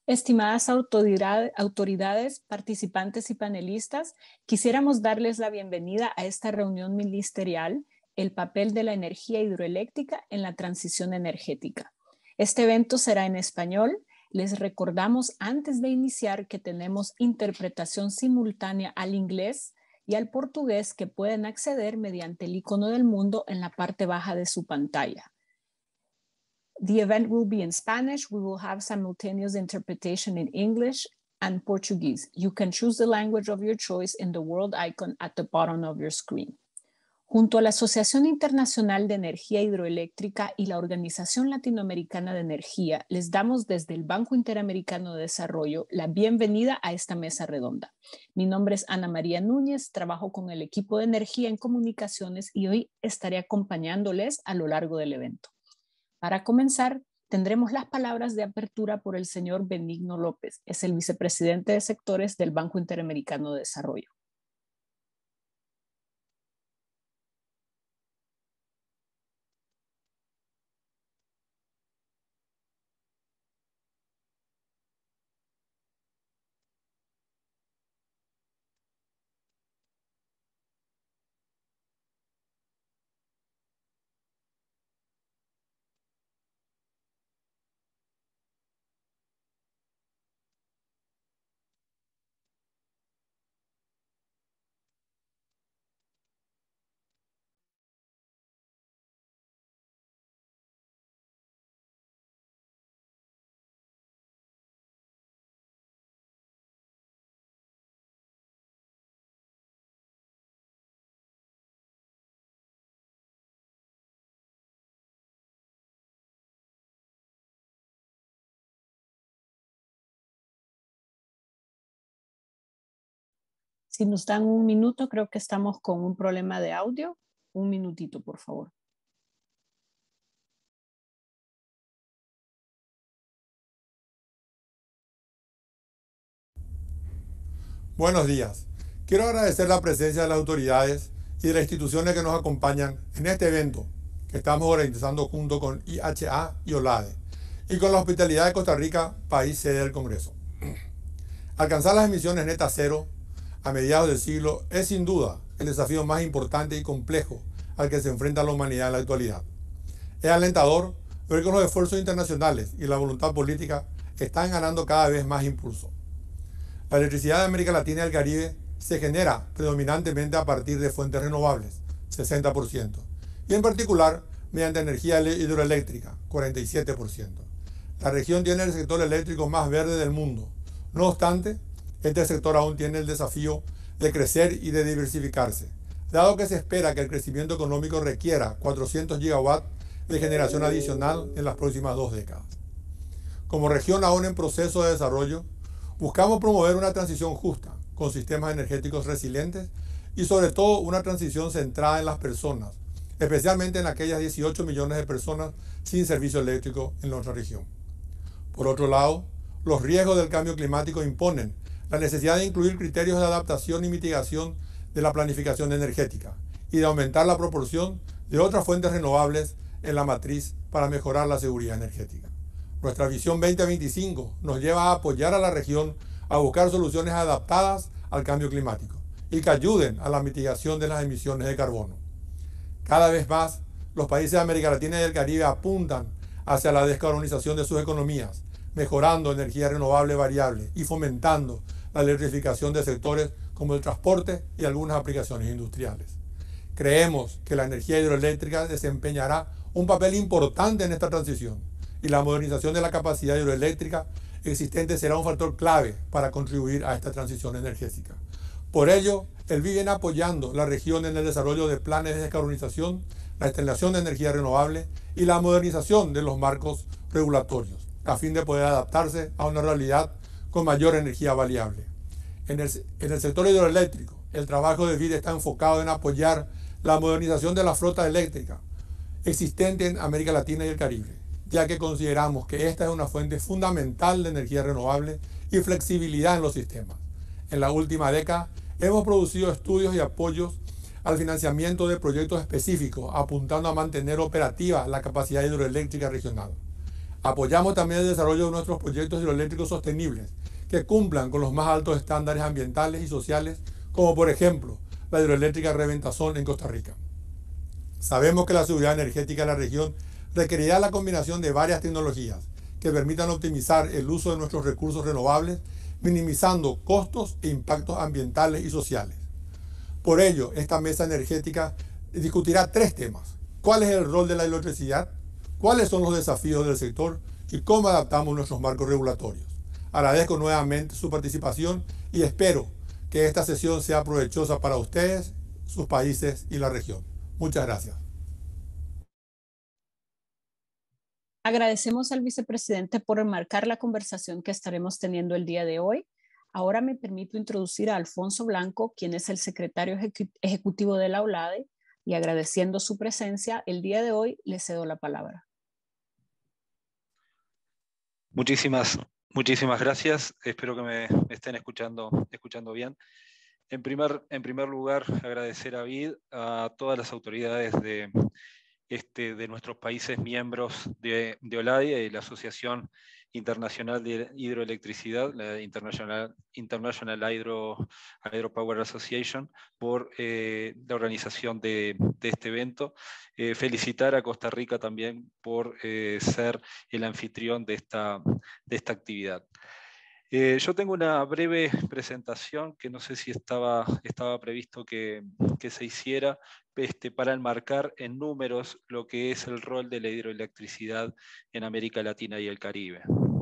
Estimadas autoridades, participantes y panelistas, quisiéramos darles la bienvenida a esta reunión ministerial, el papel de la energía hidroeléctrica en la transición energética. Este evento será en español. Les recordamos antes de iniciar que tenemos interpretación simultánea al inglés y al portugués que pueden acceder mediante el icono del mundo en la parte baja de su pantalla. The event will be in Spanish. We will have simultaneous interpretation in English and Portuguese. You can choose the language of your choice in the world icon at the bottom of your screen. Junto a la Asociación Internacional de Energía Hidroeléctrica y la Organización Latinoamericana de Energía, les damos desde el Banco Interamericano de Desarrollo la bienvenida a esta mesa redonda. Mi nombre es Ana María Núñez, trabajo con el equipo de energía en comunicaciones y hoy estaré acompañándoles a lo largo del evento. Para comenzar, tendremos las palabras de apertura por el señor Benigno López, es el vicepresidente de sectores del Banco Interamericano de Desarrollo. Si nos dan un minuto, creo que estamos con un problema de audio. Un minutito, por favor. Buenos días. Quiero agradecer la presencia de las autoridades y de las instituciones que nos acompañan en este evento que estamos organizando junto con IHA y OLADE y con la hospitalidad de Costa Rica, país sede del Congreso. Alcanzar las emisiones netas cero a mediados del siglo es sin duda el desafío más importante y complejo al que se enfrenta la humanidad en la actualidad. Es alentador ver que los esfuerzos internacionales y la voluntad política están ganando cada vez más impulso. La electricidad de América Latina y el Caribe se genera predominantemente a partir de fuentes renovables, 60%, y en particular mediante energía hidroeléctrica, 47%. La región tiene el sector eléctrico más verde del mundo. No obstante, este sector aún tiene el desafío de crecer y de diversificarse, dado que se espera que el crecimiento económico requiera 400 gigawatts de generación adicional en las próximas 2 décadas. Como región aún en proceso de desarrollo, buscamos promover una transición justa, con sistemas energéticos resilientes y sobre todo una transición centrada en las personas, especialmente en aquellas 18 millones de personas sin servicio eléctrico en nuestra región. Por otro lado, los riesgos del cambio climático imponen la necesidad de incluir criterios de adaptación y mitigación de la planificación energética y de aumentar la proporción de otras fuentes renovables en la matriz para mejorar la seguridad energética. Nuestra visión 2025 nos lleva a apoyar a la región a buscar soluciones adaptadas al cambio climático y que ayuden a la mitigación de las emisiones de carbono. Cada vez más, los países de América Latina y del Caribe apuntan hacia la descarbonización de sus economías, mejorando energía renovable variable y fomentando la electrificación de sectores como el transporte y algunas aplicaciones industriales. Creemos que la energía hidroeléctrica desempeñará un papel importante en esta transición y la modernización de la capacidad hidroeléctrica existente será un factor clave para contribuir a esta transición energética. Por ello, el BID viene apoyando la región en el desarrollo de planes de descarbonización, la instalación de energía renovable y la modernización de los marcos regulatorios, a fin de poder adaptarse a una realidad con mayor energía variable. En el sector hidroeléctrico, el trabajo del BID está enfocado en apoyar la modernización de la flota eléctrica existente en América Latina y el Caribe, ya que consideramos que esta es una fuente fundamental de energía renovable y flexibilidad en los sistemas. En la última década hemos producido estudios y apoyos al financiamiento de proyectos específicos, apuntando a mantener operativa la capacidad hidroeléctrica regional. Apoyamos también el desarrollo de nuestros proyectos hidroeléctricos sostenibles que cumplan con los más altos estándares ambientales y sociales, como por ejemplo la hidroeléctrica Reventazón en Costa Rica. Sabemos que la seguridad energética de la región requerirá la combinación de varias tecnologías que permitan optimizar el uso de nuestros recursos renovables, minimizando costos e impactos ambientales y sociales. Por ello, esta mesa energética discutirá tres temas: ¿cuál es el rol de la electricidad? ¿Cuáles son los desafíos del sector? ¿Y cómo adaptamos nuestros marcos regulatorios? Agradezco nuevamente su participación y espero que esta sesión sea provechosa para ustedes, sus países y la región. Muchas gracias. Agradecemos al vicepresidente por remarcar la conversación que estaremos teniendo el día de hoy. Ahora me permito introducir a Alfonso Blanco, quien es el secretario ejecutivo de la OLADE, y agradeciendo su presencia el día de hoy, le cedo la palabra. Muchísimas gracias. Espero que me estén escuchando bien. En primer lugar, agradecer a BID, a todas las autoridades de nuestros países miembros de OLADE, la Asociación Internacional de Hidroelectricidad, la International Hydropower Association, por la organización de este evento. Felicitar a Costa Rica también por ser el anfitrión de esta actividad. Yo tengo una breve presentación que no sé si estaba previsto que se hiciera, para enmarcar en números lo que es el rol de la hidroelectricidad en América Latina y el Caribe.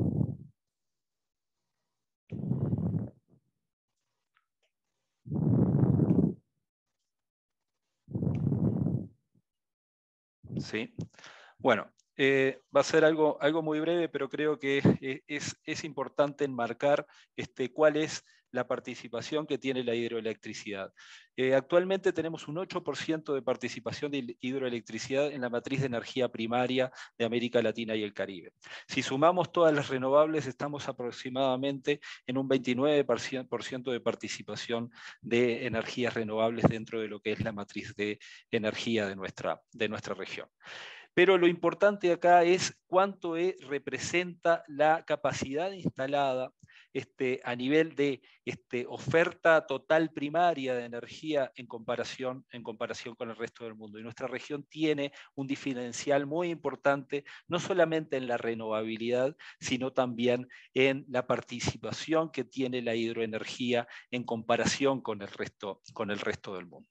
¿Sí? Bueno, va a ser algo muy breve, pero creo que es importante enmarcar cuál es la participación que tiene la hidroelectricidad. Actualmente tenemos un 8% de participación de hidroelectricidad en la matriz de energía primaria de América Latina y el Caribe. Si sumamos todas las renovables, estamos aproximadamente en un 29% de participación de energías renovables dentro de lo que es la matriz de energía de nuestra región. Pero lo importante acá es cuánto representa la capacidad instalada a nivel de oferta total primaria de energía en comparación con el resto del mundo. Y nuestra región tiene un diferencial muy importante, no solamente en la renovabilidad, sino también en la participación que tiene la hidroenergía en comparación con el resto del mundo.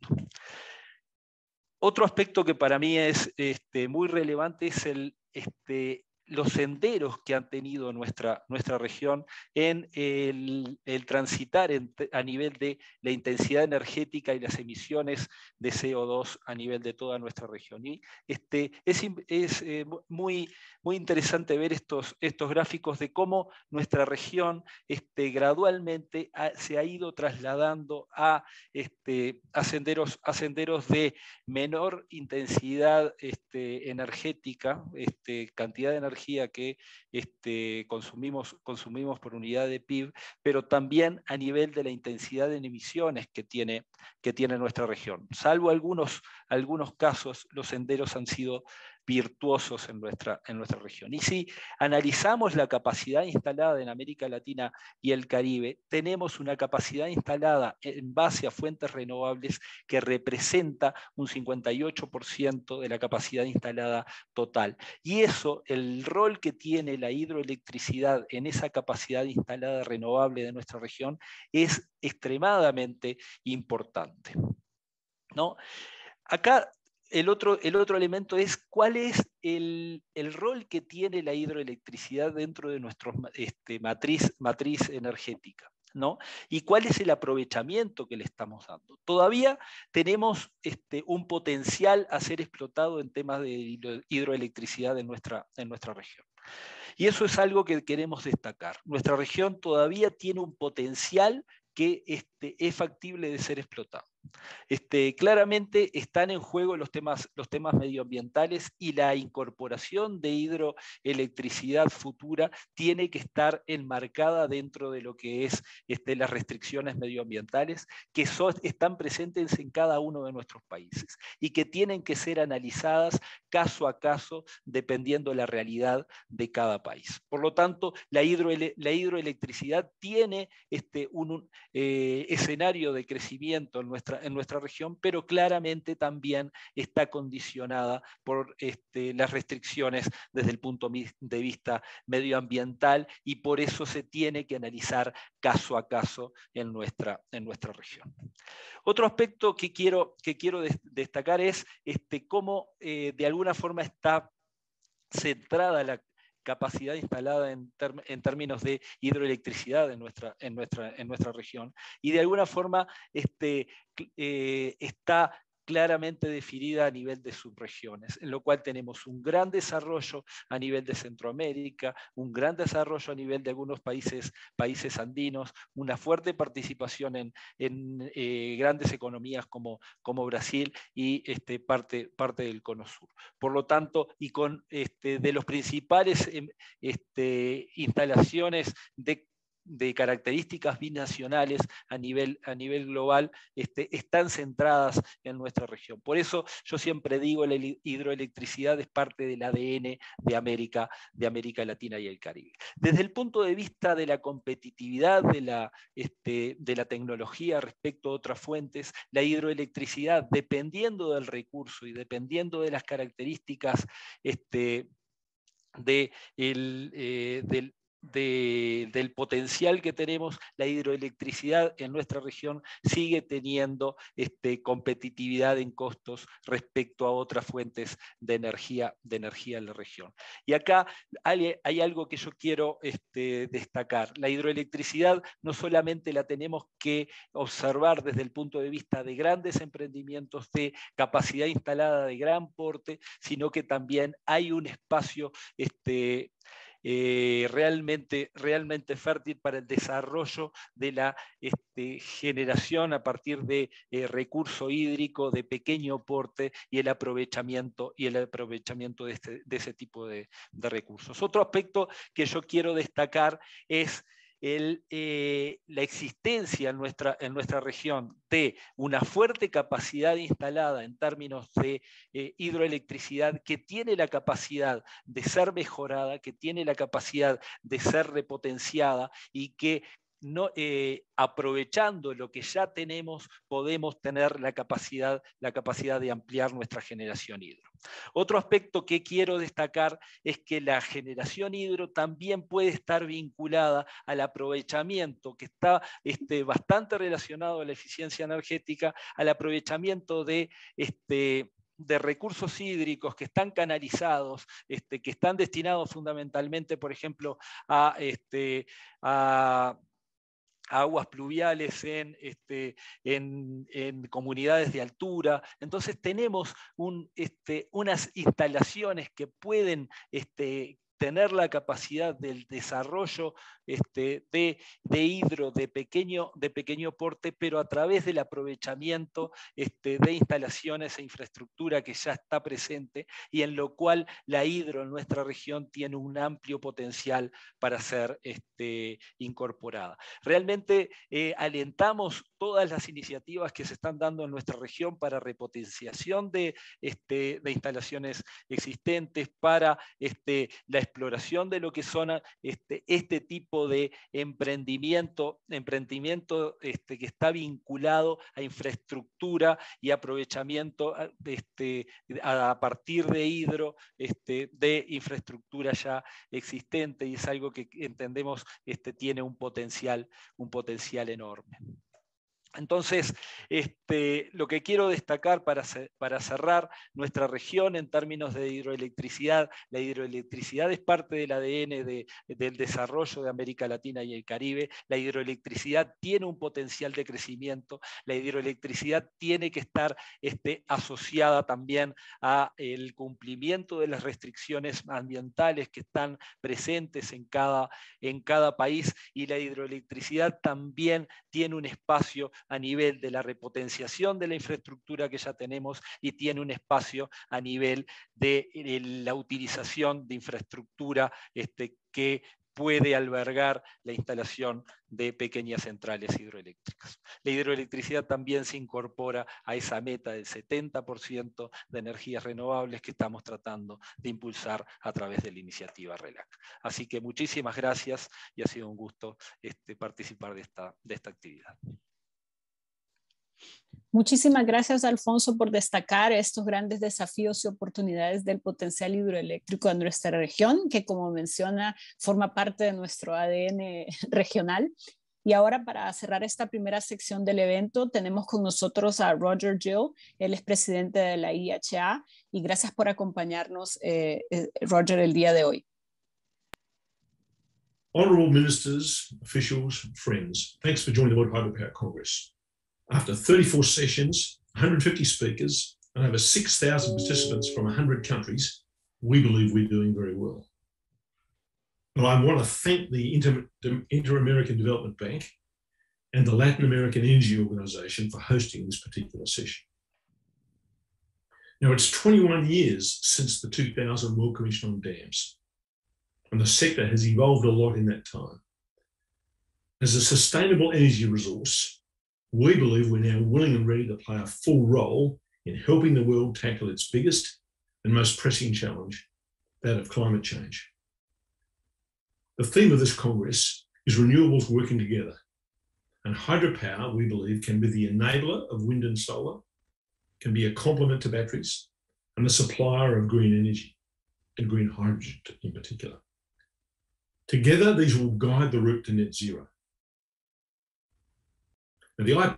Otro aspecto que para mí es muy relevante es los senderos que han tenido nuestra región en el transitar a nivel de la intensidad energética y las emisiones de CO2 a nivel de toda nuestra región. Y es muy interesante ver estos gráficos de cómo nuestra región gradualmente se ha ido trasladando a senderos de menor intensidad energética, cantidad de energía que consumimos por unidad de PIB, pero también a nivel de la intensidad en emisiones que tiene nuestra región. Salvo algunos casos, los senderos han sido virtuosos en nuestra región. Y si analizamos la capacidad instalada en América Latina y el Caribe, tenemos una capacidad instalada en base a fuentes renovables que representa un 58% de la capacidad instalada total. Y eso, el rol que tiene la hidroelectricidad en esa capacidad instalada renovable de nuestra región, es extremadamente importante, ¿no? Acá el otro elemento es cuál es el rol que tiene la hidroelectricidad dentro de nuestra matriz energética, ¿no? Y cuál es el aprovechamiento que le estamos dando. Todavía tenemos un potencial a ser explotado en temas de hidroelectricidad en nuestra región. Y eso es algo que queremos destacar. Nuestra región todavía tiene un potencial que es factible de ser explotado. Claramente están en juego los temas medioambientales, y la incorporación de hidroelectricidad futura tiene que estar enmarcada dentro de lo que es las restricciones medioambientales que están presentes en cada uno de nuestros países y que tienen que ser analizadas caso a caso dependiendo de la realidad de cada país. Por lo tanto, la hidroelectricidad tiene un escenario de crecimiento en nuestra región, pero claramente también está condicionada por las restricciones desde el punto de vista medioambiental, y por eso se tiene que analizar caso a caso en nuestra región. Otro aspecto que quiero destacar es cómo de alguna forma está centrada la capacidad instalada en términos de hidroelectricidad en nuestra región, y de alguna forma está claramente definida a nivel de subregiones, en lo cual tenemos un gran desarrollo a nivel de Centroamérica, un gran desarrollo a nivel de algunos países andinos, una fuerte participación en grandes economías como Brasil y parte del Cono Sur. Por lo tanto, y con de los principales instalaciones de características binacionales a nivel global, están centradas en nuestra región. Por eso yo siempre digo, la hidroelectricidad es parte del ADN de América Latina y el Caribe. Desde el punto de vista de la competitividad de la tecnología respecto a otras fuentes, la hidroelectricidad, dependiendo del recurso y dependiendo de las características del potencial que tenemos, la hidroelectricidad en nuestra región sigue teniendo competitividad en costos respecto a otras fuentes de energía en la región. Y acá hay algo que yo quiero destacar. La hidroelectricidad no solamente la tenemos que observar desde el punto de vista de grandes emprendimientos de capacidad instalada de gran porte, sino que también hay un espacio realmente fértil para el desarrollo de la generación a partir de recurso hídrico de pequeño porte y el aprovechamiento de ese tipo de recursos. Otro aspecto que yo quiero destacar es la existencia en nuestra región de una fuerte capacidad instalada en términos de hidroelectricidad, que tiene la capacidad de ser mejorada, que tiene la capacidad de ser repotenciada, y que aprovechando lo que ya tenemos, podemos tener la capacidad de ampliar nuestra generación hidro. Otro aspecto que quiero destacar es que la generación hidro también puede estar vinculada al aprovechamiento, que está bastante relacionado a la eficiencia energética, al aprovechamiento de recursos hídricos que están canalizados, que están destinados fundamentalmente, por ejemplo, a aguas pluviales en comunidades de altura. Entonces tenemos unas instalaciones que pueden tener la capacidad del desarrollo de hidro de pequeño porte, pero a través del aprovechamiento de instalaciones e infraestructura que ya está presente, y en lo cual la hidro en nuestra región tiene un amplio potencial para ser incorporada. Realmente alentamos todas las iniciativas que se están dando en nuestra región para repotenciación de instalaciones existentes, para la exploración de lo que son este tipo de emprendimiento que está vinculado a infraestructura y aprovechamiento a partir de hidro de infraestructura ya existente, y es algo que entendemos tiene un potencial enorme. Entonces, lo que quiero destacar para cerrar nuestra región en términos de hidroelectricidad: la hidroelectricidad es parte del ADN del desarrollo de América Latina y el Caribe. La hidroelectricidad tiene un potencial de crecimiento. La hidroelectricidad tiene que estar asociada también al cumplimiento de las restricciones ambientales que están presentes en cada país, y la hidroelectricidad también tiene un espacio a nivel de la repotenciación de la infraestructura que ya tenemos y tiene un espacio a nivel de la utilización de infraestructura que puede albergar la instalación de pequeñas centrales hidroeléctricas. La hidroelectricidad también se incorpora a esa meta del 70% de energías renovables que estamos tratando de impulsar a través de la iniciativa RELAC. Así que muchísimas gracias y ha sido un gusto participar de esta actividad. Muchísimas gracias, Alfonso, por destacar estos grandes desafíos y oportunidades del potencial hidroeléctrico de nuestra región, que como menciona, forma parte de nuestro ADN regional. Y ahora, para cerrar esta primera sección del evento, tenemos con nosotros a Roger Gill. Él es presidente de la IHA, y gracias por acompañarnos, Roger, el día de hoy. Honourable ministers, officials, friends, thanks for joining the World Hydropower Congress. After 34 sessions, 150 speakers, and over 6,000 participants from 100 countries, we believe we're doing very well. But I want to thank the Inter-American Development Bank and the Latin American Energy Organization for hosting this particular session. Now, it's 21 years since the 2000 World Commission on Dams, and the sector has evolved a lot in that time. As a sustainable energy resource, we believe we're now willing and ready to play a full role in helping the world tackle its biggest and most pressing challenge, that of climate change. The theme of this Congress is renewables working together, and hydropower, we believe, can be the enabler of wind and solar, can be a complement to batteries, and the supplier of green energy, and green hydrogen in particular. Together, these will guide the route to net zero. Now, the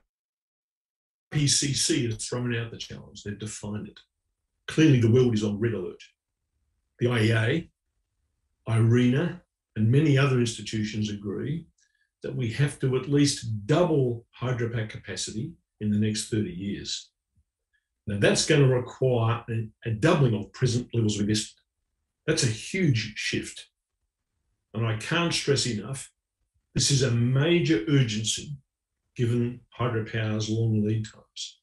IPCC has thrown out the challenge. They've defined it. Clearly, the world is on red alert. The IEA, IRENA, and many other institutions agree that we have to at least double hydropower capacity in the next 30 years. Now, that's going to require a doubling of present levels of investment. That's a huge shift. And I can't stress enough, this is a major urgency given hydropower's long lead times.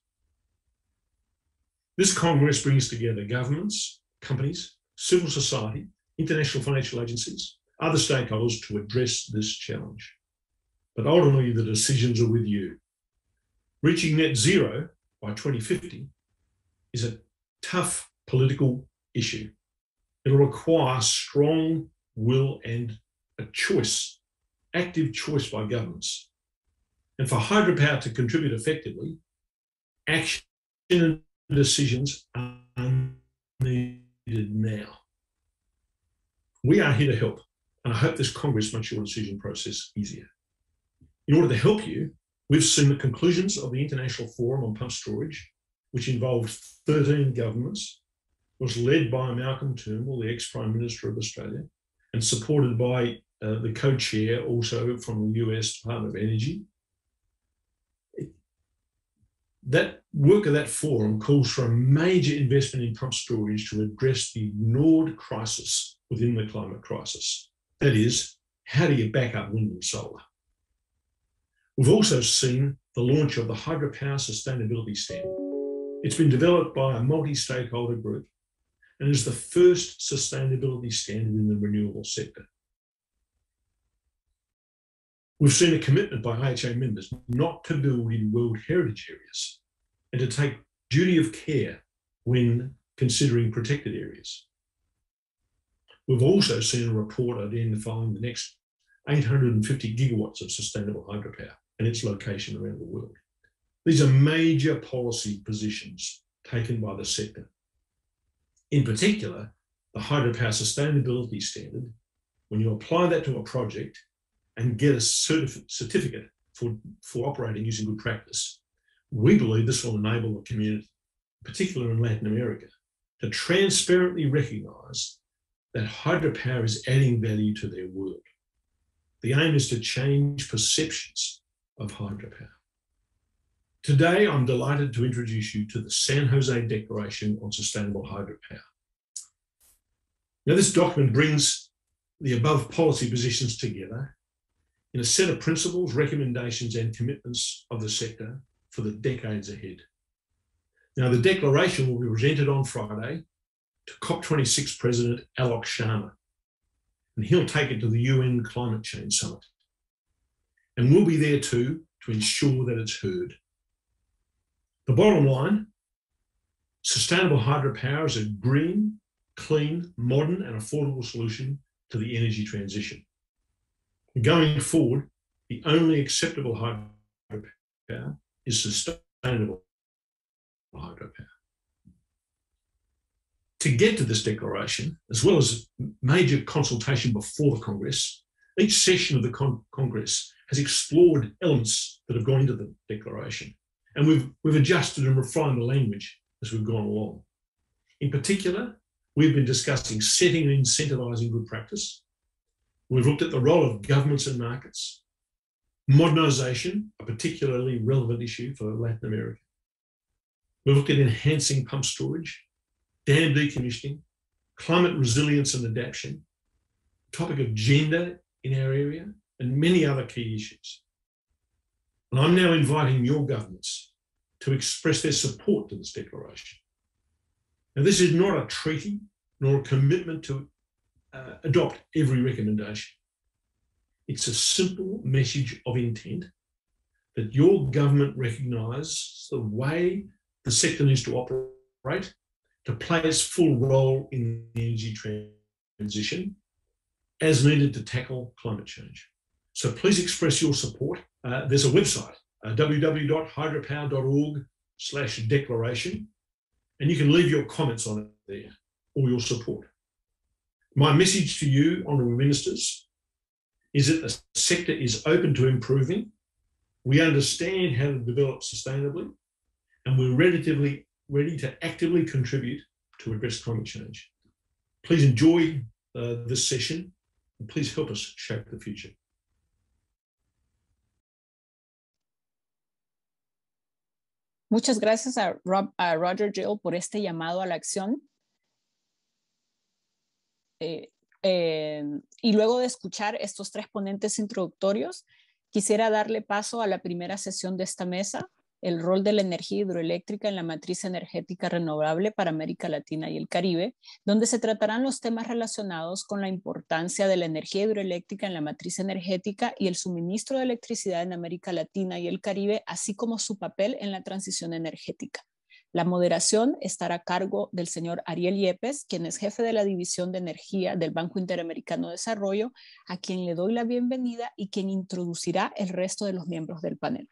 This Congress brings together governments, companies, civil society, international financial agencies, other stakeholders to address this challenge. But ultimately, the decisions are with you. Reaching net zero by 2050 is a tough political issue. It'll require strong will and a choice, active choice by governments. And for hydropower to contribute effectively, action and decisions are needed now. We are here to help, and I hope this Congress makes your decision process easier. In order to help you, we've seen the conclusions of the International Forum on Pumped Storage, which involved 13 governments, was led by Malcolm Turnbull, the ex-Prime Minister of Australia, and supported by the co-chair also from the US Department of Energy. That work of that forum calls for a major investment in pumped storage to address the ignored crisis within the climate crisis. That is, how do you back up wind and solar? We've also seen the launch of the Hydropower Sustainability Standard. It's been developed by a multi-stakeholder group and is the first sustainability standard in the renewable sector. We've seen a commitment by IHA members not to build in World Heritage areas and to take duty of care when considering protected areas. We've also seen a report identifying the next 850 gigawatts of sustainable hydropower and its location around the world. These are major policy positions taken by the sector. In particular, the Hydropower Sustainability Standard, when you apply that to a project and get a certificate for operating using good practice, we believe this will enable the community, particularly in Latin America, to transparently recognise that hydropower is adding value to their world. The aim is to change perceptions of hydropower. Today, I'm delighted to introduce you to the San Jose Declaration on Sustainable Hydropower. Now, this document brings the above policy positions together in a set of principles, recommendations, and commitments of the sector for the decades ahead. Now, the declaration will be presented on Friday to COP26 President Alok Sharma, and he'll take it to the UN Climate Change Summit. And we'll be there too to ensure that it's heard. The bottom line, sustainable hydropower is a green, clean, modern, and affordable solution to the energy transition. Going forward, the only acceptable hydropower is sustainable hydropower. To get to this declaration, as well as major consultation before the Congress, each session of the Congress has explored elements that have gone into the declaration, and we've adjusted and refined the language as we've gone along. In particular, we've been discussing setting and incentivising good practice. We've looked at the role of governments and markets, modernisation, a particularly relevant issue for Latin America. We've looked at enhancing pump storage, dam decommissioning, climate resilience and adaptation, the topic of gender in our area, and many other key issues. And I'm now inviting your governments to express their support to this declaration. Now, this is not a treaty nor a commitment to adopt every recommendation. It's a simple message of intent that your government recognises the way the sector needs to operate to play its full role in the energy transition as needed to tackle climate change. So please express your support. There's a website, www.hydropower.org/declaration, and you can leave your comments on it there or your support. My message to you, Honourable Ministers, is that the sector is open to improving. We understand how to develop sustainably, and we're ready to actively contribute to address climate change. Please enjoy this session, and please help us shape the future. Muchas gracias a Roger Gill por este llamado a la acción. Y luego de escuchar estos tres ponentes introductorios, quisiera darle paso a la primera sesión de esta mesa, el rol de la energía hidroeléctrica en la matriz energética renovable para América Latina y el Caribe, donde se tratarán los temas relacionados con la importancia de la energía hidroeléctrica en la matriz energética y el suministro de electricidad en América Latina y el Caribe, así como su papel en la transición energética. La moderación estará a cargo del señor Ariel Yepes, quien es jefe de la División de Energía del Banco Interamericano de Desarrollo, a quien le doy la bienvenida y quien introducirá el resto de los miembros del panel.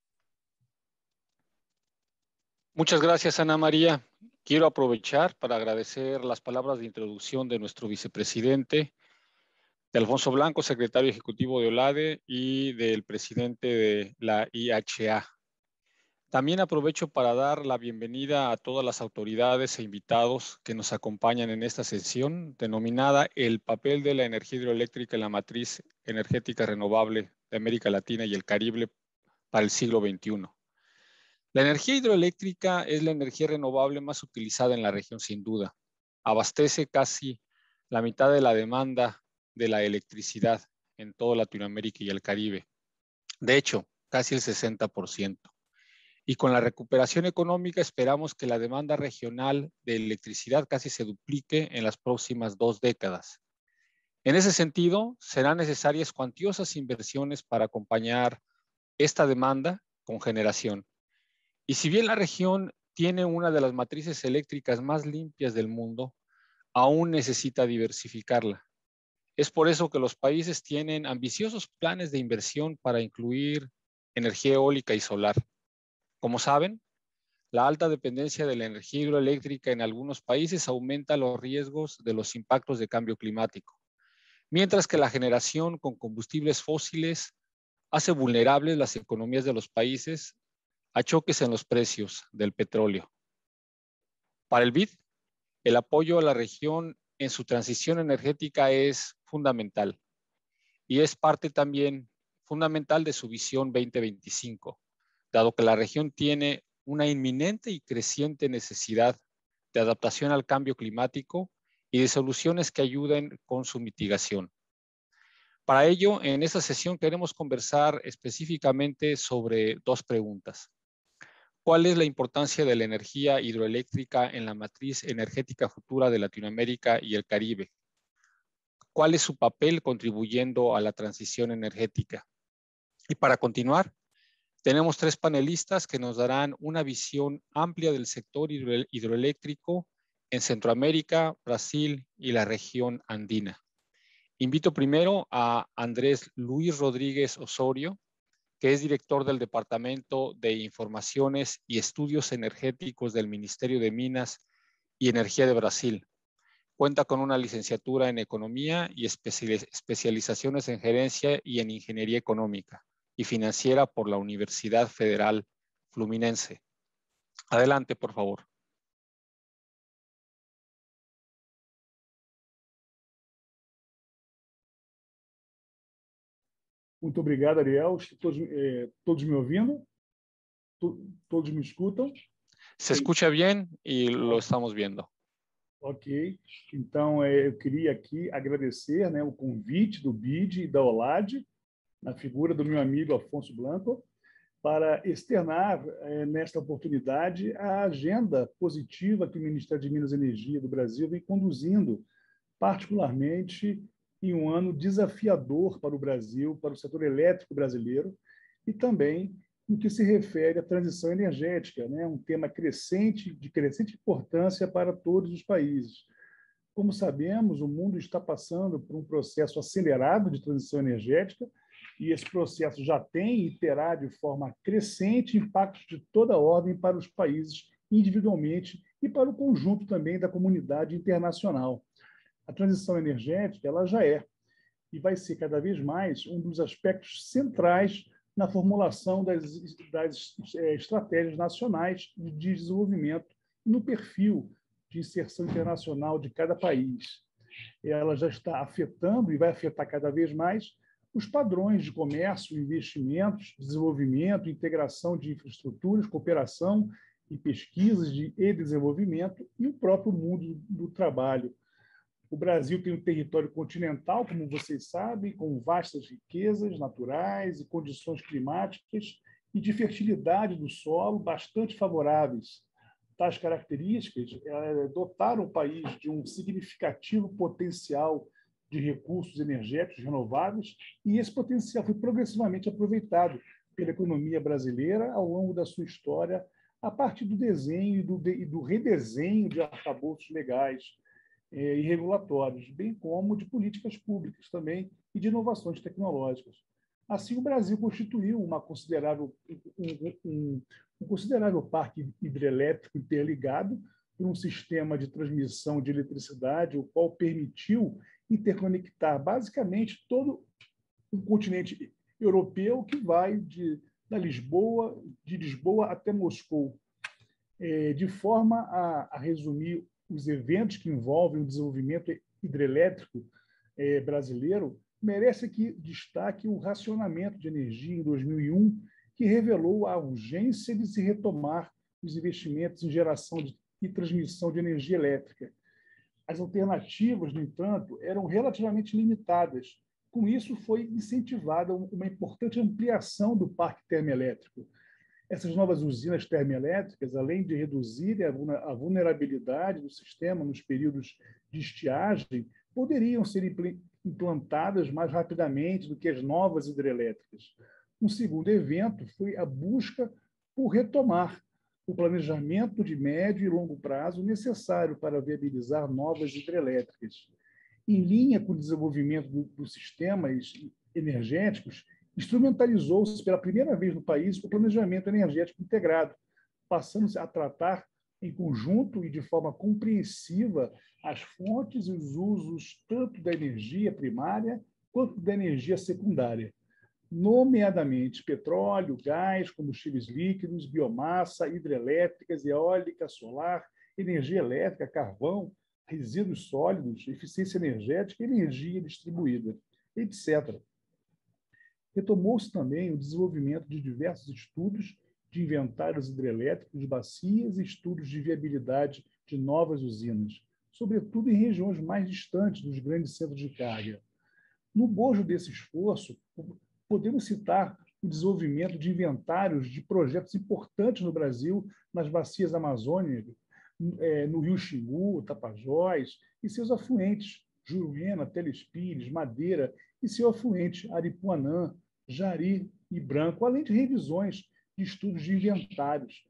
Muchas gracias, Ana María. Quiero aprovechar para agradecer las palabras de introducción de nuestro vicepresidente, de Alfonso Blanco, secretario ejecutivo de OLADE, y del presidente de la IHA. También aprovecho para dar la bienvenida a todas las autoridades e invitados que nos acompañan en esta sesión denominada El papel de la energía hidroeléctrica en la matriz energética renovable de América Latina y el Caribe para el siglo XXI. La energía hidroeléctrica es la energía renovable más utilizada en la región, sin duda. Abastece casi la mitad de la demanda de la electricidad en toda Latinoamérica y el Caribe. De hecho, casi el 60%. Y con la recuperación económica esperamos que la demanda regional de electricidad casi se duplique en las próximas 2 décadas. En ese sentido, serán necesarias cuantiosas inversiones para acompañar esta demanda con generación. Y si bien la región tiene una de las matrices eléctricas más limpias del mundo, aún necesita diversificarla. Es por eso que los países tienen ambiciosos planes de inversión para incluir energía eólica y solar. Como saben, la alta dependencia de la energía hidroeléctrica en algunos países aumenta los riesgos de los impactos de cambio climático, mientras que la generación con combustibles fósiles hace vulnerables las economías de los países a choques en los precios del petróleo. Para el BID, el apoyo a la región en su transición energética es fundamental y es parte también fundamental de su visión 2025. Dado que la región tiene una inminente y creciente necesidad de adaptación al cambio climático y de soluciones que ayuden con su mitigación. Para ello, en esta sesión queremos conversar específicamente sobre dos preguntas. ¿Cuál es la importancia de la energía hidroeléctrica en la matriz energética futura de Latinoamérica y el Caribe? ¿Cuál es su papel contribuyendo a la transición energética? Y para continuar, tenemos tres panelistas que nos darán una visión amplia del sector hidroeléctrico en Centroamérica, Brasil y la región andina. Invito primero a Andrés Luis Rodríguez Osorio, que es director del Departamento de Informaciones y Estudios Energéticos del Ministerio de Minas y Energía de Brasil. Cuenta con una licenciatura en Economía y especializaciones en Gerencia y en Ingeniería Económica y Financiera por la Universidad Federal Fluminense. Adelante, por favor. Muito obrigado, Ariel. Todos me ouvindo? Todos me escutam? Se escucha bien y lo estamos viendo. Ok. Então, eu queria aqui agradecer, né, o convite do BID e da OLAD, na figura do meu amigo Afonso Blanco, para externar, nesta oportunidade, a agenda positiva que o Ministério de Minas e Energia do Brasil vem conduzindo, particularmente em um ano desafiador para o Brasil, para o setor elétrico brasileiro, e também no que se refere à transição energética, né? Um tema de crescente importância para todos os países. Como sabemos, o mundo está passando por um processo acelerado de transição energética, e esse processo já tem e terá, de forma crescente, impactos de toda ordem para os países individualmente e para o conjunto também da comunidade internacional. A transição energética ela já é e vai ser cada vez mais um dos aspectos centrais na formulação das estratégias nacionais de desenvolvimento e no perfil de inserção internacional de cada país. Ela já está afetando e vai afetar cada vez mais os padrões de comércio, investimentos, desenvolvimento, integração de infraestruturas, cooperação e pesquisas e desenvolvimento e o próprio mundo do trabalho. O Brasil tem um território continental, como vocês sabem, com vastas riquezas naturais e condições climáticas e de fertilidade do solo bastante favoráveis. Tais características dotaram o país de um significativo potencial de recursos energéticos renováveis e esse potencial foi progressivamente aproveitado pela economia brasileira ao longo da sua história a partir do desenho e do redesenho de arcabouços legais e regulatórios, bem como de políticas públicas também e de inovações tecnológicas. Assim, o Brasil constituiu um considerável parque hidrelétrico interligado por um sistema de transmissão de eletricidade, o qual permitiu interconectar basicamente todo o continente europeu que vai de Lisboa até Moscou, de forma a resumir os eventos que envolvem o desenvolvimento hidrelétrico brasileiro, merece aqui destaque o racionamento de energia em 2001, que revelou a urgência de se retomar os investimentos em geração e transmissão de energia elétrica. As alternativas, no entanto, eram relativamente limitadas. Com isso, foi incentivada uma importante ampliação do parque termoelétrico. Essas novas usinas termoelétricas, além de reduzirem a vulnerabilidade do sistema nos períodos de estiagem, poderiam ser implantadas mais rapidamente do que as novas hidrelétricas. Um segundo evento foi a busca por retomar o planejamento de médio e longo prazo necessário para viabilizar novas hidrelétricas. Em linha com o desenvolvimento dos sistemas energéticos, instrumentalizou-se pela primeira vez no país o planejamento energético integrado, passando-se a tratar em conjunto e de forma compreensiva as fontes e os usos tanto da energia primária quanto da energia secundária, nomeadamente petróleo, gás, combustíveis líquidos, biomassa, hidrelétricas, eólica, solar, energia elétrica, carvão, resíduos sólidos, eficiência energética, energia distribuída, etc. Retomou-se também o desenvolvimento de diversos estudos de inventários hidrelétricos de bacias e estudos de viabilidade de novas usinas, sobretudo em regiões mais distantes dos grandes centros de carga. No bojo desse esforço, podemos citar o desenvolvimento de inventários de projetos importantes no Brasil, nas bacias amazônicas, no Rio Xingu, Tapajós e seus afluentes, Juruena, Telespires, Madeira e seu afluente, Aripuanã, Jari e Branco, além de revisões de estudos de inventários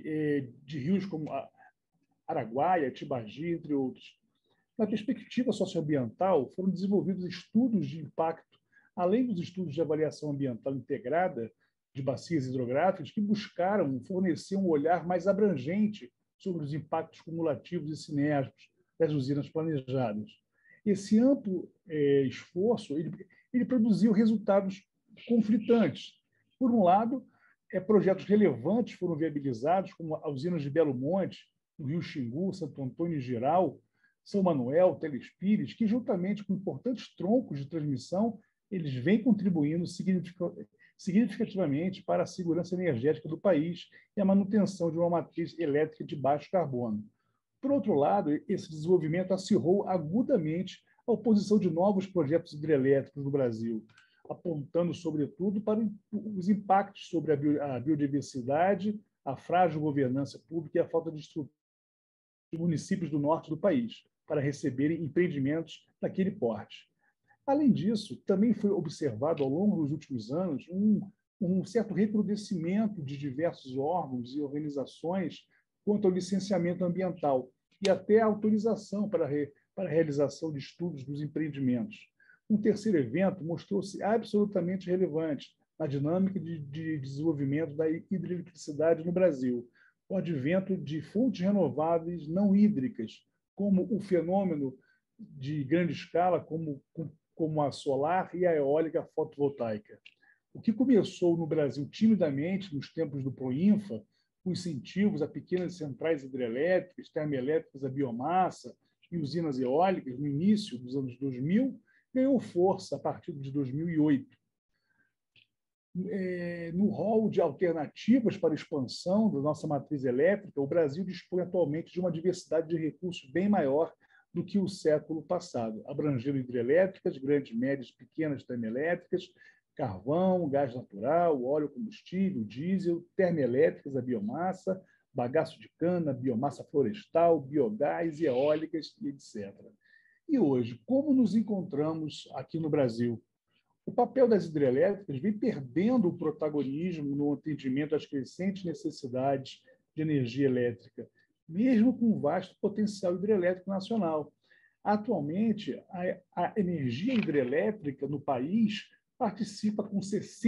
de rios como Araguaia, Tibagi, entre outros. Na perspectiva socioambiental, foram desenvolvidos estudos de impacto, além dos estudos de avaliação ambiental integrada de bacias hidrográficas, que buscaram fornecer um olhar mais abrangente sobre os impactos cumulativos e sinérgicos das usinas planejadas. Esse amplo esforço ele produziu resultados conflitantes. Por um lado, projetos relevantes foram viabilizados, como as usinas de Belo Monte, no Rio Xingu, Santo Antônio e Giral, São Manuel, Telespires, que, juntamente com importantes troncos de transmissão, eles vêm contribuindo significativamente para a segurança energética do país e a manutenção de uma matriz elétrica de baixo carbono. Por outro lado, esse desenvolvimento acirrou agudamente a oposição de novos projetos hidrelétricos no Brasil, apontando, sobretudo, para os impactos sobre a biodiversidade, a frágil governança pública e a falta de estrutura de municípios do norte do país para receberem empreendimentos daquele porte. Além disso, também foi observado ao longo dos últimos anos um certo recrudescimento de diversos órgãos e organizações quanto ao licenciamento ambiental e até a autorização para a realização de estudos dos empreendimentos. Um terceiro evento mostrou-se absolutamente relevante na dinâmica de desenvolvimento da hidroeletricidade no Brasil, o advento de fontes renováveis não hídricas, como o fenômeno de grande escala, como a solar e a eólica fotovoltaica. O que começou no Brasil timidamente, nos tempos do Proinfa, com incentivos a pequenas centrais hidrelétricas, termoelétricas a biomassa e usinas eólicas no início dos anos 2000, ganhou força a partir de 2008. No rol de alternativas para a expansão da nossa matriz elétrica, o Brasil dispõe atualmente de uma diversidade de recursos bem maior do que o século passado, abrangendo hidrelétricas, grandes, médias, pequenas termoelétricas, carvão, gás natural, óleo combustível, diesel, termoelétricas, a biomassa, bagaço de cana, biomassa florestal, biogás, eólicas, etc. E hoje, como nos encontramos aqui no Brasil? O papel das hidrelétricas vem perdendo o protagonismo no atendimento às crescentes necessidades de energia elétrica, mesmo com um vasto potencial hidrelétrico nacional. Atualmente, a energia hidrelétrica no país participa com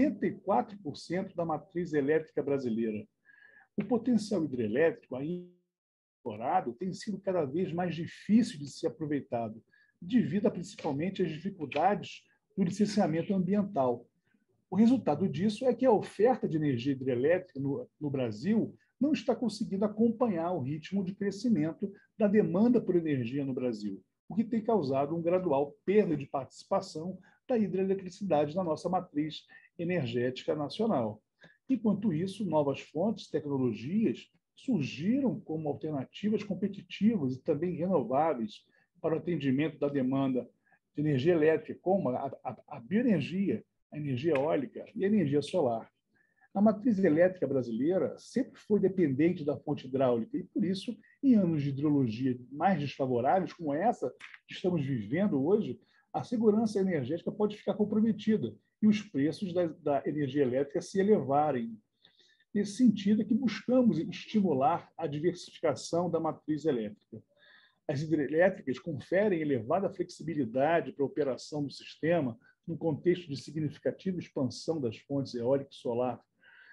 64% da matriz elétrica brasileira. O potencial hidrelétrico ainda explorado tem sido cada vez mais difícil de ser aproveitado, devido principalmente às dificuldades do licenciamento ambiental. O resultado disso é que a oferta de energia hidrelétrica no Brasil não está conseguindo acompanhar o ritmo de crescimento da demanda por energia no Brasil, o que tem causado uma gradual perda de participação da hidroeletricidade na nossa matriz energética nacional. Enquanto isso, novas fontes, tecnologias surgiram como alternativas competitivas e também renováveis para o atendimento da demanda de energia elétrica, como a bioenergia, a energia eólica e a energia solar. A matriz elétrica brasileira sempre foi dependente da fonte hidráulica e, por isso, em anos de hidrologia mais desfavoráveis, como essa que estamos vivendo hoje, a segurança energética pode ficar comprometida e os preços da energia elétrica se elevarem. Nesse sentido, é que buscamos estimular a diversificação da matriz elétrica. As hidrelétricas conferem elevada flexibilidade para a operação do sistema no contexto de significativa expansão das fontes eólica e solar,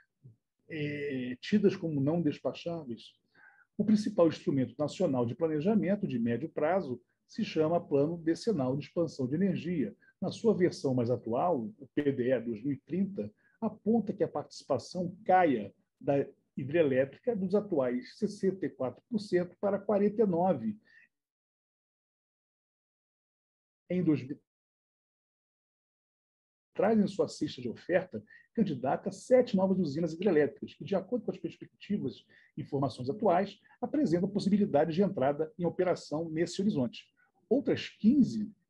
tidas como não despacháveis. O principal instrumento nacional de planejamento de médio prazo se chama Plano Decenal de Expansão de Energia. Na sua versão mais atual, o PDE 2030, aponta que a participação caia da hidrelétrica dos atuais 64% para 49% em 2030. Traz em sua cesta de oferta candidata 7 novas usinas hidrelétricas, que, de acordo com as perspectivas e informações atuais, apresentam possibilidade de entrada em operação nesse horizonte. Outras 15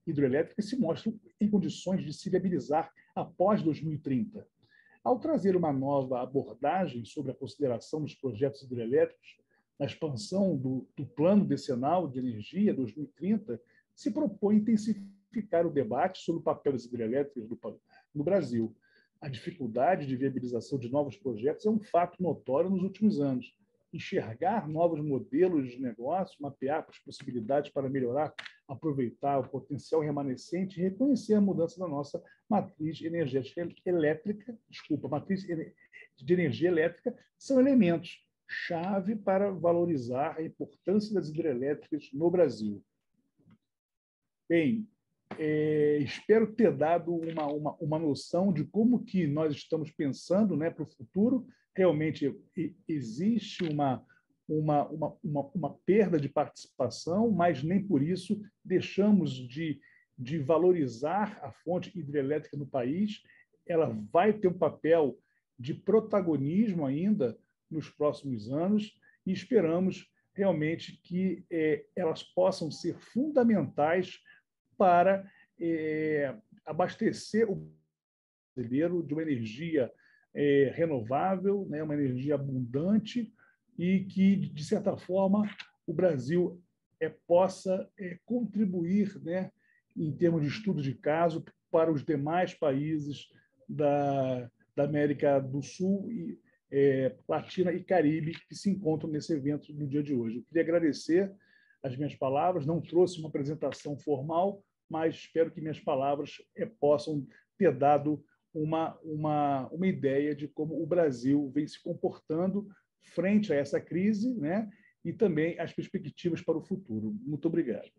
hidrelétricas se mostram em condições de se viabilizar após 2030. Ao trazer uma nova abordagem sobre a consideração dos projetos hidrelétricos na expansão do Plano Decenal de Energia 2030, se propõe intensificar o debate sobre o papel das hidrelétricas no Brasil. A dificuldade de viabilização de novos projetos é um fato notório nos últimos anos. Enxergar novos modelos de negócio, mapear as possibilidades para melhorar, aproveitar o potencial remanescente e reconhecer a mudança da nossa matriz energética elétrica, matriz de energia elétrica, são elementos chave para valorizar a importância das hidrelétricas no Brasil. Bem, espero ter dado uma noção de como que nós estamos pensando, né, para o futuro. Realmente existe uma perda de participação, mas nem por isso deixamos de valorizar a fonte hidrelétrica no país. Ela vai ter um papel de protagonismo ainda nos próximos anos e esperamos realmente que elas possam ser fundamentais para abastecer o brasileiro de uma energia renovável, né, uma energia abundante e que, de certa forma, o Brasil possa contribuir, né, em termos de estudo de caso para os demais países da América do Sul, Latina e Caribe que se encontram nesse evento no dia de hoje. Eu queria agradecer as minhas palavras, não trouxe uma apresentação formal, mas espero que minhas palavras possam ter dado uma ideia de como o Brasil vem se comportando frente a essa crise, né? E também as perspectivas para o futuro. Muito obrigado.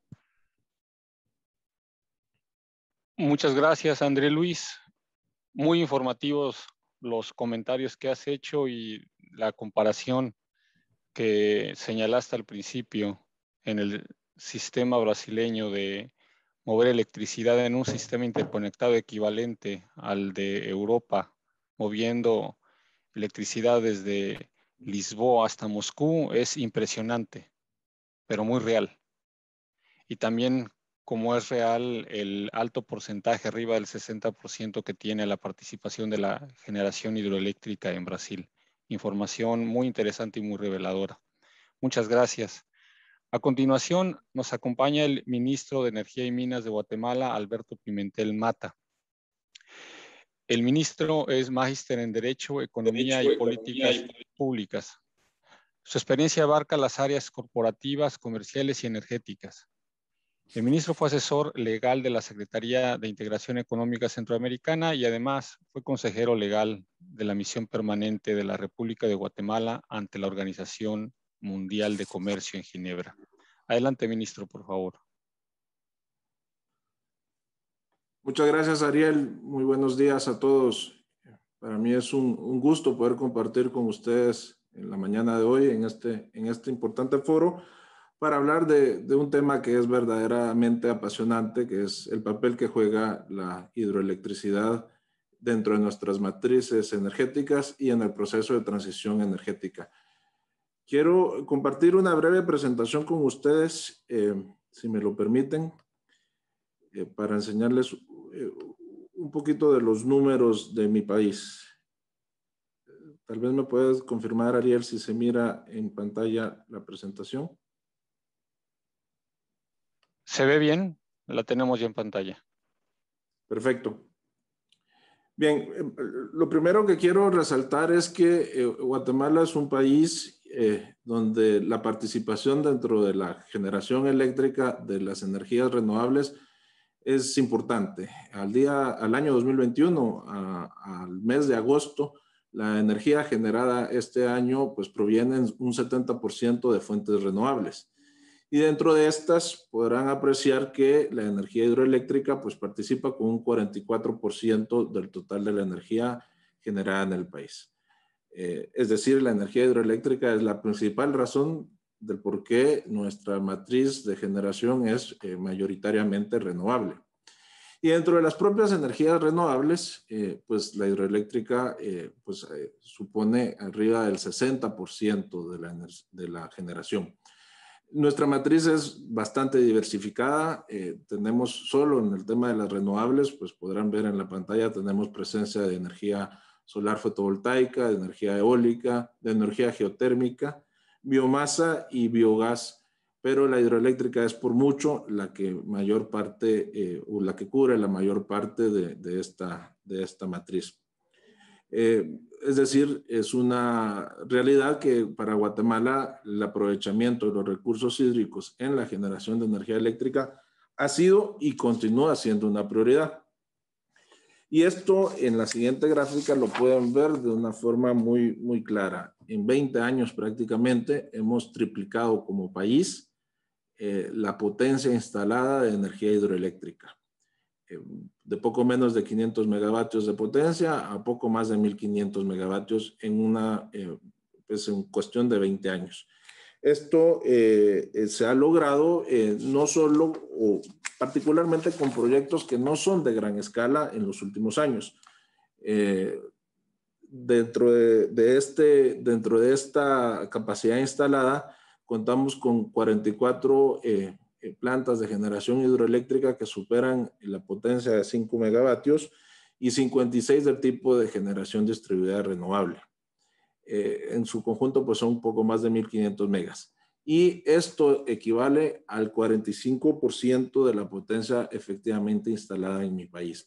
Muchas gracias, André Luis. Muy informativos los comentarios que has hecho y la comparación que señalaste al principio en el sistema brasileño de mover electricidad en un sistema interconectado equivalente al de Europa, moviendo electricidad desde Lisboa hasta Moscú, es impresionante, pero muy real. Y también como es real el alto porcentaje, arriba del 60% que tiene la participación de la generación hidroeléctrica en Brasil. Información muy interesante y muy reveladora. Muchas gracias. A continuación, nos acompaña el ministro de Energía y Minas de Guatemala, Alberto Pimentel Mata. El ministro es magíster en Derecho, Economía y Políticas Públicas. Su experiencia abarca las áreas corporativas, comerciales y energéticas. El ministro fue asesor legal de la Secretaría de Integración Económica Centroamericana y además fue consejero legal de la Misión Permanente de la República de Guatemala ante la Organización Mundial de Comercio en Ginebra. Adelante, ministro, por favor. Muchas gracias, Ariel. Muy buenos días a todos. Para mí es un gusto poder compartir con ustedes en la mañana de hoy en este importante foro para hablar de un tema que es verdaderamente apasionante, que es el papel que juega la hidroelectricidad dentro de nuestras matrices energéticas y en el proceso de transición energética. Quiero compartir una breve presentación con ustedes, si me lo permiten, para enseñarles un poquito de los números de mi país. Tal vez me puedes confirmar, Ariel, si se mira en pantalla la presentación. ¿Se ve bien? La tenemos ya en pantalla. Perfecto. Bien, lo primero que quiero resaltar es que Guatemala es un país donde la participación dentro de la generación eléctrica de las energías renovables es importante. Al año 2021, al mes de agosto, la energía generada este año pues proviene en un 70% de fuentes renovables. Y dentro de estas podrán apreciar que la energía hidroeléctrica pues participa con un 44% del total de la energía generada en el país. Es decir, la energía hidroeléctrica es la principal razón del por qué nuestra matriz de generación es mayoritariamente renovable. Y dentro de las propias energías renovables, pues la hidroeléctrica supone arriba del 60% de la generación. Nuestra matriz es bastante diversificada. Tenemos solo en el tema de las renovables, pues podrán ver en la pantalla, tenemos presencia de energía solar fotovoltaica, de energía eólica, de energía geotérmica, biomasa y biogás, pero la hidroeléctrica es por mucho la que mayor parte, o la que cubre la mayor parte de esta matriz. Es decir, es una realidad que para Guatemala el aprovechamiento de los recursos hídricos en la generación de energía eléctrica ha sido y continúa siendo una prioridad. Y esto en la siguiente gráfica lo pueden ver de una forma muy clara. En 20 años prácticamente hemos triplicado como país la potencia instalada de energía hidroeléctrica. De poco menos de 500 megavatios de potencia a poco más de 1500 megavatios pues en cuestión de 20 años. Esto se ha logrado no solo o particularmente con proyectos que no son de gran escala en los últimos años. Dentro de esta capacidad instalada contamos con 44 plantas de generación hidroeléctrica que superan la potencia de 5 megavatios y 56 del tipo de generación distribuida renovable. En su conjunto pues son un poco más de 1500 megas. Y esto equivale al 45% de la potencia efectivamente instalada en mi país.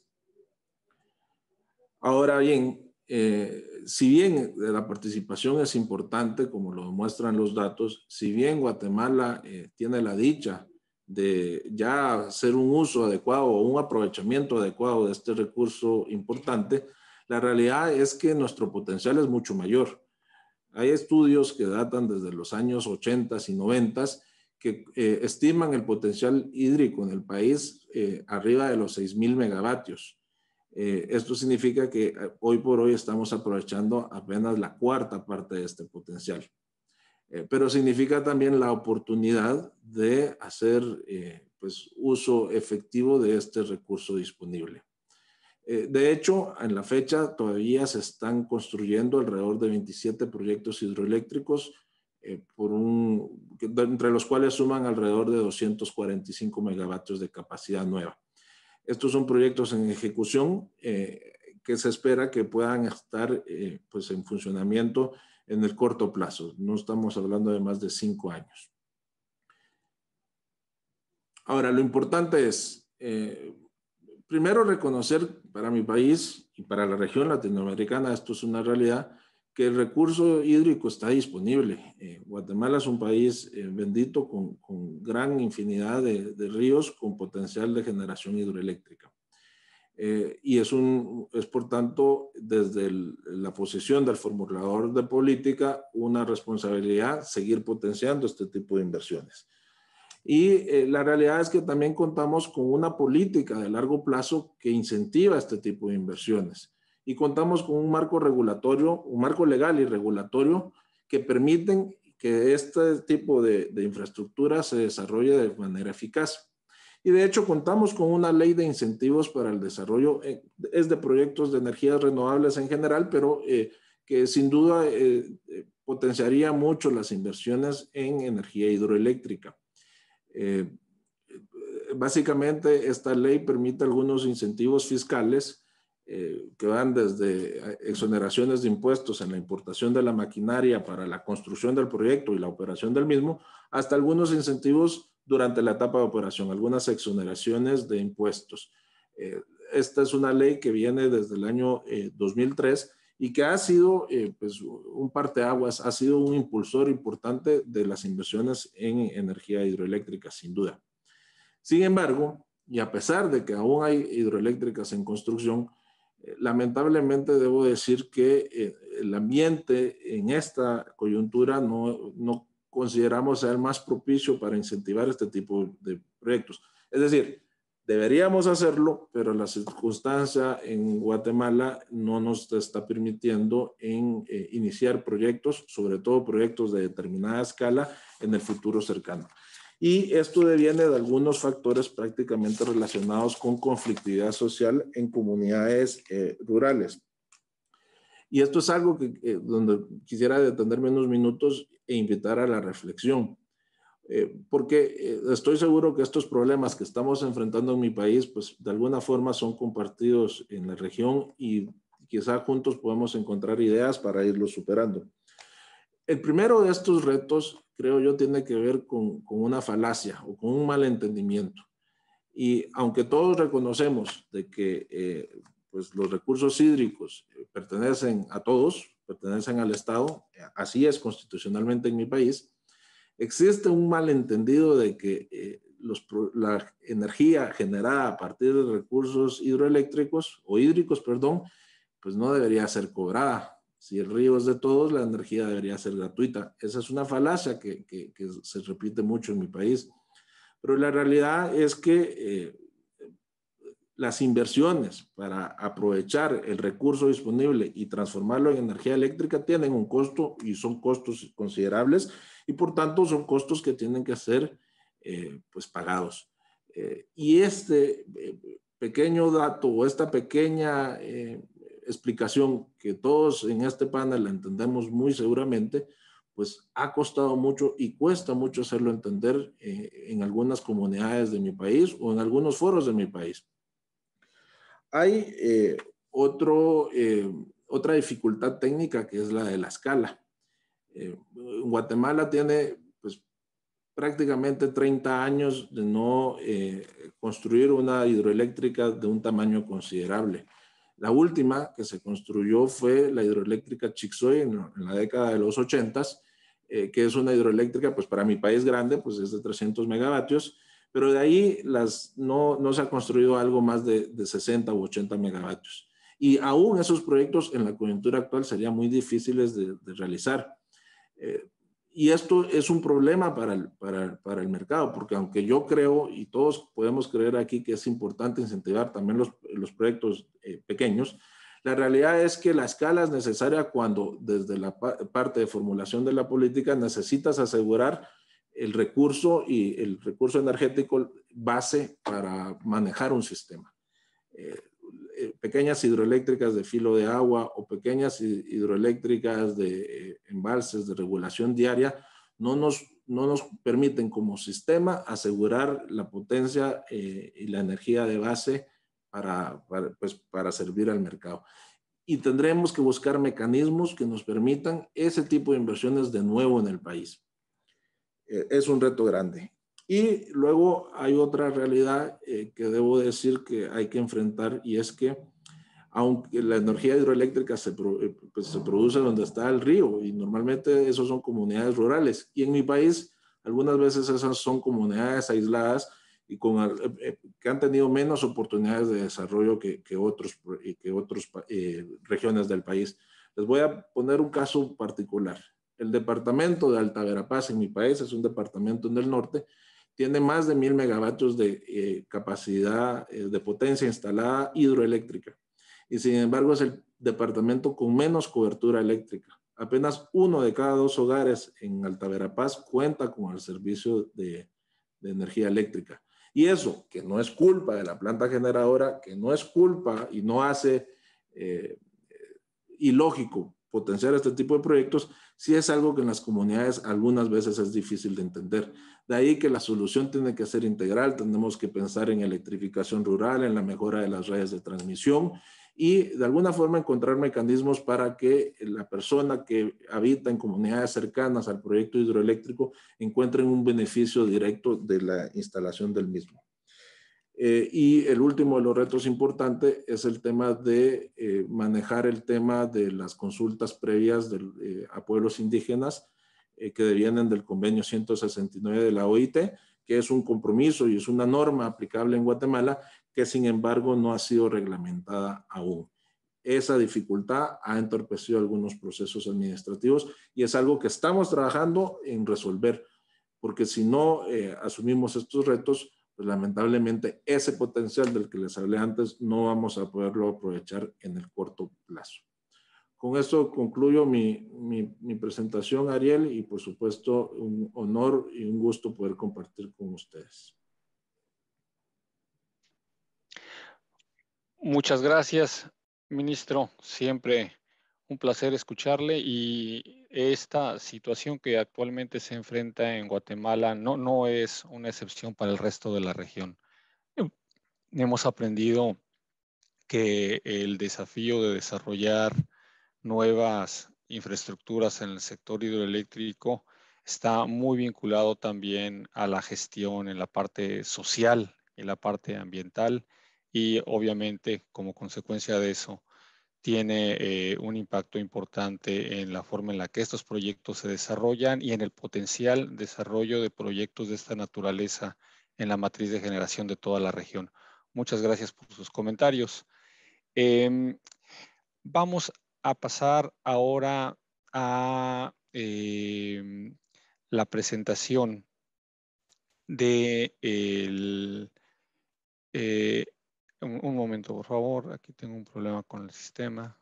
Ahora bien, si bien la participación es importante, como lo demuestran los datos, si bien Guatemala tiene la dicha de ya hacer un uso adecuado o un aprovechamiento adecuado de este recurso importante, la realidad es que nuestro potencial es mucho mayor. Hay estudios que datan desde los años 80 y 90 que estiman el potencial hídrico en el país arriba de los 6,000 megavatios. Esto significa que hoy por hoy estamos aprovechando apenas la cuarta parte de este potencial. Pero significa también la oportunidad de hacer pues, uso efectivo de este recurso disponible. De hecho, en la fecha todavía se están construyendo alrededor de 27 proyectos hidroeléctricos, entre los cuales suman alrededor de 245 megavatios de capacidad nueva. Estos son proyectos en ejecución que se espera que puedan estar pues en funcionamiento en el corto plazo. No estamos hablando de más de 5 años. Ahora, lo importante es, primero, reconocer para mi país y para la región latinoamericana, esto es una realidad, que el recurso hídrico está disponible. Guatemala es un país bendito con gran infinidad de ríos con potencial de generación hidroeléctrica. Y es por tanto, desde la posición del formulador de política, una responsabilidad seguir potenciando este tipo de inversiones. Y la realidad es que también contamos con una política de largo plazo que incentiva este tipo de inversiones. Y contamos con un marco regulatorio, un marco legal y regulatorio que permiten que este tipo de infraestructura se desarrolle de manera eficaz. Y de hecho contamos con una ley de incentivos para el desarrollo, es de proyectos de energías renovables en general, pero que sin duda potenciaría mucho las inversiones en energía hidroeléctrica. Básicamente esta ley permite algunos incentivos fiscales que van desde exoneraciones de impuestos en la importación de la maquinaria para la construcción del proyecto y la operación del mismo, hasta algunos incentivos durante la etapa de operación, algunas exoneraciones de impuestos. Esta es una ley que viene desde el año 2003 y que ha sido pues, un parteaguas, ha sido un impulsor importante de las inversiones en energía hidroeléctrica, sin duda. Sin embargo, y a pesar de que aún hay hidroeléctricas en construcción, lamentablemente debo decir que el ambiente en esta coyuntura no consideramos ser más propicio para incentivar este tipo de proyectos. Es decir, deberíamos hacerlo, pero la circunstancia en Guatemala no nos está permitiendo iniciar proyectos, sobre todo proyectos de determinada escala, en el futuro cercano. Y esto deviene de algunos factores prácticamente relacionados con conflictividad social en comunidades rurales. Y esto es algo donde quisiera detenerme unos minutos e invitar a la reflexión. Porque estoy seguro que estos problemas que estamos enfrentando en mi país, pues de alguna forma son compartidos en la región y quizá juntos podemos encontrar ideas para irlos superando. El primero de estos retos, creo yo, tiene que ver con una falacia o con un malentendimiento. Y aunque todos reconocemos de que pues los recursos hídricos pertenecen a todos, pertenecen al Estado, así es constitucionalmente en mi país, existe un malentendido de que la energía generada a partir de recursos hidroeléctricos o hídricos, perdón, pues no debería ser cobrada. Si el río es de todos, la energía debería ser gratuita. Esa es una falacia que se repite mucho en mi país. Pero la realidad es que las inversiones para aprovechar el recurso disponible y transformarlo en energía eléctrica tienen un costo y son costos considerables y por tanto son costos que tienen que ser pues pagados. Y este pequeño dato o esta pequeña explicación que todos en este panel la entendemos muy seguramente, pues ha costado mucho y cuesta mucho hacerlo entender en algunas comunidades de mi país o en algunos foros de mi país. Hay otra dificultad técnica que es la de la escala. Guatemala tiene pues, prácticamente 30 años de no construir una hidroeléctrica de un tamaño considerable. La última que se construyó fue la hidroeléctrica Chixoy en la década de los 80s, que es una hidroeléctrica, pues para mi país grande, pues es de 300 megavatios, pero de ahí no se ha construido algo más de 60 u 80 megavatios. Y aún esos proyectos en la coyuntura actual serían muy difíciles de realizar. Y esto es un problema para el mercado, porque aunque yo creo, y todos podemos creer aquí que es importante incentivar también los proyectos pequeños, la realidad es que la escala es necesaria cuando desde la parte de formulación de la política necesitas asegurar el recurso y el recurso energético base para manejar un sistema. Pequeñas hidroeléctricas de filo de agua o pequeñas hidroeléctricas de embalses de regulación diaria no nos permiten como sistema asegurar la potencia y la energía de base para servir al mercado. Y tendremos que buscar mecanismos que nos permitan ese tipo de inversiones de nuevo en el país. Es un reto grande. Y luego hay otra realidad que debo decir que hay que enfrentar y es que aunque la energía hidroeléctrica se produce donde está el río y normalmente esos son comunidades rurales y en mi país algunas veces esas son comunidades aisladas y que han tenido menos oportunidades de desarrollo que otras regiones del país. Les voy a poner un caso particular. El departamento de Alta Verapaz en mi país es un departamento en el norte, tiene más de 1000 megavatios de capacidad de potencia instalada hidroeléctrica. Y sin embargo es el departamento con menos cobertura eléctrica. Apenas 1 de cada 2 hogares en Alta Verapaz cuenta con el servicio de energía eléctrica. Y eso, que no es culpa de la planta generadora, que no es culpa y no hace ilógico potenciar este tipo de proyectos, sí es algo que en las comunidades algunas veces es difícil de entender. De ahí que la solución tiene que ser integral, tenemos que pensar en electrificación rural, en la mejora de las redes de transmisión y de alguna forma encontrar mecanismos para que la persona que habita en comunidades cercanas al proyecto hidroeléctrico encuentren un beneficio directo de la instalación del mismo. Y el último de los retos importantes es el tema de manejar el tema de las consultas previas a pueblos indígenas que devienen del convenio 169 de la OIT, que es un compromiso y es una norma aplicable en Guatemala que sin embargo no ha sido reglamentada aún. Esa dificultad ha entorpecido algunos procesos administrativos y es algo que estamos trabajando en resolver, porque si no asumimos estos retos, pues lamentablemente ese potencial del que les hablé antes no vamos a poderlo aprovechar en el corto plazo. Con esto concluyo mi presentación, Ariel, y por supuesto un honor y un gusto poder compartir con ustedes. Muchas gracias, ministro. Siempre un placer escucharle y esta situación que actualmente se enfrenta en Guatemala no es una excepción para el resto de la región. Hemos aprendido que el desafío de desarrollar nuevas infraestructuras en el sector hidroeléctrico está muy vinculado también a la gestión en la parte social, en la parte ambiental, y obviamente como consecuencia de eso tiene un impacto importante en la forma en la que estos proyectos se desarrollan y en el potencial desarrollo de proyectos de esta naturaleza en la matriz de generación de toda la región. Muchas gracias por sus comentarios. Vamos a pasar ahora a la presentación de un momento, por favor. Aquí tengo un problema con el sistema.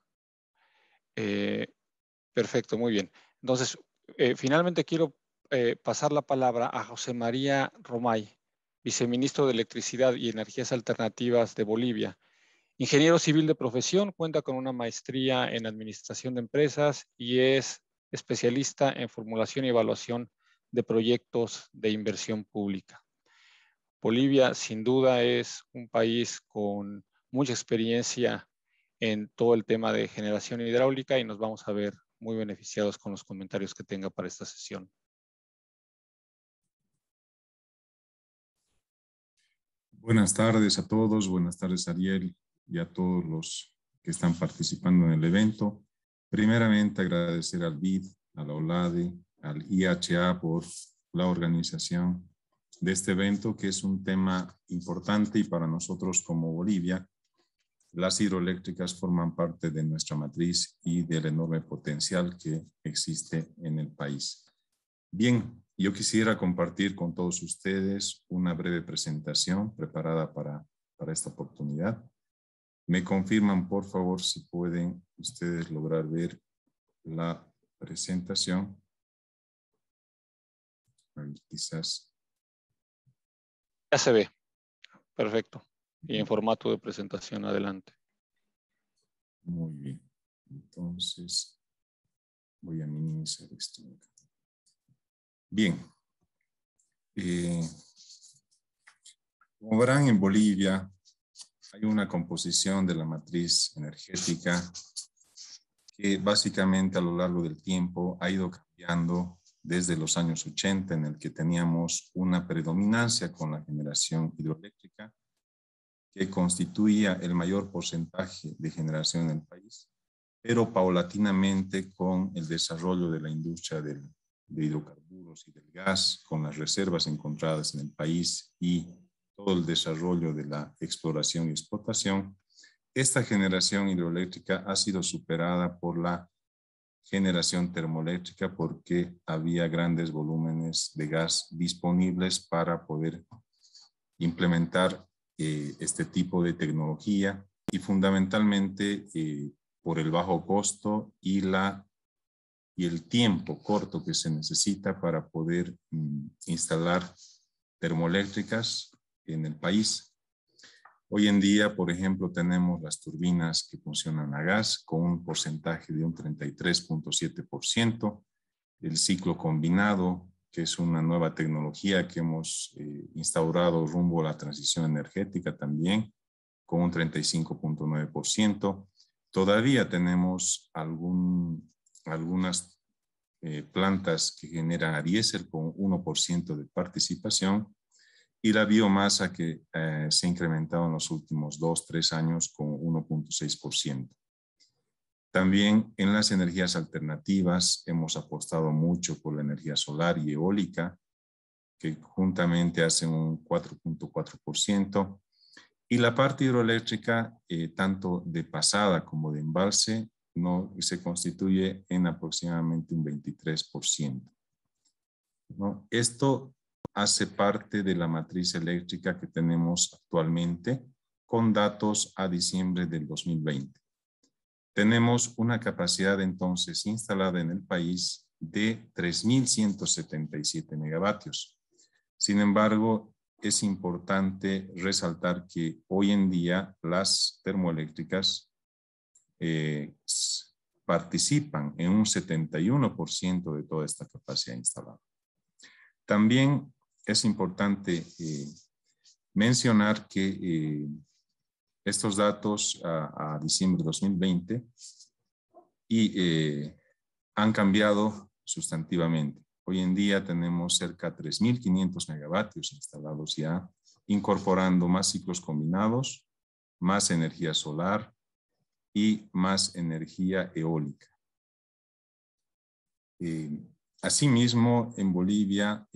Perfecto, muy bien. Entonces, finalmente quiero pasar la palabra a José María Romay, viceministro de Electricidad y Energías Alternativas de Bolivia. Ingeniero civil de profesión, cuenta con una maestría en administración de empresas y es especialista en formulación y evaluación de proyectos de inversión pública. Bolivia, sin duda, es un país con mucha experiencia en todo el tema de generación hidráulica y nos vamos a ver muy beneficiados con los comentarios que tenga para esta sesión. Buenas tardes a todos, buenas tardes Ariel y a todos los que están participando en el evento. Primeramente agradecer al BID, a la OLADE, al IHA por la organización de este evento, que es un tema importante y para nosotros como Bolivia, las hidroeléctricas forman parte de nuestra matriz y del enorme potencial que existe en el país. Bien, yo quisiera compartir con todos ustedes una breve presentación preparada para esta oportunidad. Me confirman, por favor, si pueden ustedes lograr ver la presentación. Quizás. Ya se ve. Perfecto. Y en formato de presentación, adelante. Muy bien. Entonces, voy a minimizar esto. Bien. Como verán, en Bolivia hay una composición de la matriz energética que básicamente a lo largo del tiempo ha ido cambiando desde los años 80, en el que teníamos una predominancia con la generación hidroeléctrica, que constituía el mayor porcentaje de generación en el país, pero paulatinamente con el desarrollo de la industria de hidrocarburos y del gas, con las reservas encontradas en el país y todo el desarrollo de la exploración y explotación, esta generación hidroeléctrica ha sido superada por la generación termoeléctrica porque había grandes volúmenes de gas disponibles para poder implementar este tipo de tecnología y fundamentalmente por el bajo costo y el tiempo corto que se necesita para poder instalar termoeléctricas en el país. Hoy en día, por ejemplo, tenemos las turbinas que funcionan a gas con un porcentaje de un 33.7%, el ciclo combinado, que es una nueva tecnología que hemos instaurado rumbo a la transición energética también, con un 35.9%. Todavía tenemos algunas plantas que generan a diésel con 1% de participación y la biomasa que se ha incrementado en los últimos 2-3 años con 1.6%. También en las energías alternativas hemos apostado mucho por la energía solar y eólica, que juntamente hacen un 4.4%. Y la parte hidroeléctrica, tanto de pasada como de embalse, se constituye en aproximadamente un 23%. ¿No? Esto hace parte de la matriz eléctrica que tenemos actualmente con datos a diciembre del 2020. Tenemos una capacidad entonces instalada en el país de 3.177 megavatios. Sin embargo, es importante resaltar que hoy en día las termoeléctricas participan en un 71% de toda esta capacidad instalada. También es importante mencionar que estos datos a diciembre de 2020 han cambiado sustantivamente. Hoy en día tenemos cerca de 3.500 megavatios instalados ya, incorporando más ciclos combinados, más energía solar y más energía eólica. Asimismo, en Bolivia,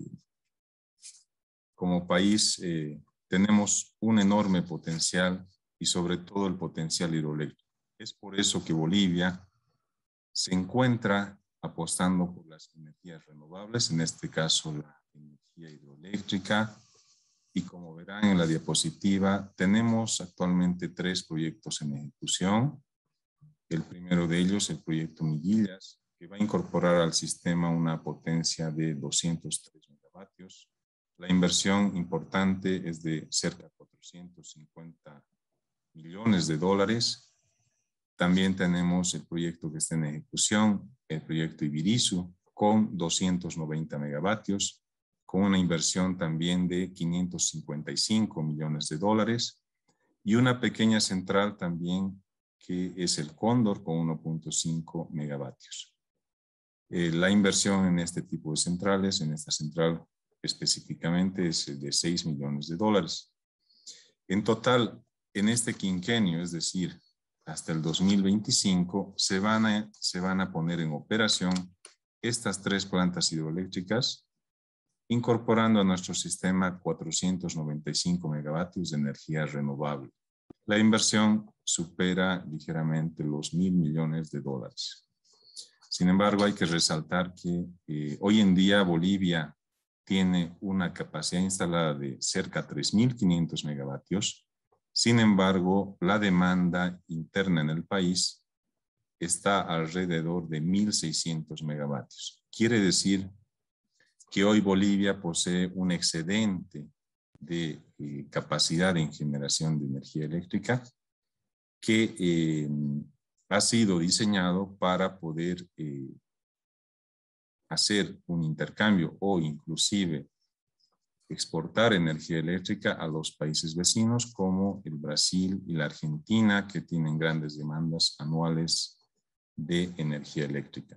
como país, tenemos un enorme potencial y sobre todo el potencial hidroeléctrico. Es por eso que Bolivia se encuentra apostando por las energías renovables, en este caso la energía hidroeléctrica. Y como verán en la diapositiva, tenemos actualmente 3 proyectos en ejecución. El primero de ellos, el proyecto Miguillas, que va a incorporar al sistema una potencia de 203 megavatios. La inversión importante es de cerca de 450 millones de dólares. También tenemos el proyecto que está en ejecución, el proyecto Ibirizu, con 290 megavatios, con una inversión también de 555 millones de dólares, y una pequeña central también que es el Cóndor con 1.5 megavatios. La inversión en este tipo de centrales, en esta central específicamente, es de 6 millones de dólares. En total, en este quinquenio, es decir, hasta el 2025, se van a poner en operación estas 3 plantas hidroeléctricas, incorporando a nuestro sistema 495 megavatios de energía renovable. La inversión supera ligeramente los 1.000 millones de dólares. Sin embargo, hay que resaltar que hoy en día Bolivia tiene una capacidad instalada de cerca de 3.500 megavatios. Sin embargo, la demanda interna en el país está alrededor de 1.600 megavatios. Quiere decir que hoy Bolivia posee un excedente de capacidad en generación de energía eléctrica que ha sido diseñado para poder hacer un intercambio o inclusive exportar energía eléctrica a los países vecinos como el Brasil y la Argentina, que tienen grandes demandas anuales de energía eléctrica.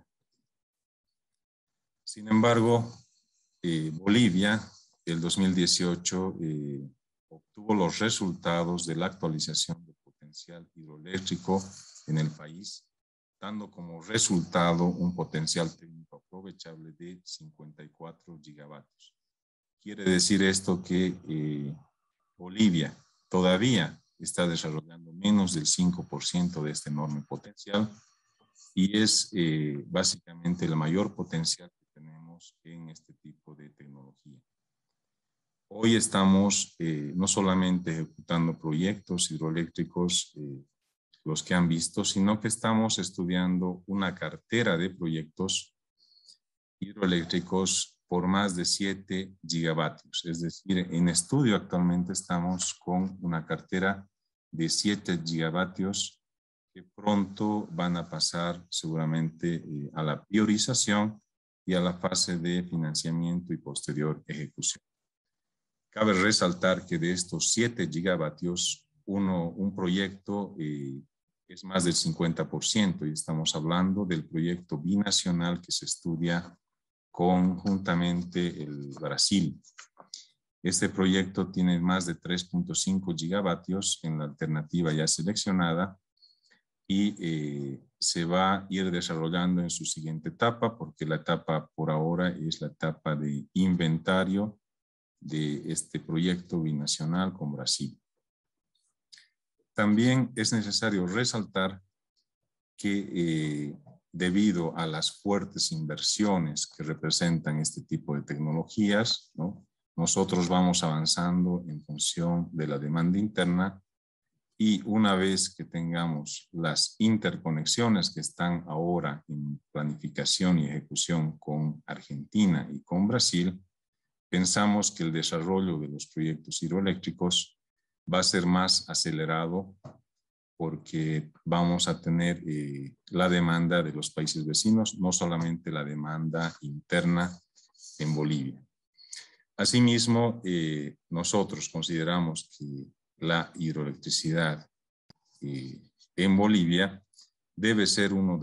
Sin embargo, Bolivia, el 2018, obtuvo los resultados de la actualización del potencial hidroeléctrico en el país, dando como resultado un potencial técnico aprovechable de 54 gigavatios. Quiere decir esto que Bolivia todavía está desarrollando menos del 5% de este enorme potencial y es básicamente el mayor potencial que tenemos en este tipo de tecnología. Hoy estamos no solamente ejecutando proyectos hidroeléctricos, los que han visto, sino que estamos estudiando una cartera de proyectos hidroeléctricos por más de 7 gigavatios. Es decir, en estudio actualmente estamos con una cartera de 7 gigavatios que pronto van a pasar seguramente a la priorización y a la fase de financiamiento y posterior ejecución. Cabe resaltar que de estos 7 gigavatios, un proyecto es más del 50% y estamos hablando del proyecto binacional que se estudia conjuntamente el Brasil. Este proyecto tiene más de 3.5 gigavatios en la alternativa ya seleccionada y se va a ir desarrollando en su siguiente etapa, porque la etapa por ahora es la etapa de inventario de este proyecto binacional con Brasil. También es necesario resaltar que debido a las fuertes inversiones que representan este tipo de tecnologías, ¿no?, nosotros vamos avanzando en función de la demanda interna y una vez que tengamos las interconexiones que están ahora en planificación y ejecución con Argentina y con Brasil, pensamos que el desarrollo de los proyectos hidroeléctricos va a ser más acelerado porque vamos a tener la demanda de los países vecinos, no solamente la demanda interna en Bolivia. Asimismo, nosotros consideramos que la hidroelectricidad en Bolivia debe ser uno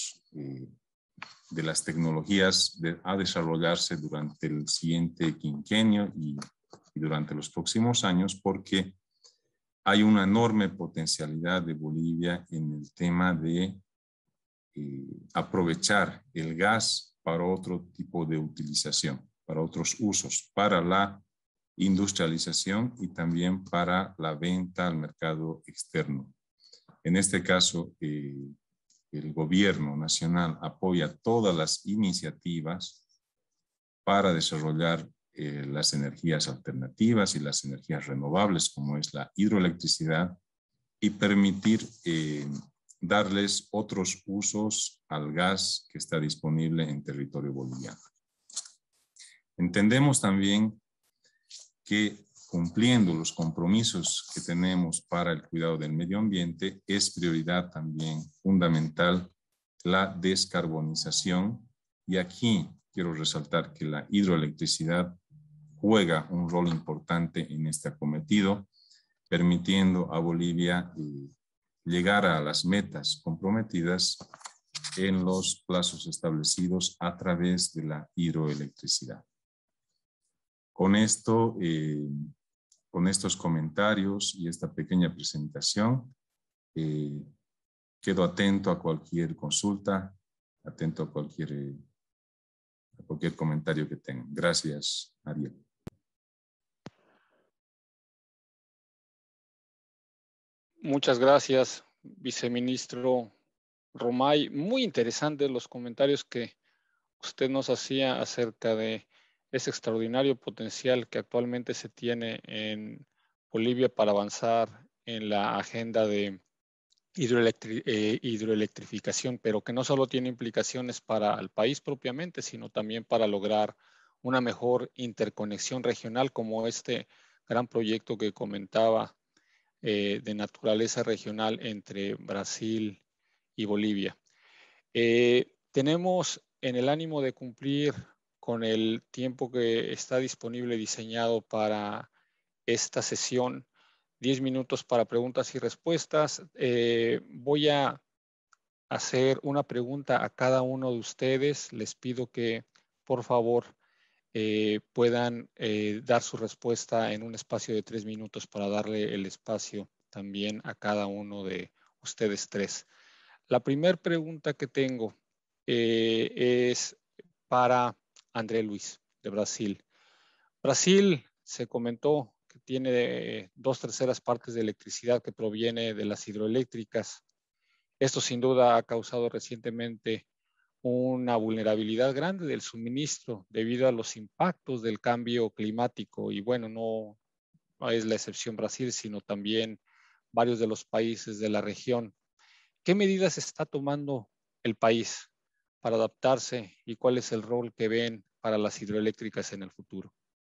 de las tecnologías a desarrollarse durante el siguiente quinquenio y durante los próximos años, porque hay una enorme potencialidad de Bolivia en el tema de aprovechar el gas para otro tipo de utilización, para otros usos, para la industrialización y también para la venta al mercado externo. En este caso, el gobierno nacional apoya todas las iniciativas para desarrollar las energías alternativas y las energías renovables, como es la hidroelectricidad, y permitir darles otros usos al gas que está disponible en territorio boliviano. Entendemos también que cumpliendo los compromisos que tenemos para el cuidado del medio ambiente, es prioridad también fundamental la descarbonización. Y aquí quiero resaltar que la hidroelectricidad juega un rol importante en este acometido, permitiendo a Bolivia llegar a las metas comprometidas en los plazos establecidos a través de la hidroelectricidad. Con esto, con estos comentarios y esta pequeña presentación, quedo atento a cualquier consulta, atento a cualquier comentario que tengan. Gracias, Ariel. Muchas gracias, viceministro Romay. Muy interesantes los comentarios que usted nos hacía acerca de ese extraordinario potencial que actualmente se tiene en Bolivia para avanzar en la agenda de hidroelectrificación, pero que no solo tiene implicaciones para el país propiamente, sino también para lograr una mejor interconexión regional, como este gran proyecto que comentaba de naturaleza regional entre Brasil y Bolivia. Tenemos en el ánimo de cumplir con el tiempo que está disponible diseñado para esta sesión, 10 minutos para preguntas y respuestas. Voy a hacer una pregunta a cada uno de ustedes. Les pido que, por favor, puedan dar su respuesta en un espacio de 3 minutos para darle el espacio también a cada uno de ustedes tres. La primera pregunta que tengo es para André Luis, de Brasil. Brasil se comentó que tiene 2/3 partes de electricidad que proviene de las hidroeléctricas. Esto sin duda ha causado recientemente una vulnerabilidad grande del suministro debido a los impactos del cambio climático. Y bueno, no es la excepción Brasil, sino también varios de los países de la región. ¿Qué medidas está tomando el país para adaptarse y cuál es el rol que ven para las hidroeléctricas en el futuro?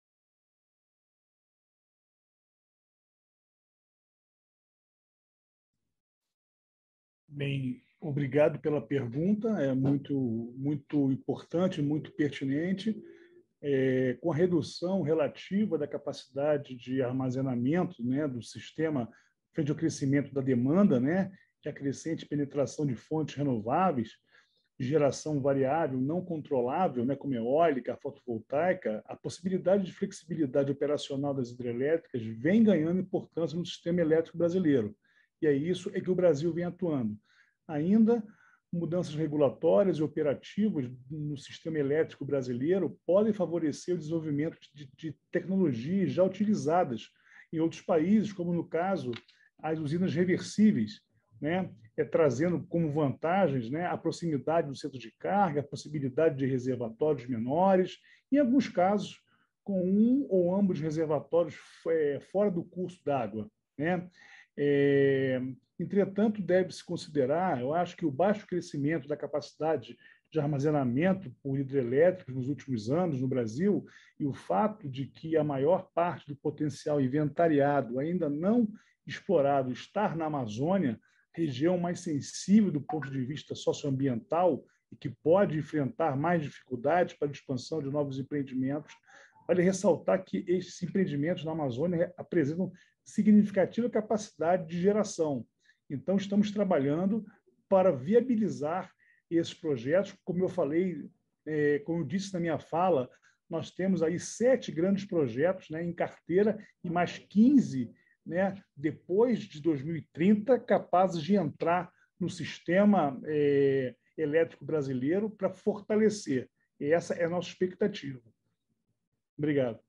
Bem, obrigado pela pergunta, é muito importante, muito pertinente. Com a redução relativa da capacidade de armazenamento, né, do sistema frente ao crescimento da demanda, né, que a crescente penetração de fontes renováveis, geração variável não controlável, né, como eólica, fotovoltaica, a possibilidade de flexibilidade operacional das hidrelétricas vem ganhando importância no sistema elétrico brasileiro. E é isso que o Brasil vem atuando. Ainda, mudanças regulatórias e operativas no sistema elétrico brasileiro podem favorecer o desenvolvimento de tecnologias já utilizadas em outros países, como no caso as usinas reversíveis, né? Trazendo como vantagens, né, a proximidade do centro de carga, a possibilidade de reservatórios menores, em alguns casos com um ou ambos reservatórios fora do curso d'água, né? Entretanto, deve-se considerar, eu acho que o baixo crescimento da capacidade de armazenamento por hidrelétricos nos últimos anos no Brasil e o fato de que a maior parte do potencial inventariado ainda não explorado estar na Amazônia, região mais sensível do ponto de vista socioambiental e que pode enfrentar mais dificuldades para a expansão de novos empreendimentos. Vale ressaltar que esses empreendimentos na Amazônia apresentam significativa capacidade de geração. Então, estamos trabalhando para viabilizar esses projetos. Como eu falei, como eu disse na minha fala, nós temos aí 7 grandes projetos, né, em carteira e mais 15, né, depois de 2030, capazes de entrar no sistema elétrico brasileiro para fortalecer. E essa é a nossa expectativa. Obrigado.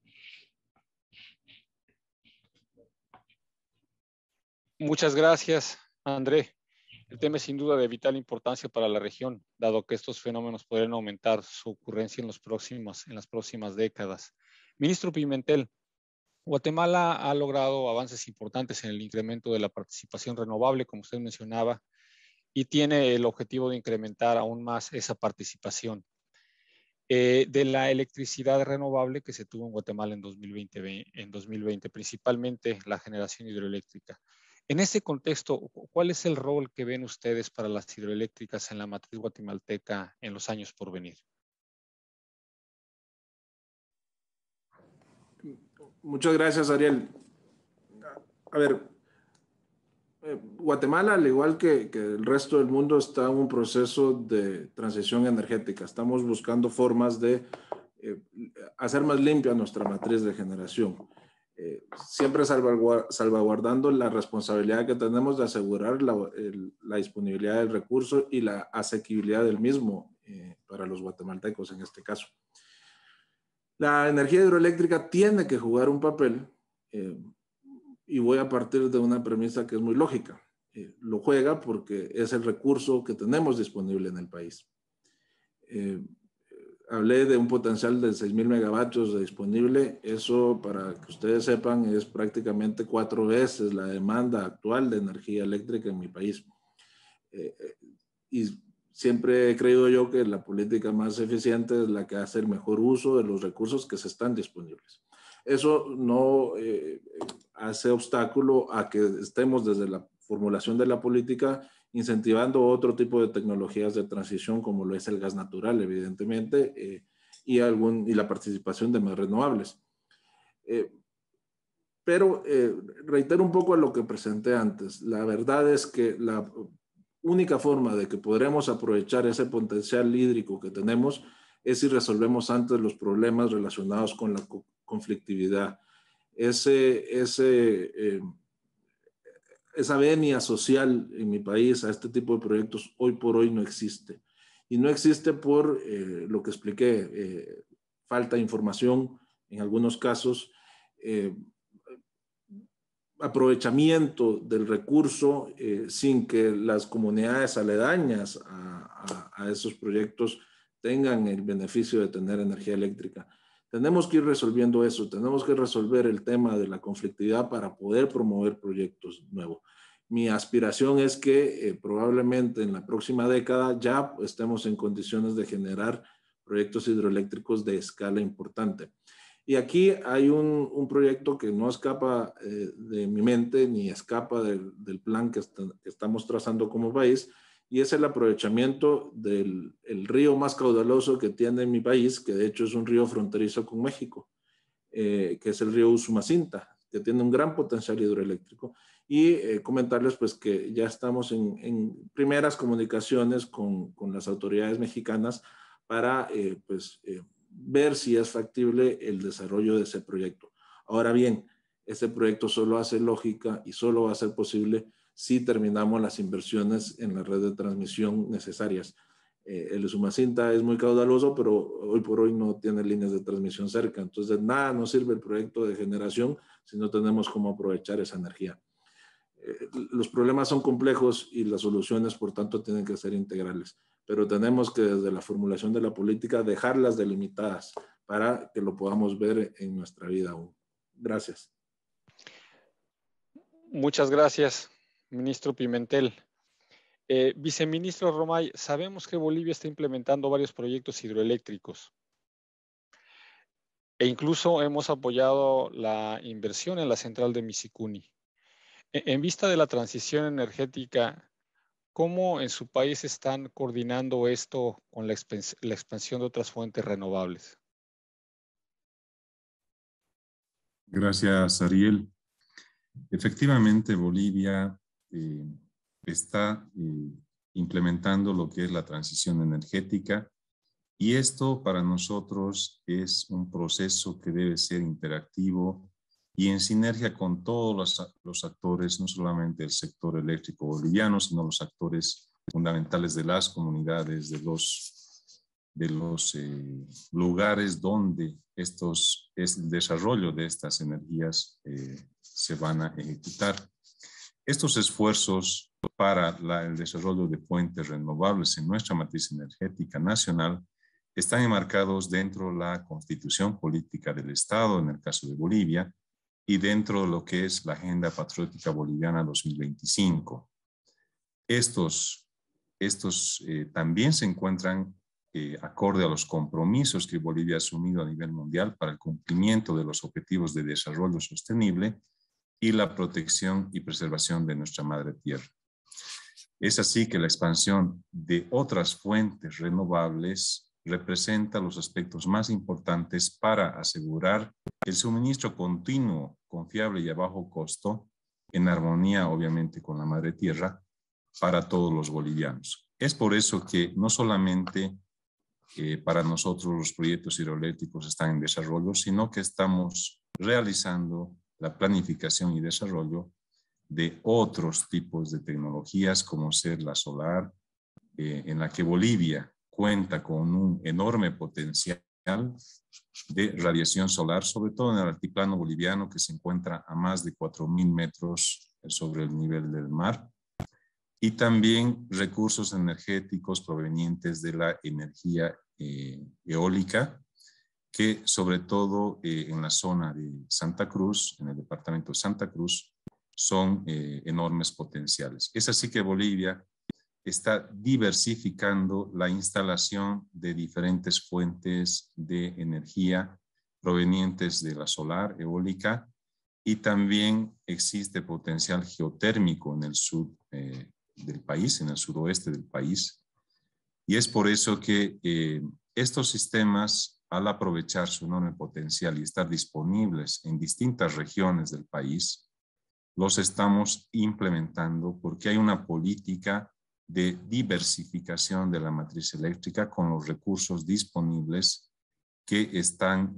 Muchas gracias, André. El tema es sin duda de vital importancia para la región, dado que estos fenómenos podrían aumentar su ocurrencia en las próximas décadas. Ministro Pimentel, Guatemala ha logrado avances importantes en el incremento de la participación renovable, como usted mencionaba, y tiene el objetivo de incrementar aún más esa participación. De la electricidad renovable que se tuvo en Guatemala en 2020, principalmente la generación hidroeléctrica. En ese contexto, ¿cuál es el rol que ven ustedes para las hidroeléctricas en la matriz guatemalteca en los años por venir? Muchas gracias, Ariel. A ver, Guatemala, al igual que el resto del mundo, está en un proceso de transición energética. Estamos buscando formas de hacer más limpia nuestra matriz de generación. Siempre salvaguardando la responsabilidad que tenemos de asegurar la disponibilidad del recurso y la asequibilidad del mismo para los guatemaltecos en este caso. La energía hidroeléctrica tiene que jugar un papel y voy a partir de una premisa que es muy lógica. Lo juega porque es el recurso que tenemos disponible en el país. Hablé de un potencial de 6,000 megavatios de disponible. Eso, para que ustedes sepan, es prácticamente 4 veces la demanda actual de energía eléctrica en mi país. Y siempre he creído yo que la política más eficiente es la que hace el mejor uso de los recursos que se están disponibles. Eso no hace obstáculo a que estemos desde la formulación de la política incentivando otro tipo de tecnologías de transición como lo es el gas natural, evidentemente, y la participación de más renovables. Pero reitero un poco a lo que presenté antes. La verdad es que la única forma de que podremos aprovechar ese potencial hídrico que tenemos es si resolvemos antes los problemas relacionados con la conflictividad. Esa venia social en mi país a este tipo de proyectos hoy por hoy no existe. Y no existe por lo que expliqué, falta de información en algunos casos, aprovechamiento del recurso sin que las comunidades aledañas a esos proyectos tengan el beneficio de tener energía eléctrica. Tenemos que ir resolviendo eso, tenemos que resolver el tema de la conflictividad para poder promover proyectos nuevos. Mi aspiración es que probablemente en la próxima década ya estemos en condiciones de generar proyectos hidroeléctricos de escala importante. Y aquí hay un proyecto que no escapa de mi mente ni escapa del plan que estamos trazando como país, y es el aprovechamiento del río más caudaloso que tiene mi país, que de hecho es un río fronterizo con México, que es el río Usumacinta, que tiene un gran potencial hidroeléctrico. Y comentarles pues que ya estamos en primeras comunicaciones con las autoridades mexicanas para ver si es factible el desarrollo de ese proyecto. Ahora bien, este proyecto solo hace lógica y solo va a ser posible si terminamos las inversiones en la red de transmisión necesarias. El Usumacinta es muy caudaloso, pero hoy por hoy no tiene líneas de transmisión cerca. Entonces, nada nos sirve el proyecto de generación si no tenemos cómo aprovechar esa energía. Los problemas son complejos y las soluciones, por tanto, tienen que ser integrales. Pero tenemos que, desde la formulación de la política, dejarlas delimitadas para que lo podamos ver en nuestra vida aún. Gracias. Muchas gracias, ministro Pimentel. Viceministro Romay, sabemos que Bolivia está implementando varios proyectos hidroeléctricos e incluso hemos apoyado la inversión en la central de Misicuni. En vista de la transición energética, ¿cómo en su país están coordinando esto con la expansión de otras fuentes renovables? Gracias, Ariel. Efectivamente, Bolivia está implementando lo que es la transición energética, y esto para nosotros es un proceso que debe ser interactivo y en sinergia con todos los actores, no solamente el sector eléctrico boliviano, sino los actores fundamentales de las comunidades, de los lugares donde el desarrollo de estas energías se van a ejecutar. Estos esfuerzos para el desarrollo de fuentes renovables en nuestra matriz energética nacional están enmarcados dentro de la Constitución Política del Estado, en el caso de Bolivia, y dentro de lo que es la Agenda Patriótica Boliviana 2025. Estos también se encuentran acorde a los compromisos que Bolivia ha asumido a nivel mundial para el cumplimiento de los objetivos de desarrollo sostenible y la protección y preservación de nuestra madre tierra. Es así que la expansión de otras fuentes renovables representa los aspectos más importantes para asegurar el suministro continuo, confiable y a bajo costo, en armonía obviamente con la madre tierra, para todos los bolivianos. Es por eso que no solamente para nosotros los proyectos hidroeléctricos están en desarrollo, sino que estamos realizando la planificación y desarrollo de otros tipos de tecnologías, como ser la solar, en la que Bolivia cuenta con un enorme potencial de radiación solar, sobre todo en el altiplano boliviano, que se encuentra a más de 4.000 metros sobre el nivel del mar, y también recursos energéticos provenientes de la energía eólica, que sobre todo en la zona de Santa Cruz, en el departamento de Santa Cruz, son enormes potenciales. Es así que Bolivia está diversificando la instalación de diferentes fuentes de energía provenientes de la solar eólica, y también existe potencial geotérmico en el sur del país, en el suroeste del país. Y es por eso que estos sistemas, al aprovechar su enorme potencial y estar disponibles en distintas regiones del país, los estamos implementando porque hay una política de diversificación de la matriz eléctrica con los recursos disponibles que están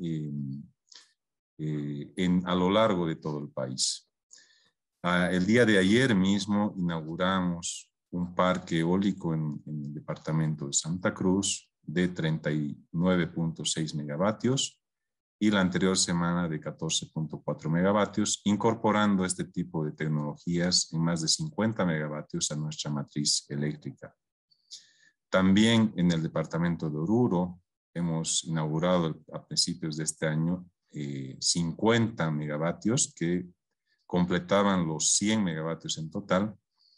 a lo largo de todo el país. El día de ayer mismo inauguramos un parque eólico en el departamento de Santa Cruz de 39.6 megavatios y la anterior semana de 14.4 megavatios, incorporando este tipo de tecnologías en más de 50 megavatios a nuestra matriz eléctrica. También en el departamento de Oruro hemos inaugurado a principios de este año 50 megavatios que completaban los 100 megavatios en total,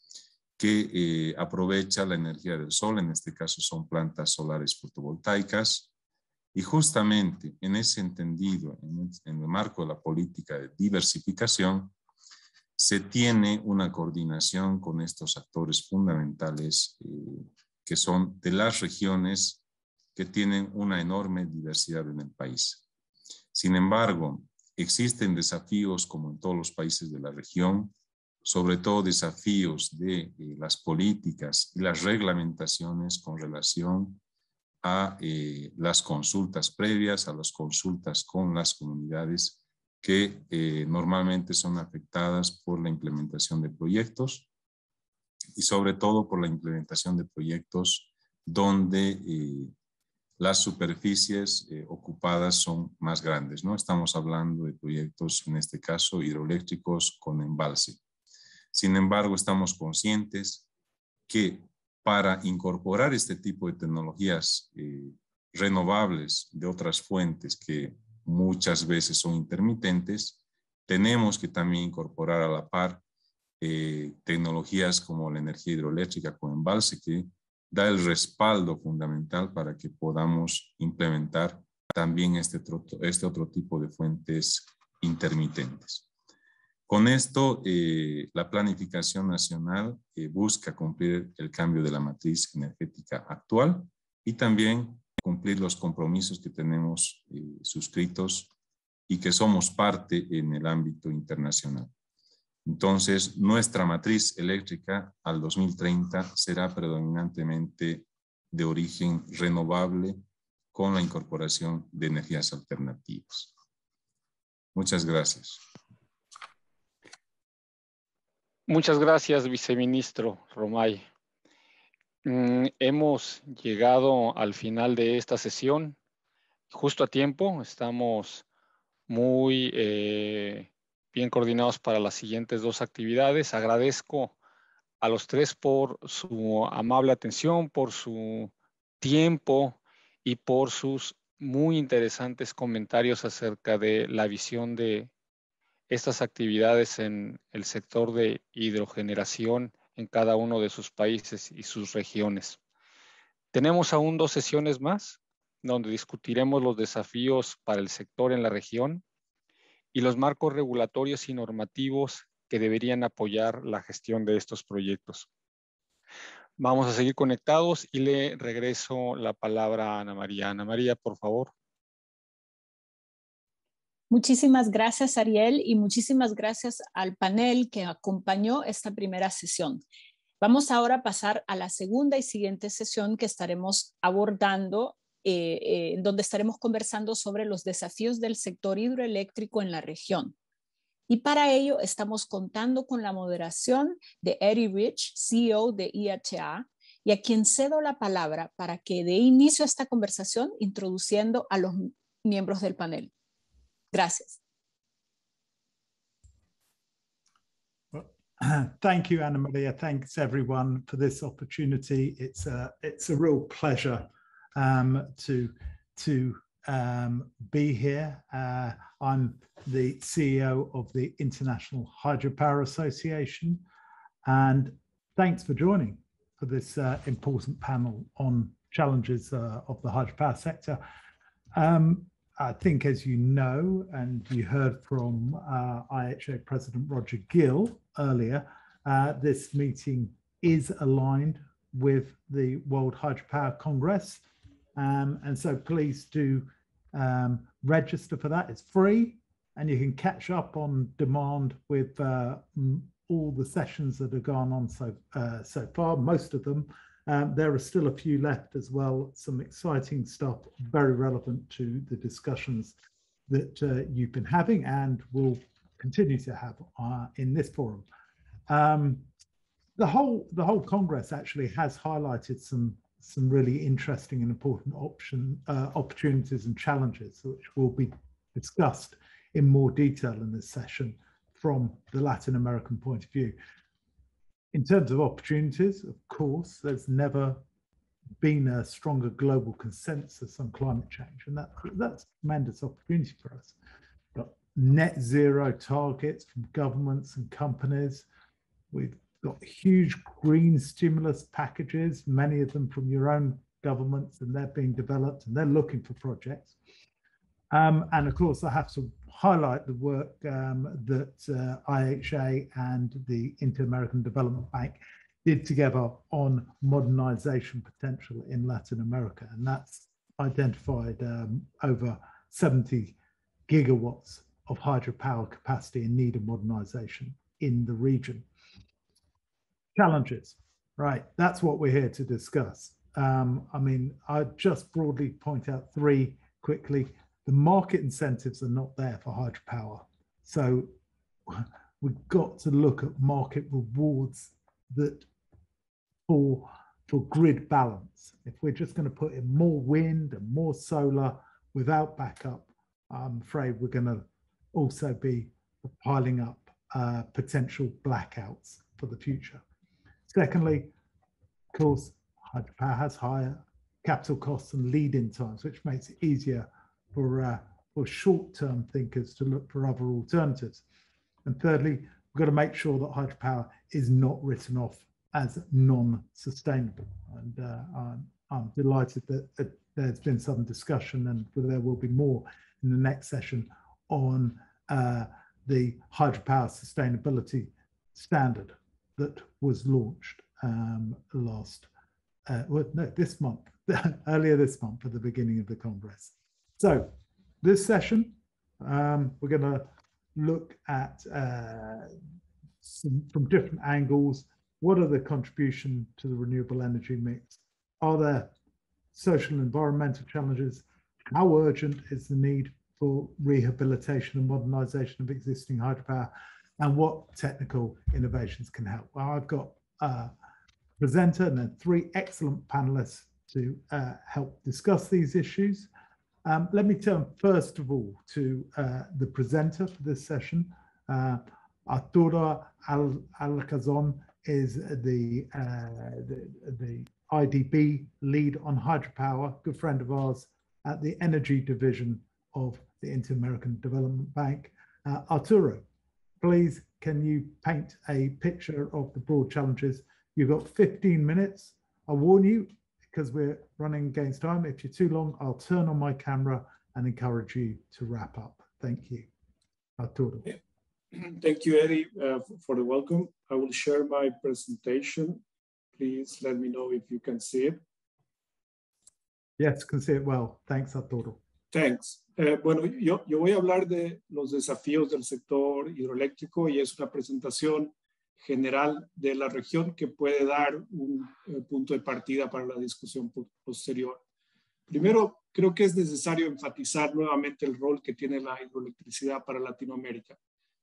que aprovecha la energía del sol, en este caso son plantas solares fotovoltaicas, y justamente en ese entendido, en el marco de la política de diversificación, se tiene una coordinación con estos actores fundamentales que son de las regiones que tienen una enorme diversidad en el país. Sin embargo, existen desafíos como en todos los países de la región, sobre todo desafíos de las políticas y las reglamentaciones con relación a las consultas previas, a las consultas con las comunidades que normalmente son afectadas por la implementación de proyectos y sobre todo por la implementación de proyectos donde las superficies ocupadas son más grandes, ¿no? Estamos hablando de proyectos, en este caso, hidroeléctricos con embalse. Sin embargo, estamos conscientes que para incorporar este tipo de tecnologías renovables de otras fuentes que muchas veces son intermitentes, tenemos que también incorporar a la par tecnologías como la energía hidroeléctrica con embalse, que da el respaldo fundamental para que podamos implementar también este otro tipo de fuentes intermitentes. Con esto, la planificación nacional busca cumplir el cambio de la matriz energética actual y también cumplir los compromisos que tenemos suscritos y que somos parte en el ámbito internacional. Entonces, nuestra matriz eléctrica al 2030 será predominantemente de origen renovable con la incorporación de energías alternativas. Muchas gracias. Muchas gracias, viceministro Romay. Hemos llegado al final de esta sesión, justo a tiempo. Estamos muy bien coordinados para las siguientes dos actividades. Agradezco a los tres por su amable atención, por su tiempo y por sus muy interesantes comentarios acerca de la visión de estas actividades en el sector de hidrogeneración en cada uno de sus países y sus regiones. Tenemos aún 2 sesiones más, donde discutiremos los desafíos para el sector en la región y los marcos regulatorios y normativos que deberían apoyar la gestión de estos proyectos. Vamos a seguir conectados y le regreso la palabra a Ana María. Ana María, por favor. Muchísimas gracias, Ariel, y muchísimas gracias al panel que acompañó esta primera sesión. Vamos ahora a pasar a la segunda y siguiente sesión que estaremos abordando, donde estaremos conversando sobre los desafíos del sector hidroeléctrico en la región. Y para ello estamos contando con la moderación de Eddie Rich, CEO de IHA, y a quien cedo la palabra para que dé inicio a esta conversación introduciendo a los miembros del panel. Gracias. Well, thank you, Ana Maria. Thanks everyone for this opportunity. It's a real pleasure to be here. I'm the CEO of the International Hydropower Association, and thanks for joining for this important panel on challenges of the hydropower sector. I think, as you know, and you heard from IHA President Roger Gill earlier, this meeting is aligned with the World Hydropower Congress. And so please do register for that. It's free, and you can catch up on demand with all the sessions that have gone on so far, most of them. There are still a few left as well, some exciting stuff, very relevant to the discussions that you've been having and will continue to have in this forum. The whole Congress actually has highlighted some really interesting and important opportunities and challenges, which will be discussed in more detail in this session from the Latin American point of view. In terms of opportunities, of course, there's never been a stronger global consensus on climate change, and that's a tremendous opportunity for us. We've got net zero targets from governments and companies. We've got huge green stimulus packages, many of them from your own governments, and they're being developed and they're looking for projects. And of course, I have to highlight the work that IHA and the Inter-American Development Bank did together on modernization potential in Latin America. And that's identified over 70 gigawatts of hydropower capacity in need of modernization in the region. Challenges, right? That's what we're here to discuss. I mean, I'd just broadly point out 3 quickly. The market incentives are not there for hydropower. So we've got to look at market rewards that for grid balance. If we're just going to put in more wind and more solar without backup, I'm afraid we're going to also be piling up potential blackouts for the future. Secondly, of course, hydropower has higher capital costs and lead-in times, which makes it easier for short-term thinkers to look for other alternatives. And thirdly, we've got to make sure that hydropower is not written off as non-sustainable. And I'm delighted that there's been some discussion, and there will be more in the next session on the hydropower sustainability standard that was launched this month, earlier this month at the beginning of the Congress. So this session, we're going to look at from different angles. What are the contribution to the renewable energy mix? Are there social and environmental challenges? How urgent is the need for rehabilitation and modernization of existing hydropower? And what technical innovations can help? Well, I've got a presenter and then 3 excellent panelists to help discuss these issues. Let me turn first of all to the presenter for this session. Arturo Alcazon is the IDB lead on hydropower, good friend of ours at the energy division of the Inter-American Development Bank. Arturo, please, can you paint a picture of the broad challenges? You've got 15 minutes. I warn you, because we're running against time, if you're too long, I'll turn on my camera and encourage you to wrap up. Thank you. Arturo. Thank you, Eddie, for the welcome. I will share my presentation. Please let me know if you can see it. Yes, can see it well. Thanks, Arturo. Thanks. Bueno, yo voy a hablar de los desafíos del sector hidroeléctrico y es una presentación general de la región que puede dar un punto de partida para la discusión posterior. Primero, creo que es necesario enfatizar nuevamente el rol que tiene la hidroelectricidad para Latinoamérica.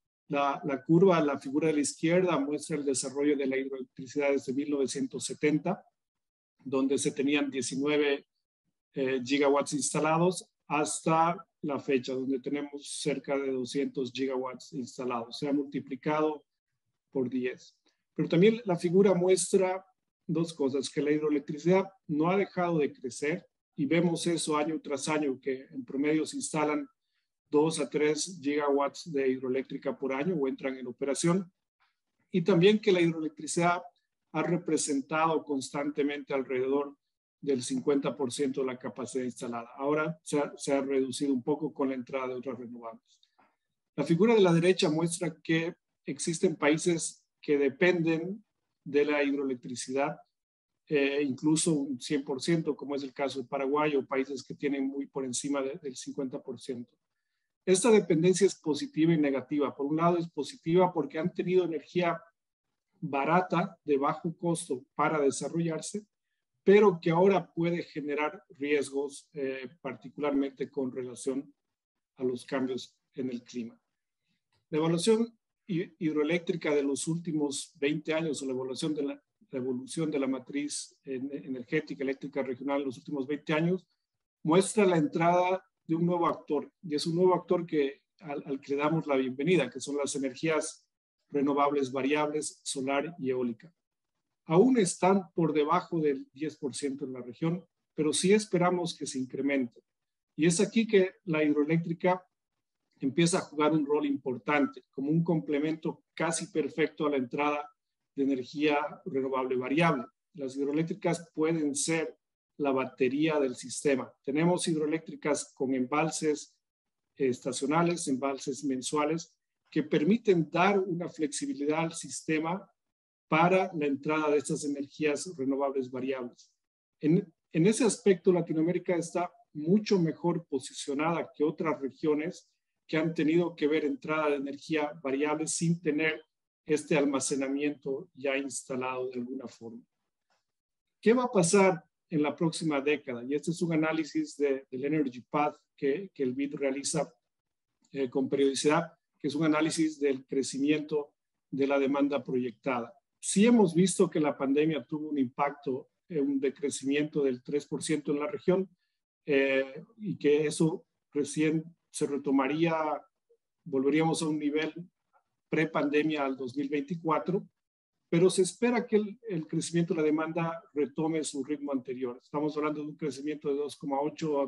La curva, la figura de la izquierda, muestra el desarrollo de la hidroelectricidad desde 1970, donde se tenían 19 gigawatts instalados, hasta la fecha, donde tenemos cerca de 200 gigawatts instalados. Se ha multiplicado por 10. Pero también la figura muestra 2 cosas, que la hidroelectricidad no ha dejado de crecer, y vemos eso año tras año, que en promedio se instalan 2 a 3 gigawatts de hidroeléctrica por año o entran en operación, y también que la hidroelectricidad ha representado constantemente alrededor del 50% de la capacidad instalada. Ahora se ha reducido un poco con la entrada de otras renovables. La figura de la derecha muestra que existen países que dependen de la hidroelectricidad, incluso un 100%, como es el caso de Paraguay, o países que tienen muy por encima del 50%. Esta dependencia es positiva y negativa. Por un lado es positiva porque han tenido energía barata, de bajo costo para desarrollarse, pero que ahora puede generar riesgos, particularmente con relación a los cambios en el clima. La evaluación hidroeléctrica de los últimos 20 años, o la evolución de la matriz energética eléctrica regional en los últimos 20 años, muestra la entrada de un nuevo actor, y es un nuevo actor al que le damos la bienvenida, que son las energías renovables variables, solar y eólica. Aún están por debajo del 10% en la región, pero sí esperamos que se incremente. Y es aquí que la hidroeléctrica empieza a jugar un rol importante, como un complemento casi perfecto a la entrada de energía renovable variable. Las hidroeléctricas pueden ser la batería del sistema. Tenemos hidroeléctricas con embalses estacionales, embalses mensuales, que permiten dar una flexibilidad al sistema para la entrada de estas energías renovables variables. En ese aspecto, Latinoamérica está mucho mejor posicionada que otras regiones que han tenido que ver entrada de energía variable sin tener este almacenamiento ya instalado de alguna forma. ¿Qué va a pasar en la próxima década? Y este es un análisis del Energy Path que el BID realiza con periodicidad, que es un análisis del crecimiento de la demanda proyectada. Sí hemos visto que la pandemia tuvo un impacto, un decrecimiento del 3% en la región, y que eso recién se retomaría, volveríamos a un nivel pre-pandemia al 2024, pero se espera que el crecimiento de la demanda retome su ritmo anterior. Estamos hablando de un crecimiento de 2,8 a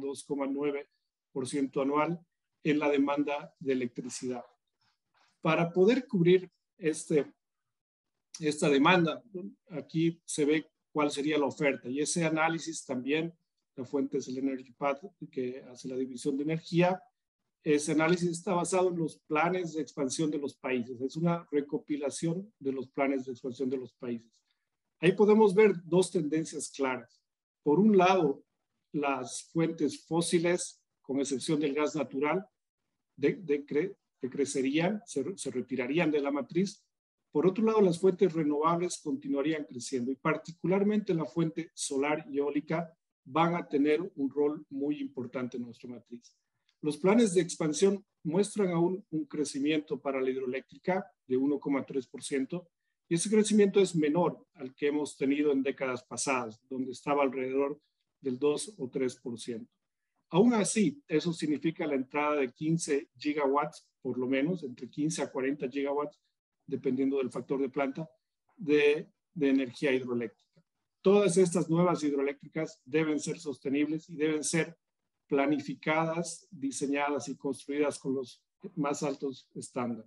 2,9% anual en la demanda de electricidad. Para poder cubrir esta demanda, aquí se ve cuál sería la oferta, y ese análisis también, la fuente es el Energy Path que hace la división de energía, ese análisis está basado en los planes de expansión de los países. Es una recopilación de los planes de expansión de los países. Ahí podemos ver dos tendencias claras. Por un lado, las fuentes fósiles, con excepción del gas natural, decrecerían, se retirarían de la matriz. Por otro lado, las fuentes renovables continuarían creciendo y particularmente la fuente solar y eólica van a tener un rol muy importante en nuestra matriz. Los planes de expansión muestran aún un crecimiento para la hidroeléctrica de 1,3% y ese crecimiento es menor al que hemos tenido en décadas pasadas, donde estaba alrededor del 2 o 3%. Aún así, eso significa la entrada de 15 gigawatts, por lo menos, entre 15 a 40 gigawatts, dependiendo del factor de planta, de energía hidroeléctrica. Todas estas nuevas hidroeléctricas deben ser sostenibles y deben ser planificadas, diseñadas y construidas con los más altos estándares.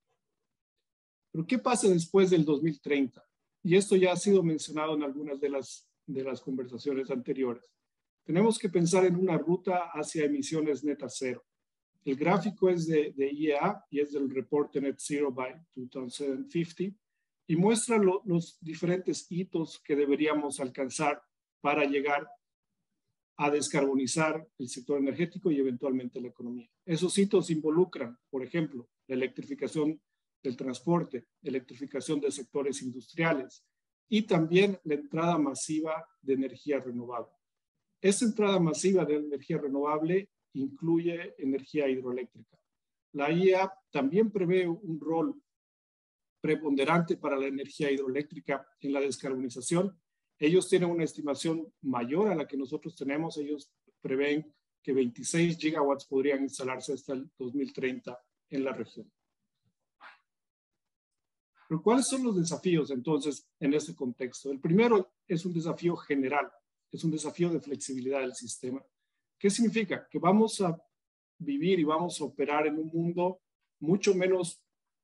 Pero ¿qué pasa después del 2030? Y esto ya ha sido mencionado en algunas de las conversaciones anteriores. Tenemos que pensar en una ruta hacia emisiones neta cero. El gráfico es de IEA y es del reporte Net Zero by 2050 y muestra los diferentes hitos que deberíamos alcanzar para llegar a descarbonizar el sector energético y eventualmente la economía. Esos hitos involucran, por ejemplo, la electrificación del transporte, electrificación de sectores industriales y también la entrada masiva de energía renovable. Esa entrada masiva de energía renovable incluye energía hidroeléctrica. La IEA también prevé un rol preponderante para la energía hidroeléctrica en la descarbonización. Ellos tienen una estimación mayor a la que nosotros tenemos. Ellos prevén que 26 gigawatts podrían instalarse hasta el 2030 en la región. Pero ¿cuáles son los desafíos entonces en este contexto? El primero es un desafío general, es un desafío de flexibilidad del sistema. ¿Qué significa? Que vamos a vivir y vamos a operar en un mundo mucho menos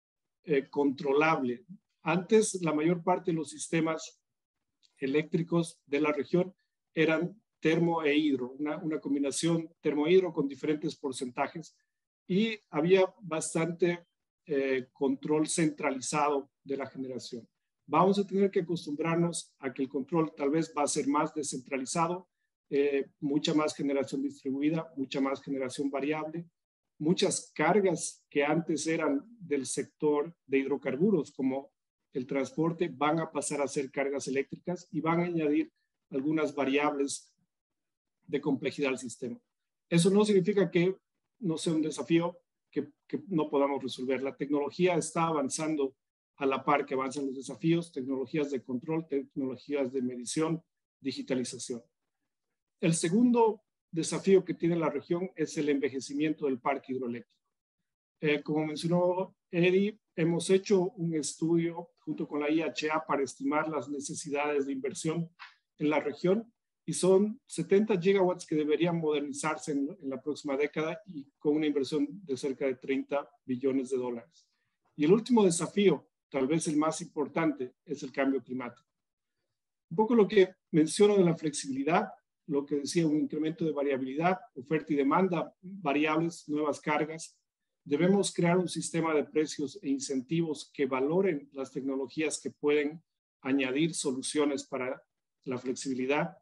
controlable. Antes, la mayor parte de los sistemas eléctricos de la región eran termo e hidro, una combinación termo-hidro con diferentes porcentajes y había bastante control centralizado de la generación. Vamos a tener que acostumbrarnos a que el control tal vez va a ser más descentralizado, mucha más generación distribuida, mucha más generación variable, muchas cargas que antes eran del sector de hidrocarburos, como el transporte, van a pasar a ser cargas eléctricas y van a añadir algunas variables de complejidad al sistema. Eso no significa que no sea un desafío que no podamos resolver. La tecnología está avanzando a la par que avanzan los desafíos, tecnologías de control, tecnologías de medición, digitalización. El segundo desafío que tiene la región es el envejecimiento del parque hidroeléctrico. Como mencionó Eddie, hemos hecho un estudio junto con la IHA para estimar las necesidades de inversión en la región y son 70 gigawatts que deberían modernizarse en la próxima década y con una inversión de cerca de 30 billones de dólares. Y el último desafío, tal vez el más importante, es el cambio climático. Un poco lo que menciono de la flexibilidad, lo que decía, un incremento de variabilidad, oferta y demanda, variables, nuevas cargas. Debemos crear un sistema de precios e incentivos que valoren las tecnologías que pueden añadir soluciones para la flexibilidad.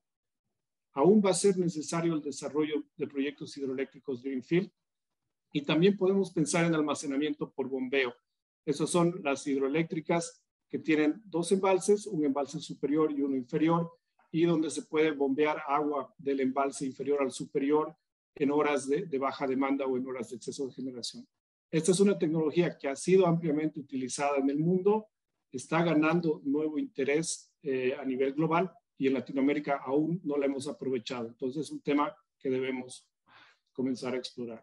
Aún va a ser necesario el desarrollo de proyectos hidroeléctricos Greenfield y también podemos pensar en almacenamiento por bombeo. Esas son las hidroeléctricas que tienen dos embalses, un embalse superior y uno inferior, y donde se puede bombear agua del embalse inferior al superior en horas de baja demanda o en horas de exceso de generación. Esta es una tecnología que ha sido ampliamente utilizada en el mundo, está ganando nuevo interés a nivel global y en Latinoamérica aún no la hemos aprovechado. Entonces es un tema que debemos comenzar a explorar.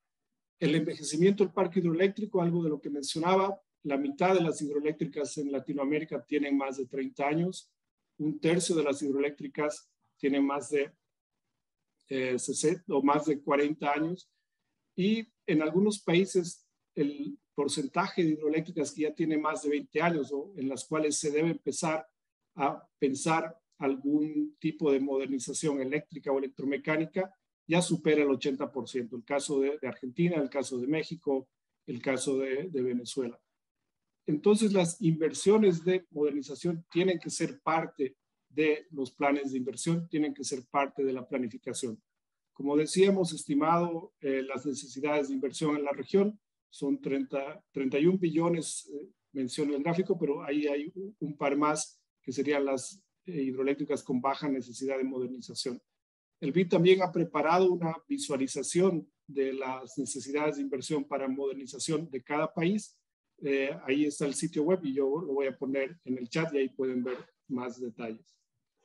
El envejecimiento del parque hidroeléctrico, algo de lo que mencionaba, la mitad de las hidroeléctricas en Latinoamérica tienen más de 30 años, un tercio de las hidroeléctricas tienen más de 60 o más de 40 años y en algunos países el porcentaje de hidroeléctricas que ya tiene más de 20 años o en las cuales se debe empezar a pensar algún tipo de modernización eléctrica o electromecánica ya supera el 80%. El caso de Argentina, el caso de México, el caso de Venezuela. Entonces, las inversiones de modernización tienen que ser parte de los planes de inversión, tienen que ser parte de la planificación. Como decía, hemos estimado las necesidades de inversión en la región, son 31 billones, menciona el gráfico, pero ahí hay un par más que serían las hidroeléctricas con baja necesidad de modernización. El BID también ha preparado una visualización de las necesidades de inversión para modernización de cada país. Ahí está el sitio web y yo lo voy a poner en el chat y ahí pueden ver más detalles.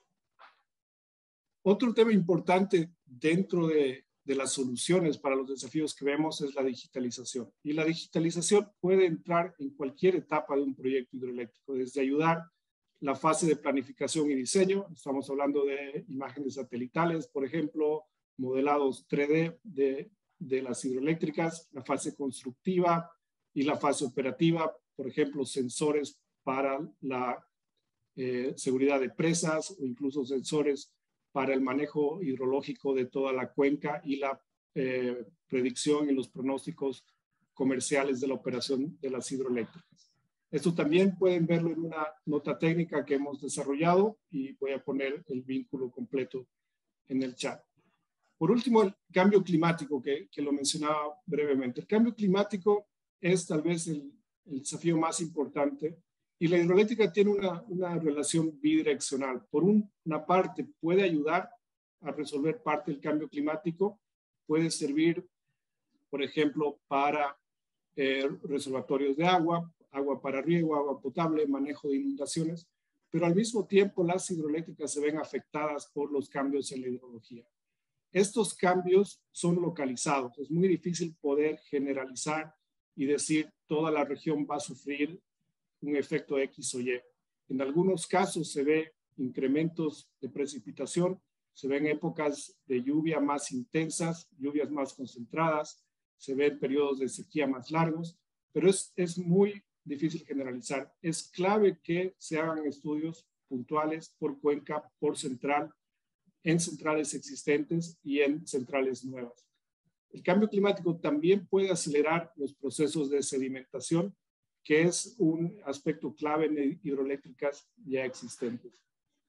Otro tema importante dentro de las soluciones para los desafíos que vemos es la digitalización. Y la digitalización puede entrar en cualquier etapa de un proyecto hidroeléctrico, desde ayudar la fase de planificación y diseño. Estamos hablando de imágenes satelitales, por ejemplo, modelados 3D de las hidroeléctricas, la fase constructiva y la fase operativa, por ejemplo, sensores para la seguridad de presas o incluso sensores para el manejo hidrológico de toda la cuenca y la predicción y los pronósticos comerciales de la operación de las hidroeléctricas. Esto también pueden verlo en una nota técnica que hemos desarrollado y voy a poner el vínculo completo en el chat. Por último, el cambio climático que lo mencionaba brevemente. El cambio climático es tal vez el desafío más importante y la hidroeléctrica tiene una relación bidireccional. Por una parte, puede ayudar a resolver parte del cambio climático, puede servir, por ejemplo, para reservatorios de agua, agua para riego, agua potable, manejo de inundaciones, pero al mismo tiempo las hidroeléctricas se ven afectadas por los cambios en la hidrología. Estos cambios son localizados, es muy difícil poder generalizar y decir toda la región va a sufrir un efecto X o Y. En algunos casos se ve incrementos de precipitación, se ven épocas de lluvia más intensas, lluvias más concentradas, se ven periodos de sequía más largos, pero es muy difícil generalizar. Es clave que se hagan estudios puntuales por cuenca, por central, en centrales existentes y en centrales nuevas. El cambio climático también puede acelerar los procesos de sedimentación, que es un aspecto clave en hidroeléctricas ya existentes.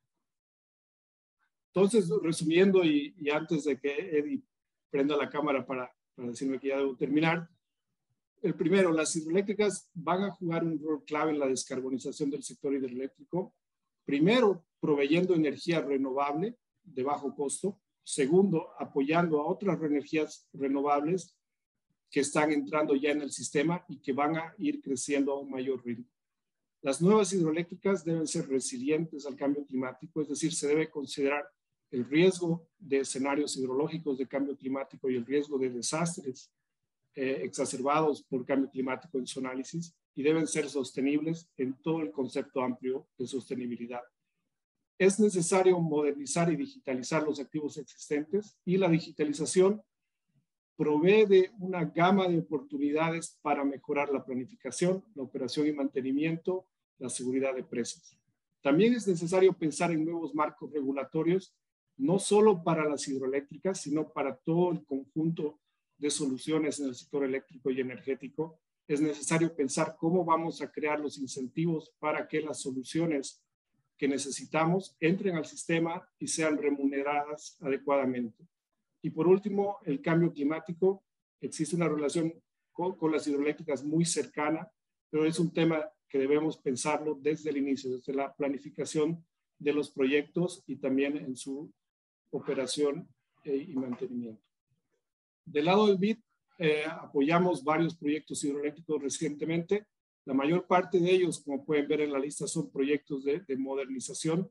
Entonces, resumiendo y antes de que Eddie prenda la cámara para decirme que ya debo terminar, el primero, las hidroeléctricas van a jugar un rol clave en la descarbonización del sector hidroeléctrico. Primero, proveyendo energía renovable de bajo costo. Segundo, apoyando a otras energías renovables que están entrando ya en el sistema y que van a ir creciendo a un mayor ritmo. Las nuevas hidroeléctricas deben ser resilientes al cambio climático, es decir, se debe considerar el riesgo de escenarios hidrológicos de cambio climático y el riesgo de desastres exacerbados por cambio climático en su análisis y deben ser sostenibles en todo el concepto amplio de sostenibilidad. Es necesario modernizar y digitalizar los activos existentes y la digitalización provee de una gama de oportunidades para mejorar la planificación, la operación y mantenimiento, la seguridad de presas. También es necesario pensar en nuevos marcos regulatorios, no solo para las hidroeléctricas, sino para todo el conjunto de soluciones en el sector eléctrico y energético. Es necesario pensar cómo vamos a crear los incentivos para que las soluciones que necesitamos entren al sistema y sean remuneradas adecuadamente. Y por último, el cambio climático. Existe una relación con las hidroeléctricas muy cercana, pero es un tema que debemos pensarlo desde el inicio, desde la planificación de los proyectos y también en su operación y mantenimiento. Del lado del BID, apoyamos varios proyectos hidroeléctricos recientemente. La mayor parte de ellos, como pueden ver en la lista, son proyectos de modernización,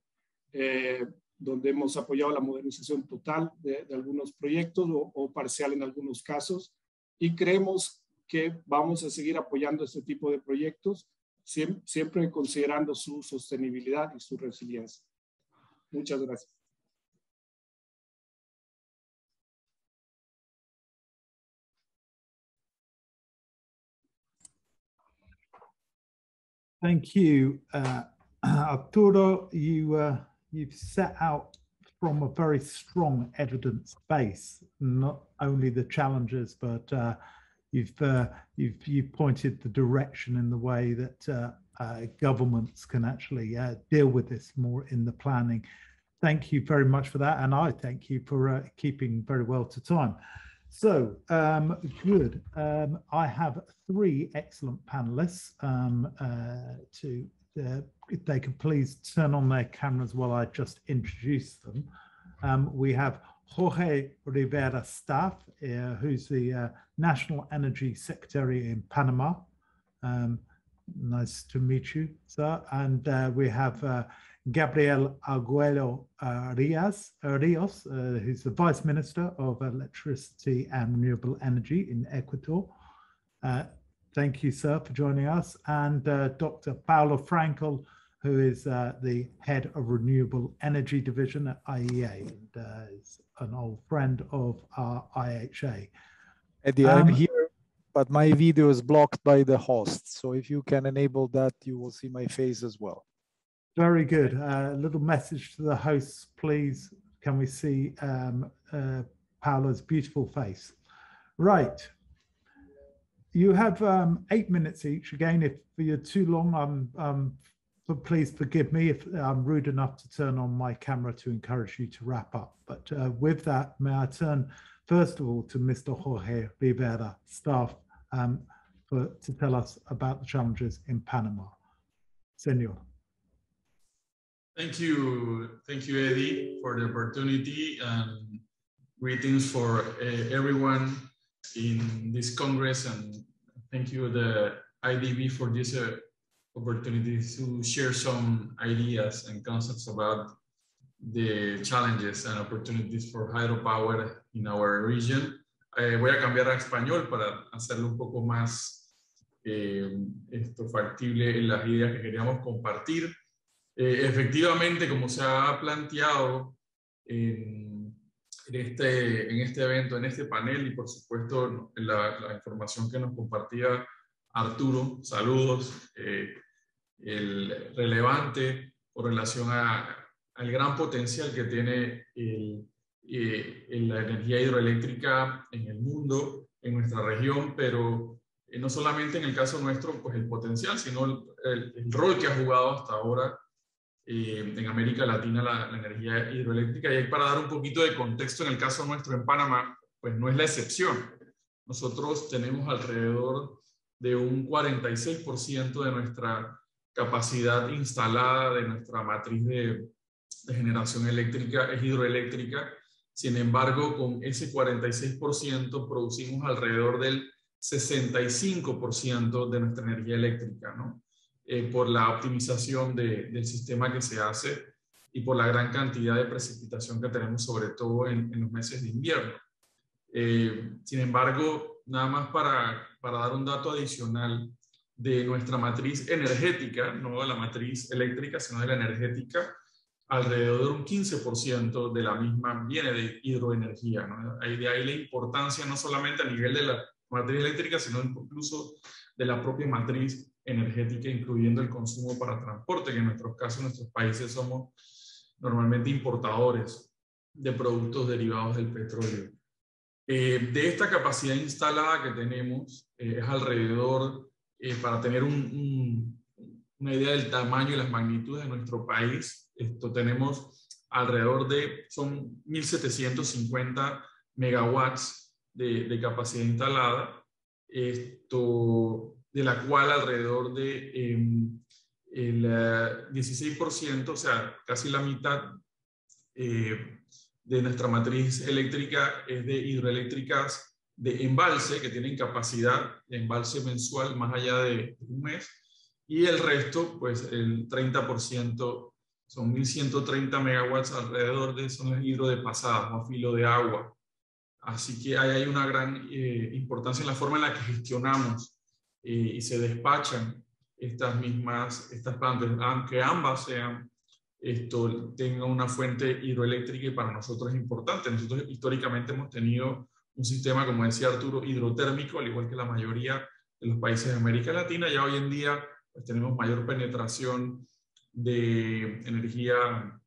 donde hemos apoyado la modernización total de algunos proyectos o parcial en algunos casos. Y creemos que vamos a seguir apoyando este tipo de proyectos, siempre considerando su sostenibilidad y su resiliencia. Muchas gracias. Thank you, Arturo. You've set out from a very strong evidence base, not only the challenges, but you've pointed the direction in the way that governments can actually deal with this more in the planning. Thank you very much for that, and I thank you for keeping very well to time. So, good. I have three excellent panelists if they could please turn on their cameras while I just introduce them. We have Jorge Rivera Staff, who's the National Energy Secretary in Panama. Nice to meet you, sir. And we have Gabriel Arguello Rios, who's the Vice Minister of Electricity and Renewable Energy in Ecuador. Thank you, sir, for joining us. And Dr. Paulo Frankel, who is the Head of Renewable Energy Division at IEA, and is an old friend of our IHA. Eddie, I'm here, but my video is blocked by the host. So if you can enable that, you will see my face as well. Very good. A little message to the hosts, please. Can we see Paulo's beautiful face? Right. You have 8 minutes each. Again, if you're too long, but please forgive me if I'm rude enough to turn on my camera to encourage you to wrap up. But with that, may I turn first of all to Mr. Jorge Rivera Staff to tell us about the challenges in Panama. Senor. Thank you, Eddie, for the opportunity, and greetings for everyone in this Congress, and thank you, the IDB, for this opportunity to share some ideas and concepts about the challenges and opportunities for hydropower in our region. Voy a cambiar a español para hacerlo un poco más factible en las ideas que queríamos compartir. Efectivamente, como se ha planteado en este evento, en este panel, y por supuesto la información que nos compartía Arturo, saludos, el relevante con relación al gran potencial que tiene la energía hidroeléctrica en el mundo, en nuestra región, pero no solamente en el caso nuestro, pues el potencial, sino el rol que ha jugado hasta ahora en América Latina la energía hidroeléctrica. Y para dar un poquito de contexto, en el caso nuestro en Panamá, pues no es la excepción. Nosotros tenemos alrededor de un 46% de nuestra capacidad instalada, de nuestra matriz de generación eléctrica es hidroeléctrica. Sin embargo, con ese 46% producimos alrededor del 65% de nuestra energía eléctrica, ¿no? Por la optimización del sistema que se hace y por la gran cantidad de precipitación que tenemos, sobre todo en los meses de invierno. Sin embargo, nada más para dar un dato adicional de nuestra matriz energética, no de la matriz eléctrica, sino de la energética, alrededor de un 15% de la misma viene de hidroenergía, ¿no? De ahí la importancia no solamente a nivel de la matriz eléctrica, sino incluso de la propia matriz energética, incluyendo el consumo para transporte, que en nuestros casos, en nuestros países, somos normalmente importadores de productos derivados del petróleo. De esta capacidad instalada que tenemos, es alrededor, para tener una idea del tamaño y las magnitudes de nuestro país, tenemos alrededor son 1.750 megawatts de capacidad instalada, de la cual alrededor de el 16%, o sea, casi la mitad de nuestra matriz eléctrica es de hidroeléctricas de embalse, que tienen capacidad de embalse mensual más allá de un mes, y el resto, pues el 30%, son 1.130 megawatts alrededor de eso, es hidro de pasada, o a filo de agua. Así que hay una gran importancia en la forma en la que gestionamos y se despachan estas plantas, aunque ambas tengan una fuente hidroeléctrica, y para nosotros es importante. Nosotros históricamente hemos tenido un sistema, como decía Arturo, hidrotérmico, al igual que la mayoría de los países de América Latina. Ya hoy en día pues, tenemos mayor penetración de energía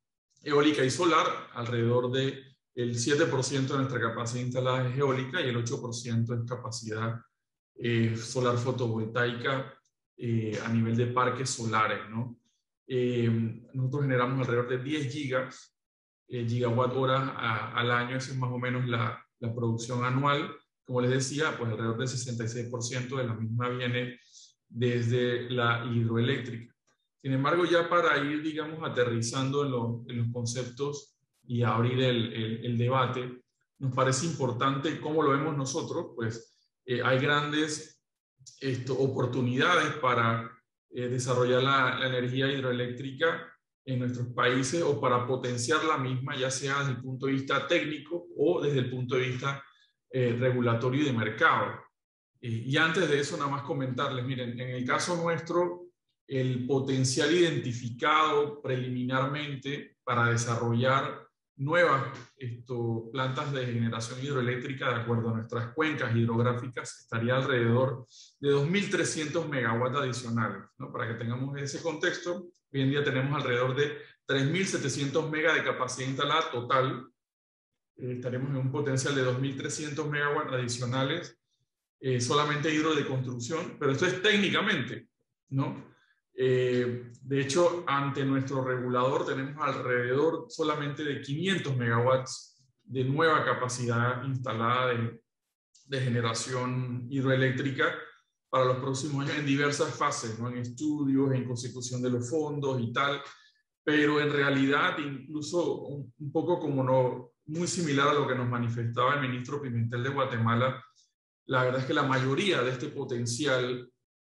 eólica y solar. Alrededor del 7% de nuestra capacidad instalada es eólica y el 8% es capacidad solar fotovoltaica a nivel de parques solares, ¿no? Nosotros generamos alrededor de 10 gigawatt horas al año. Esa es más o menos la producción anual. Como les decía, pues alrededor del 66% de la misma viene desde la hidroeléctrica. Sin embargo, ya para ir, digamos, aterrizando en los conceptos y abrir el debate, nos parece importante cómo lo vemos nosotros. Pues hay grandes oportunidades para desarrollar la energía hidroeléctrica en nuestros países, o para potenciar la misma, ya sea desde el punto de vista técnico o desde el punto de vista regulatorio y de mercado. Y antes de eso, nada más comentarles, miren, en el caso nuestro, el potencial identificado preliminarmente para desarrollar nuevas plantas de generación hidroeléctrica de acuerdo a nuestras cuencas hidrográficas estaría alrededor de 2.300 megawatts adicionales, ¿no? Para que tengamos ese contexto, hoy en día tenemos alrededor de 3.700 megas de capacidad instalada total. Estaremos en un potencial de 2.300 megawatts adicionales, solamente hidro de construcción, pero esto es técnicamente, ¿no? De hecho, ante nuestro regulador tenemos alrededor solamente de 500 megawatts de nueva capacidad instalada de generación hidroeléctrica para los próximos años en diversas fases, ¿no? En estudios, en consecución de los fondos y tal, pero en realidad incluso un poco como muy similar a lo que nos manifestaba el ministro Pimentel de Guatemala, la verdad es que la mayoría de este potencial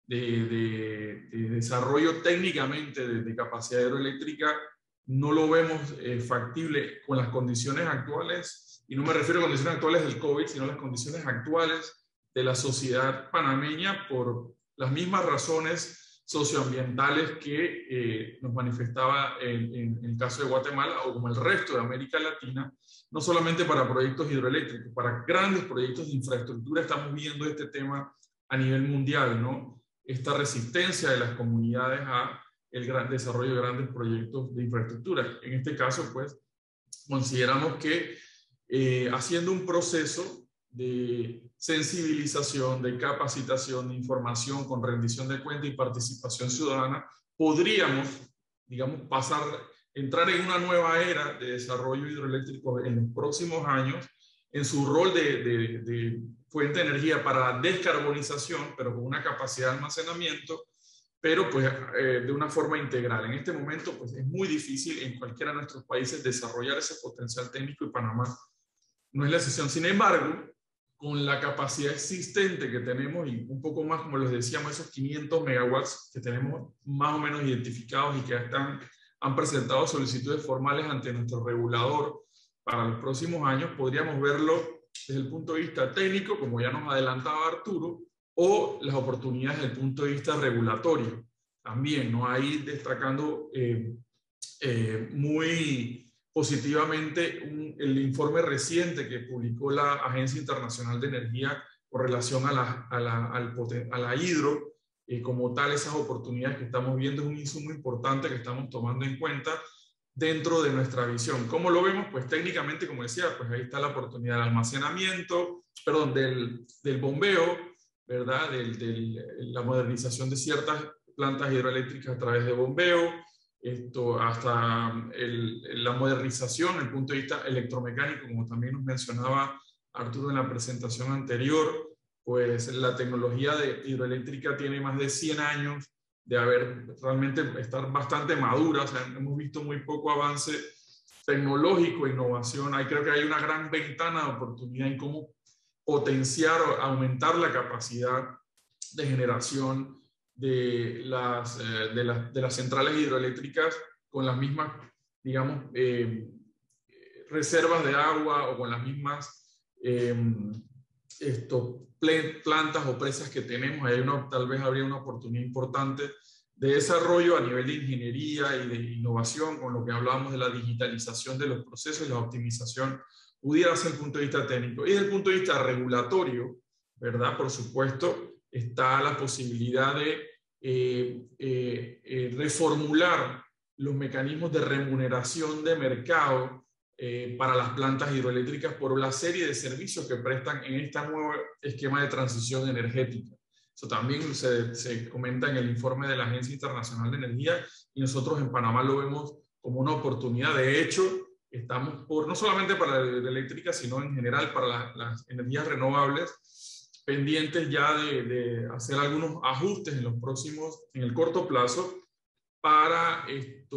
de desarrollo técnicamente de capacidad hidroeléctrica no lo vemos factible con las condiciones actuales, y no me refiero a condiciones actuales del COVID, sino las condiciones actuales de la sociedad panameña, por las mismas razones socioambientales que nos manifestaba en el caso de Guatemala, o como el resto de América Latina, no solamente para proyectos hidroeléctricos, para grandes proyectos de infraestructura. Estamos viendo este tema a nivel mundial, ¿no? Esta resistencia de las comunidades a el gran desarrollo de grandes proyectos de infraestructura. En este caso, pues, consideramos que haciendo un proceso de sensibilización, de capacitación, de información con rendición de cuentas y participación ciudadana, podríamos, digamos, entrar en una nueva era de desarrollo hidroeléctrico en los próximos años, en su rol de fuente de energía para descarbonización, pero con una capacidad de almacenamiento, pero pues de una forma integral. En este momento pues es muy difícil en cualquiera de nuestros países desarrollar ese potencial técnico, y Panamá no es la excepción. Sin embargo, con la capacidad existente que tenemos, y un poco más, como les decíamos, esos 500 megawatts que tenemos más o menos identificados y que han presentado solicitudes formales ante nuestro regulador para los próximos años, podríamos verlo desde el punto de vista técnico, como ya nos adelantaba Arturo, o las oportunidades desde el punto de vista regulatorio. También, ¿no? Ahí destacando muy positivamente el informe reciente que publicó la Agencia Internacional de Energía con relación a la hidro, como tal, esas oportunidades que estamos viendo es un insumo importante que estamos tomando en cuenta dentro de nuestra visión. ¿Cómo lo vemos? Pues técnicamente, como decía, pues ahí está la oportunidad del almacenamiento, perdón, del bombeo, ¿verdad? La modernización de ciertas plantas hidroeléctricas a través de bombeo, hasta la modernización desde el punto de vista electromecánico, como también nos mencionaba Arturo en la presentación anterior. Pues la tecnología hidroeléctrica tiene más de 100 años de estar bastante madura. O sea, hemos visto muy poco avance tecnológico, innovación. Creo que hay una gran ventana de oportunidad en cómo potenciar o aumentar la capacidad de generación de las centrales hidroeléctricas con las mismas, digamos, reservas de agua, o con las mismas plantas o presas que tenemos. Tal vez habría una oportunidad importante de desarrollo a nivel de ingeniería y de innovación, con lo que hablábamos de la digitalización de los procesos y la optimización, pudiera ser el punto de vista técnico. Y desde el punto de vista regulatorio, ¿verdad? Por supuesto, está la posibilidad de reformular los mecanismos de remuneración de mercado para las plantas hidroeléctricas por la serie de servicios que prestan en este nuevo esquema de transición energética. Eso también se comenta en el informe de la Agencia Internacional de Energía y nosotros en Panamá lo vemos como una oportunidad. De hecho, estamos no solamente para la hidroeléctrica, sino en general para las energías renovables, pendientes ya de hacer algunos ajustes en el corto plazo para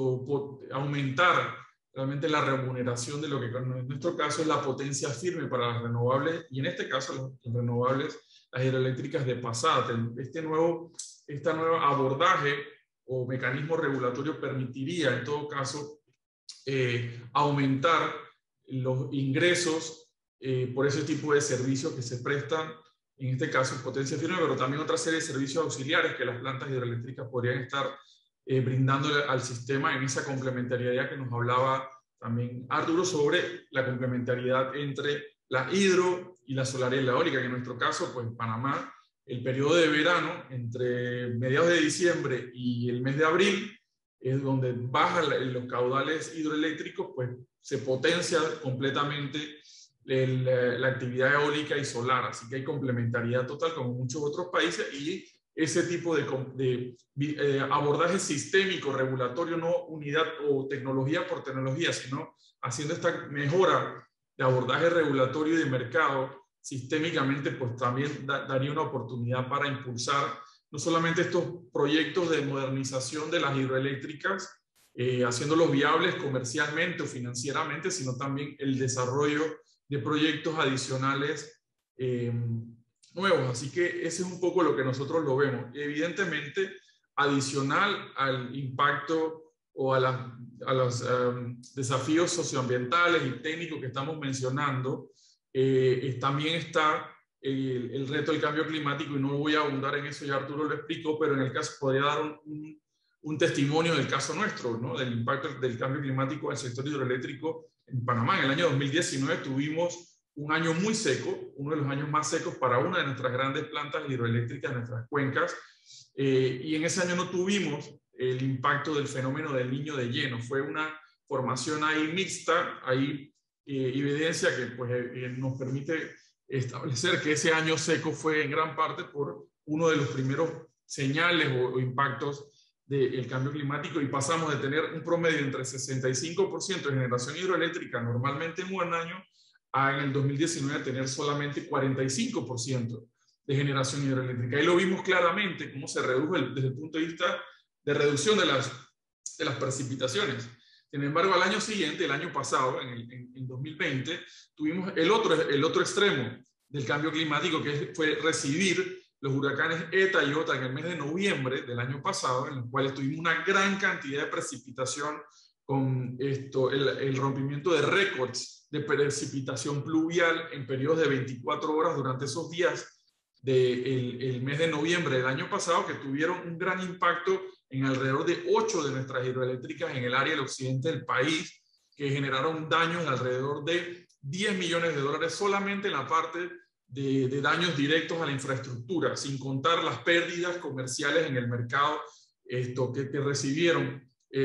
aumentar realmente la remuneración de lo que en nuestro caso es la potencia firme para las renovables, y en este caso las renovables, las hidroeléctricas de pasada. Este nuevo abordaje o mecanismo regulatorio permitiría en todo caso aumentar los ingresos por ese tipo de servicios que se prestan, en este caso potencia firme, pero también otra serie de servicios auxiliares que las plantas hidroeléctricas podrían estar brindándole al sistema en esa complementariedad que nos hablaba también Arturo sobre la complementariedad entre la hidro y la solar y la eólica, que en nuestro caso, pues en Panamá, el periodo de verano entre mediados de diciembre y el mes de abril es donde bajan los caudales hidroeléctricos, pues se potencia completamente la actividad eólica y solar, así que hay complementariedad total como en muchos otros países, y ese tipo de abordaje sistémico, regulatorio, no unidad o tecnología por tecnología, sino haciendo esta mejora de abordaje regulatorio y de mercado sistémicamente, pues también daría una oportunidad para impulsar no solamente estos proyectos de modernización de las hidroeléctricas, haciéndolos viables comercialmente o financieramente, sino también el desarrollo de proyectos adicionales nuevos. Así que ese es un poco lo que nosotros lo vemos. Evidentemente, adicional al impacto o a los desafíos socioambientales y técnicos que estamos mencionando, también está el reto del cambio climático, y no voy a abundar en eso, ya Arturo lo explicó, pero en el caso podría dar un testimonio del caso nuestro, ¿no? Del impacto del cambio climático al sector hidroeléctrico en Panamá. En el año 2019 tuvimos un año muy seco, uno de los años más secos para una de nuestras grandes plantas hidroeléctricas, nuestras cuencas, y en ese año no tuvimos el impacto del fenómeno del Niño de lleno. Fue una formación ahí mixta, hay evidencia que pues, nos permite establecer que ese año seco fue en gran parte por uno de los primeros señales o impactos del cambio climático, y pasamos de tener un promedio entre 65% de generación hidroeléctrica normalmente en un año a en el 2019 tener solamente 45% de generación hidroeléctrica. Ahí lo vimos claramente cómo se redujo desde el punto de vista de reducción de las precipitaciones. Sin embargo, al año siguiente, el año pasado, en 2020, tuvimos el otro extremo del cambio climático, que fue recibir los huracanes ETA y OTA en el mes de noviembre del año pasado, en los cuales tuvimos una gran cantidad de precipitación, con el rompimiento de récords de precipitación pluvial en periodos de 24 horas durante esos días del mes de noviembre del año pasado, que tuvieron un gran impacto en alrededor de 8 de nuestras hidroeléctricas en el área del occidente del país, que generaron daños de alrededor de $10 millones solamente en la parte de daños directos a la infraestructura, sin contar las pérdidas comerciales en el mercado que recibieron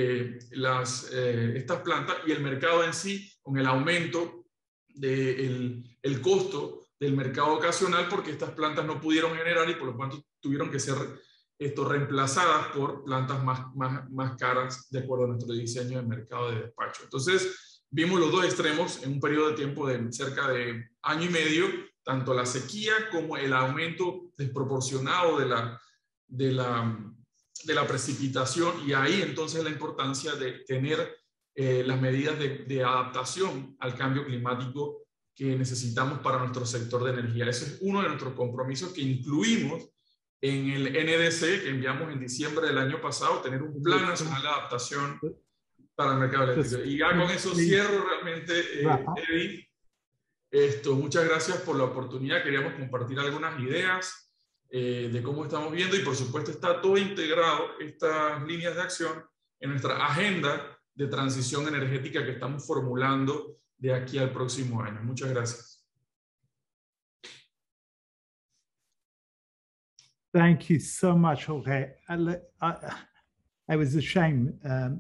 estas plantas, y el mercado en sí, con el aumento del costo del mercado ocasional, porque estas plantas no pudieron generar y por lo tanto tuvieron que ser reemplazadas por plantas más caras de acuerdo a nuestro diseño de mercado de despacho. Entonces vimos los dos extremos en un periodo de tiempo de cerca de año y medio, tanto la sequía como el aumento desproporcionado de la precipitación, y ahí entonces la importancia de tener las medidas de adaptación al cambio climático que necesitamos para nuestro sector de energía. Ese es uno de nuestros compromisos que incluimos en el NDC que enviamos en diciembre del año pasado, tener un plan nacional de adaptación para el mercado eléctrico. Y ya con eso cierro realmente, Eddie. Muchas gracias por la oportunidad. Queríamos compartir algunas ideas de cómo estamos viendo, y por supuesto está todo integrado, estas líneas de acción, en nuestra agenda de transición energética que estamos formulando de aquí al próximo año. Muchas gracias. Thank you so much, Jorge. I was ashamed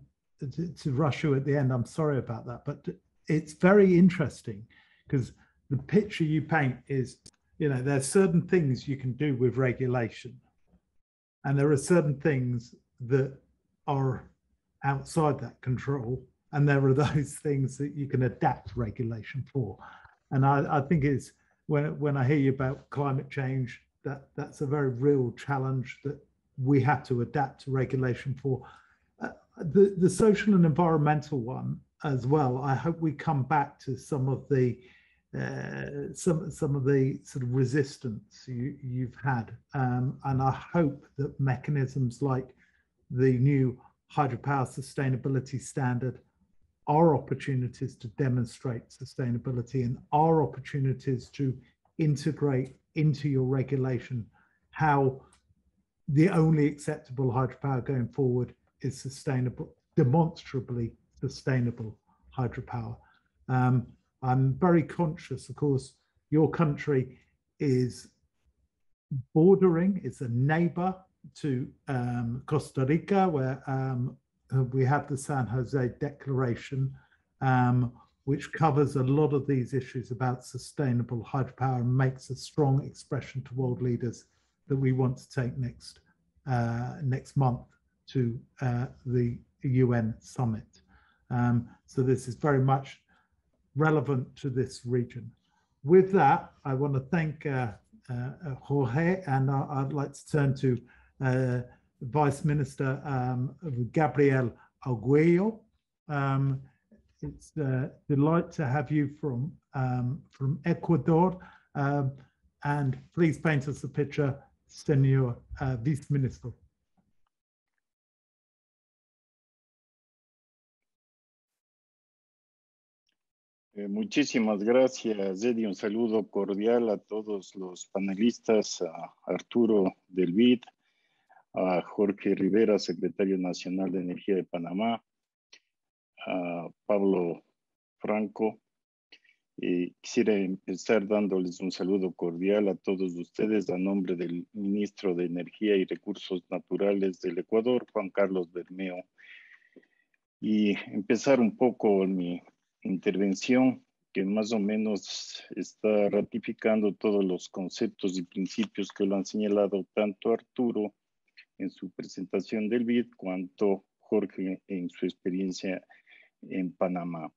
to rush you at the end. I'm sorry about that, but it's very interesting because the picture you paint is, you know, there's certain things you can do with regulation, and there are certain things that are outside that control, and there are those things that you can adapt regulation for. And I think it's when I hear you about climate change, that's a very real challenge that we have to adapt to regulation for. The social and environmental one as well. I hope we come back to some of the some of the sort of resistance you've had, and I hope that mechanisms like the new hydropower sustainability standard are opportunities to demonstrate sustainability and are opportunities to integrate into your regulation how the only acceptable hydropower going forward is sustainable, demonstrably sustainable hydropower. I'm very conscious, of course, your country is bordering, it's a neighbor to Costa Rica, where we have the San Jose Declaration, which covers a lot of these issues about sustainable hydropower and makes a strong expression to world leaders that we want to take next month to the UN summit. So this is very much relevant to this region. With that, I want to thank Jorge, and I'd like to turn to Vice Minister Gabriel Arguello. It's a delight to have you from Ecuador, and please paint us a picture, Senor Vice Minister. Muchísimas gracias, Eddie. Un saludo cordial a todos los panelistas, a Arturo del BID, a Jorge Rivera, Secretario Nacional de Energía de Panamá, a Pablo Franco. Quisiera empezar dándoles un saludo cordial a todos ustedes a nombre del Ministro de Energía y Recursos Naturales del Ecuador, Juan Carlos Bermeo, y empezar un poco mi intervención, que más o menos está ratificando todos los conceptos y principios que lo han señalado tanto Arturo en su presentación del BID, cuanto Jorge en su experiencia en Panamá.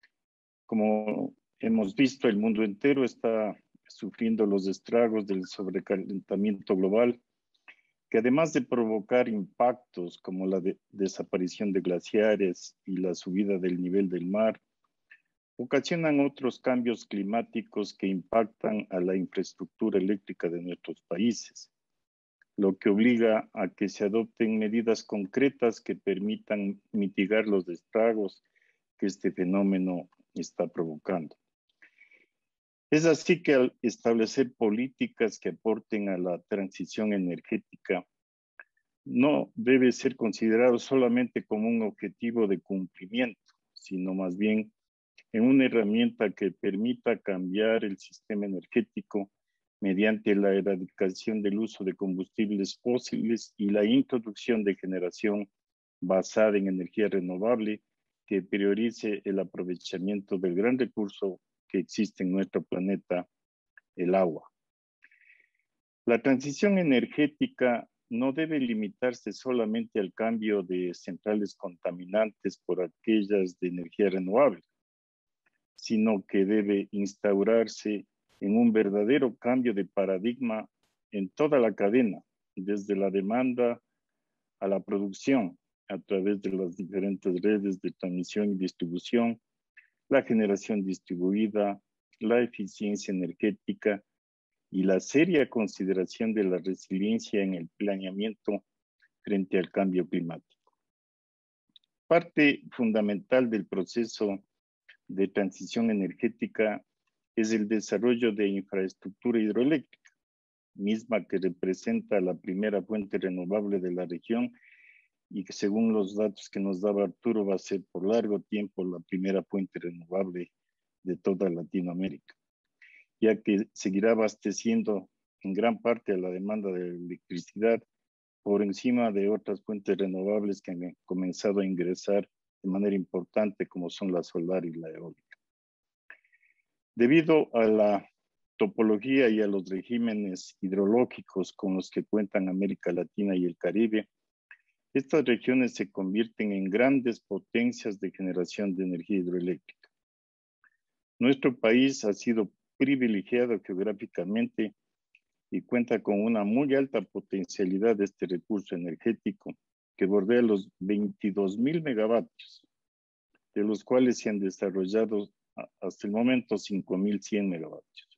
Como hemos visto, el mundo entero está sufriendo los estragos del sobrecalentamiento global, que además de provocar impactos como la desaparición de glaciares y la subida del nivel del mar, ocasionan otros cambios climáticos que impactan a la infraestructura eléctrica de nuestros países, lo que obliga a que se adopten medidas concretas que permitan mitigar los estragos que este fenómeno está provocando. Es así que al establecer políticas que aporten a la transición energética, no debe ser considerado solamente como un objetivo de cumplimiento, sino más bien en una herramienta que permita cambiar el sistema energético mediante la erradicación del uso de combustibles fósiles y la introducción de generación basada en energía renovable que priorice el aprovechamiento del gran recurso que existe en nuestro planeta, el agua. La transición energética no debe limitarse solamente al cambio de centrales contaminantes por aquellas de energía renovable, sino que debe instaurarse en un verdadero cambio de paradigma en toda la cadena, desde la demanda a la producción, a través de las diferentes redes de transmisión y distribución, la generación distribuida, la eficiencia energética y la seria consideración de la resiliencia en el planeamiento frente al cambio climático. Parte fundamental del proceso de transición energética es el desarrollo de infraestructura hidroeléctrica, misma que representa la primera fuente renovable de la región y que según los datos que nos daba Arturo va a ser por largo tiempo la primera fuente renovable de toda Latinoamérica, ya que seguirá abasteciendo en gran parte a la demanda de electricidad por encima de otras fuentes renovables que han comenzado a ingresar de manera importante, como son la solar y la eólica. Debido a la topología y a los regímenes hidrológicos con los que cuentan América Latina y el Caribe, estas regiones se convierten en grandes potencias de generación de energía hidroeléctrica. Nuestro país ha sido privilegiado geográficamente y cuenta con una muy alta potencialidad de este recurso energético que bordea los 22.000 megavatios, de los cuales se han desarrollado hasta el momento 5.100 megavatios.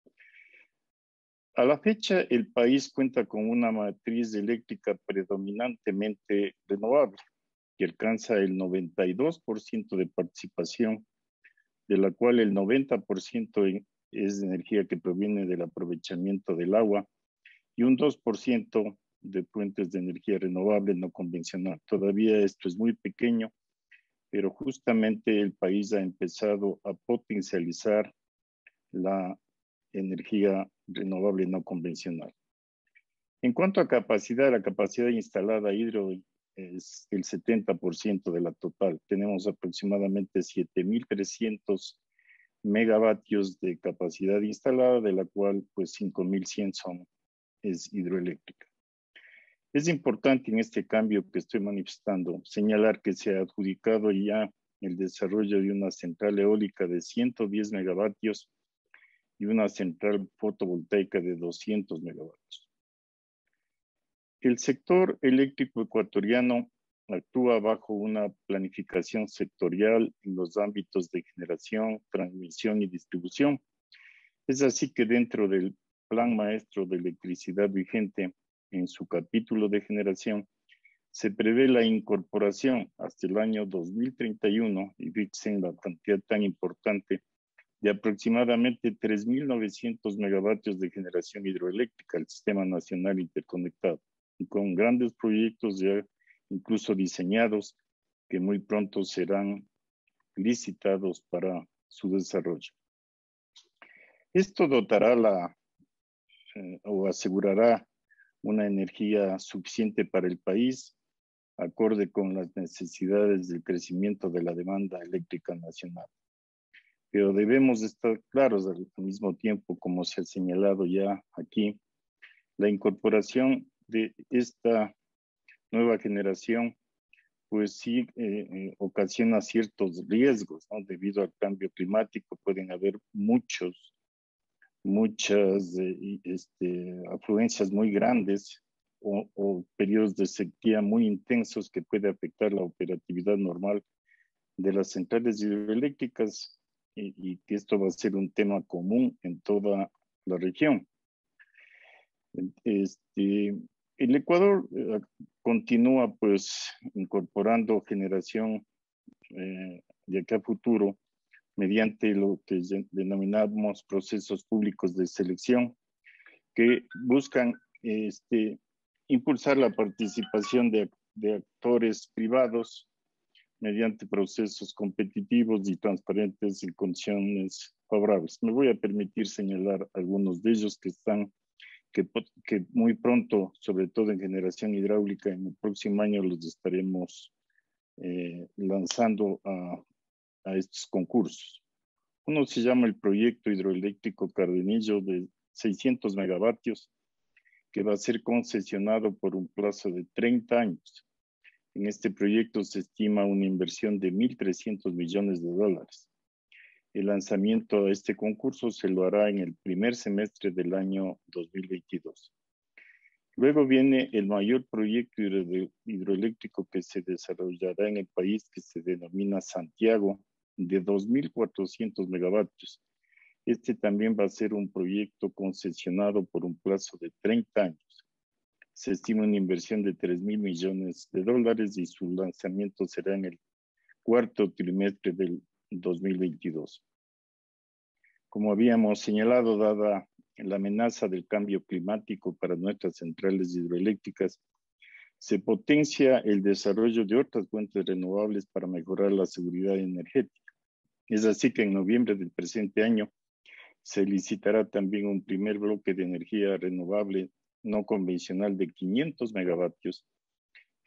A la fecha, el país cuenta con una matriz eléctrica predominantemente renovable, que alcanza el 92% de participación, de la cual el 90% es energía que proviene del aprovechamiento del agua y un 2% de fuentes de energía renovable no convencional. Todavía esto es muy pequeño, pero justamente el país ha empezado a potencializar la energía renovable no convencional. En cuanto a capacidad, la capacidad instalada hidro es el 70% de la total. Tenemos aproximadamente 7.300 megavatios de capacidad instalada, de la cual pues 5.100 es hidroeléctrica. Es importante en este cambio que estoy manifestando señalar que se ha adjudicado ya el desarrollo de una central eólica de 110 megavatios y una central fotovoltaica de 200 megavatios. El sector eléctrico ecuatoriano actúa bajo una planificación sectorial en los ámbitos de generación, transmisión y distribución. Es así que dentro del Plan Maestro de Electricidad vigente, en su capítulo de generación, se prevé la incorporación hasta el año 2031, y fíjense en la cantidad tan importante, de aproximadamente 3.900 megavatios de generación hidroeléctrica al Sistema Nacional Interconectado, y con grandes proyectos ya incluso diseñados que muy pronto serán licitados para su desarrollo. Esto dotará o asegurará una energía suficiente para el país, acorde con las necesidades del crecimiento de la demanda eléctrica nacional. Pero debemos estar claros al mismo tiempo, como se ha señalado ya aquí, la incorporación de esta nueva generación pues sí ocasiona ciertos riesgos, ¿no? Debido al cambio climático pueden haber muchas afluencias muy grandes o periodos de sequía muy intensos que puede afectar la operatividad normal de las centrales hidroeléctricas y que esto va a ser un tema común en toda la región. El Ecuador continúa pues incorporando generación de acá a futuro mediante lo que denominamos procesos públicos de selección que buscan impulsar la participación de actores privados mediante procesos competitivos y transparentes en condiciones favorables. Me voy a permitir señalar algunos de ellos que muy pronto, sobre todo en generación hidráulica, en el próximo año los estaremos lanzando a estos concursos. Uno se llama el proyecto hidroeléctrico Cardenillo de 600 megavatios, que va a ser concesionado por un plazo de 30 años. En este proyecto se estima una inversión de 1.300 millones de dólares. El lanzamiento a este concurso se lo hará en el primer semestre del año 2022. Luego viene el mayor proyecto hidroeléctrico que se desarrollará en el país, que se denomina Santiago, de 2.400 megavatios. Este también va a ser un proyecto concesionado por un plazo de 30 años. Se estima una inversión de 3.000 millones de dólares y su lanzamiento será en el cuarto trimestre del 2022. Como habíamos señalado, dada la amenaza del cambio climático para nuestras centrales hidroeléctricas, se potencia el desarrollo de otras fuentes renovables para mejorar la seguridad energética. Es así que en noviembre del presente año se licitará también un primer bloque de energía renovable no convencional de 500 megavatios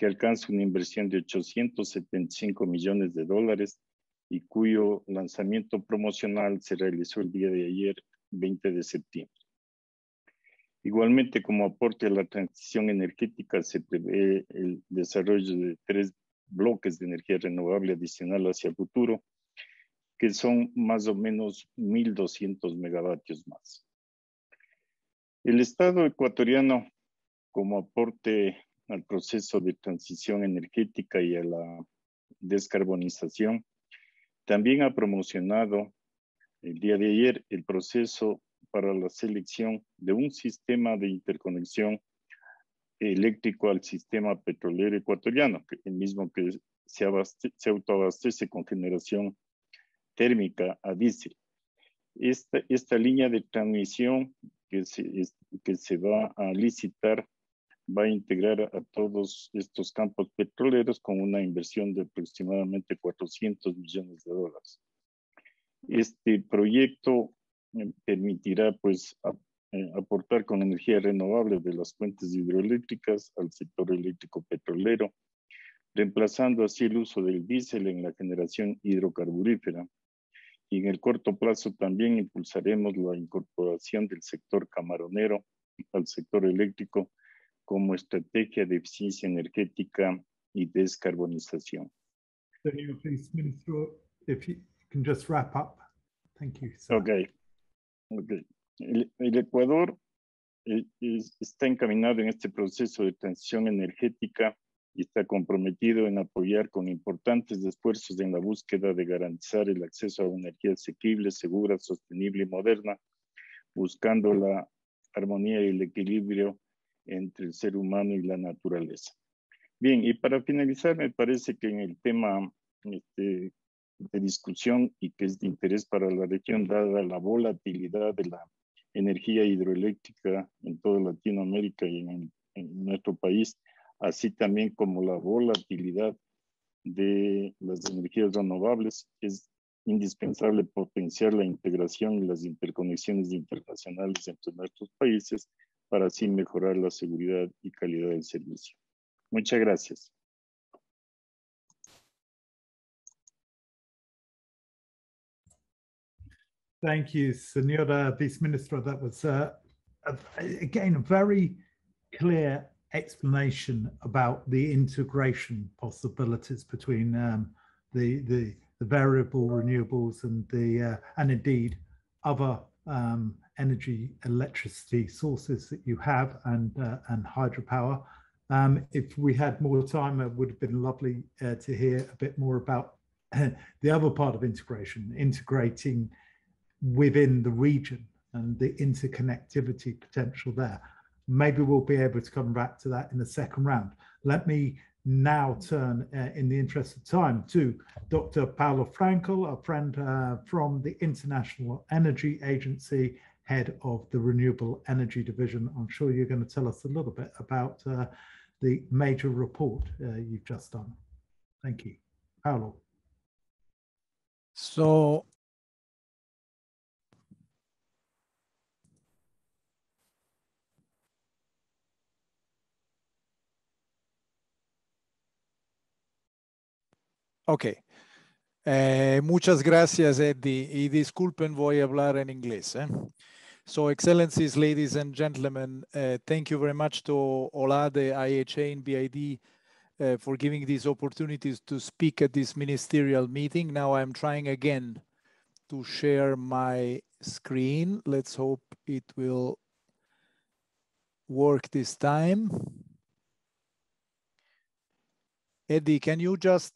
que alcanza una inversión de 875 millones de dólares y cuyo lanzamiento promocional se realizó el día de ayer, 20 de septiembre. Igualmente, como aporte a la transición energética, se prevé el desarrollo de 3 bloques de energía renovable adicional hacia el futuro, que son más o menos 1.200 megavatios más. El Estado ecuatoriano, como aporte al proceso de transición energética y a la descarbonización, también ha promocionado el día de ayer el proceso para la selección de un sistema de interconexión eléctrico al sistema petrolero ecuatoriano, el mismo que se autoabastece con generación térmica a diésel. Esta línea de transmisión que se va a licitar va a integrar a todos estos campos petroleros con una inversión de aproximadamente 400 millones de dólares. Este proyecto permitirá pues aportar con energía renovable de las fuentes hidroeléctricas al sector eléctrico petrolero, reemplazando así el uso del diésel en la generación hidrocarburífera. Y en el corto plazo también impulsaremos la incorporación del sector camaronero al sector eléctrico como estrategia de eficiencia energética y descarbonización. Please, Minister, if you can just wrap up. Thank you, sir. Okay. El Ecuador está encaminado en este proceso de transición energética y está comprometido en apoyar con importantes esfuerzos en la búsqueda de garantizar el acceso a una energía asequible, segura, sostenible y moderna, buscando la armonía y el equilibrio entre el ser humano y la naturaleza. Bien, y para finalizar, me parece que en el tema de discusión y que es de interés para la región, dada la volatilidad de la energía hidroeléctrica en toda Latinoamérica y en nuestro país, así también como la volatilidad de las energías renovables, es indispensable potenciar la integración y las interconexiones internacionales entre nuestros países para así mejorar la seguridad y calidad del servicio. Muchas gracias. Thank you, Senora Vice Minister. That was, again, a very clear explanation about the integration possibilities between the variable renewables and indeed other energy electricity sources that you have and hydropower. If we had more time, it would have been lovely to hear a bit more about the other part of integration, integrating within the region and the interconnectivity potential there. Maybe we'll be able to come back to that in the second round. Let me now turn, in the interest of time, to Dr. Paulo Frankel, a friend from the International Energy Agency, head of the Renewable Energy Division. I'm sure you're going to tell us a little bit about the major report you've just done. Thank you. Paulo. So, ok. Muchas gracias, Eddie. Y disculpen, voy a hablar en inglés. So, Excellencies, ladies and gentlemen, thank you very much to OLADE, IHA, and BID for giving these opportunities to speak at this ministerial meeting. Now I'm trying again to share my screen. Let's hope it will work this time. Eddie, can you just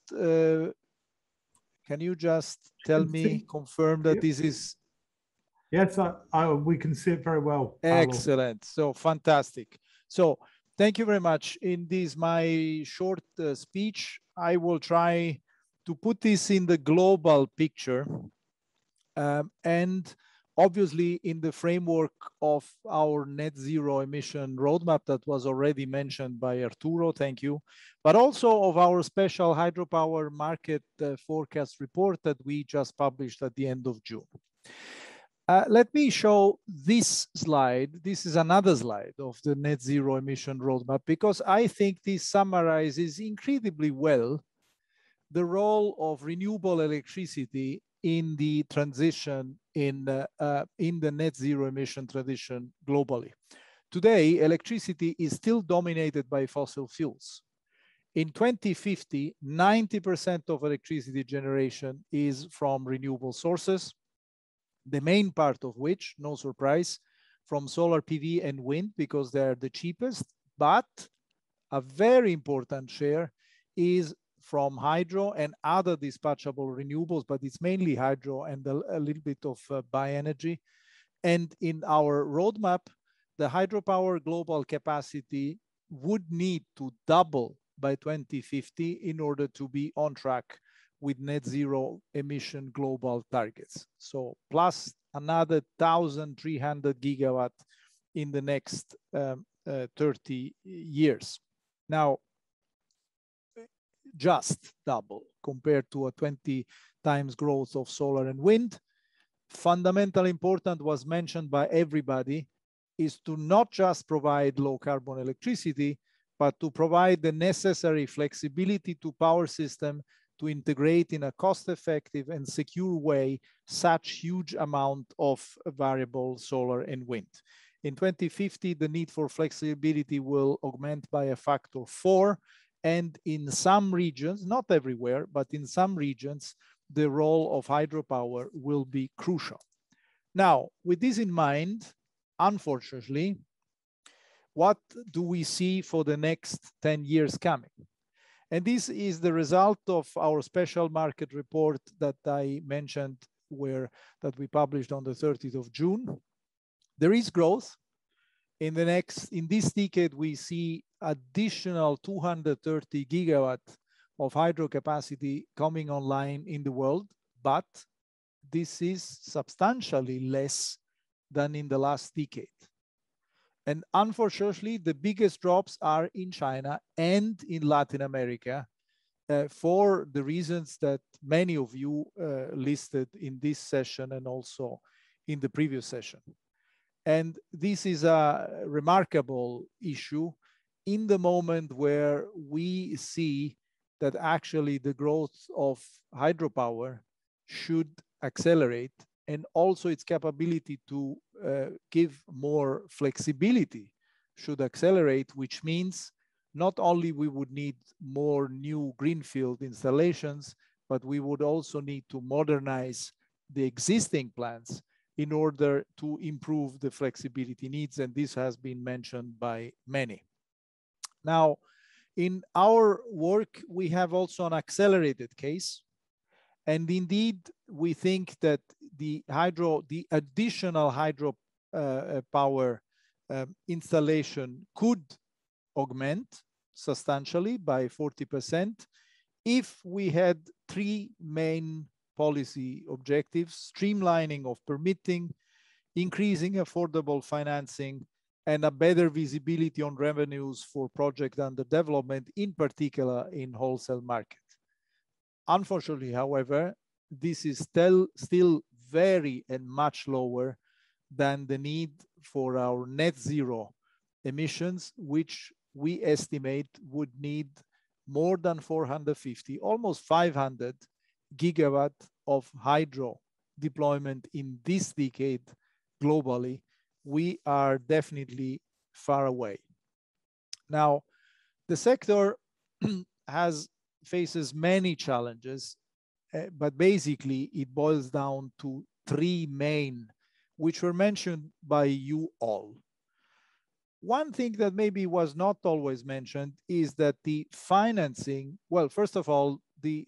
tell me, confirm that this is? Yes, we can see it very well. Excellent. So fantastic. So thank you very much. In this, my short speech, I will try to put this in the global picture and obviously in the framework of our net zero emission roadmap that was already mentioned by Arturo, thank you, but also of our special hydropower market forecast report that we just published at the end of June. Let me show this slide. This is another slide of the net zero emission roadmap, because I think this summarizes incredibly well the role of renewable electricity in the transition in the net zero emission transition globally. Today, electricity is still dominated by fossil fuels. In 2050, 90% of electricity generation is from renewable sources, the main part of which, no surprise, from solar PV and wind, because they're the cheapest, but a very important share is from hydro and other dispatchable renewables, but it's mainly hydro and a little bit of bioenergy. And in our roadmap, the hydropower global capacity would need to double by 2050 in order to be on track with net zero emission global targets. So plus another 1,300 gigawatt in the next 30 years. Now, just double compared to a 20 times growth of solar and wind. Fundamentally important, was mentioned by everybody, is to not just provide low carbon electricity, but to provide the necessary flexibility to power system to integrate in a cost-effective and secure way such huge amount of variable solar and wind. In 2050, the need for flexibility will augment by a factor 4, and in some regions, not everywhere, but in some regions, the role of hydropower will be crucial. Now, with this in mind, unfortunately, what do we see for the next 10 years coming? And this is the result of our special market report that I mentioned, that we published on the 30th of June. There is growth. In this decade, we see additional 230 gigawatt of hydro capacity coming online in the world, but this is substantially less than in the last decade. And unfortunately, the biggest drops are in China and in Latin America for the reasons that many of you listed in this session and also in the previous session. And this is a remarkable issue in the moment where we see that actually the growth of hydropower should accelerate, and also its capability to give more flexibility should accelerate, which means not only we would need more new greenfield installations, but we would also need to modernize the existing plants in order to improve the flexibility needs, and this has been mentioned by many. Now, in our work, we have also an accelerated case, and indeed, we think that the additional hydro power installation could augment substantially by 40% if we had three main policy objectives: streamlining of permitting, increasing affordable financing, and a better visibility on revenues for projects under development, in particular in wholesale market. Unfortunately, however, this is still very and much lower than the need for our net zero emissions, which we estimate would need more than 450, almost 500 gigawatt of hydro deployment in this decade globally. We are definitely far away. Now, the sector faces many challenges, but basically it boils down to three main, which were mentioned by you all. One thing that maybe was not always mentioned is that the financing, well, first of all, the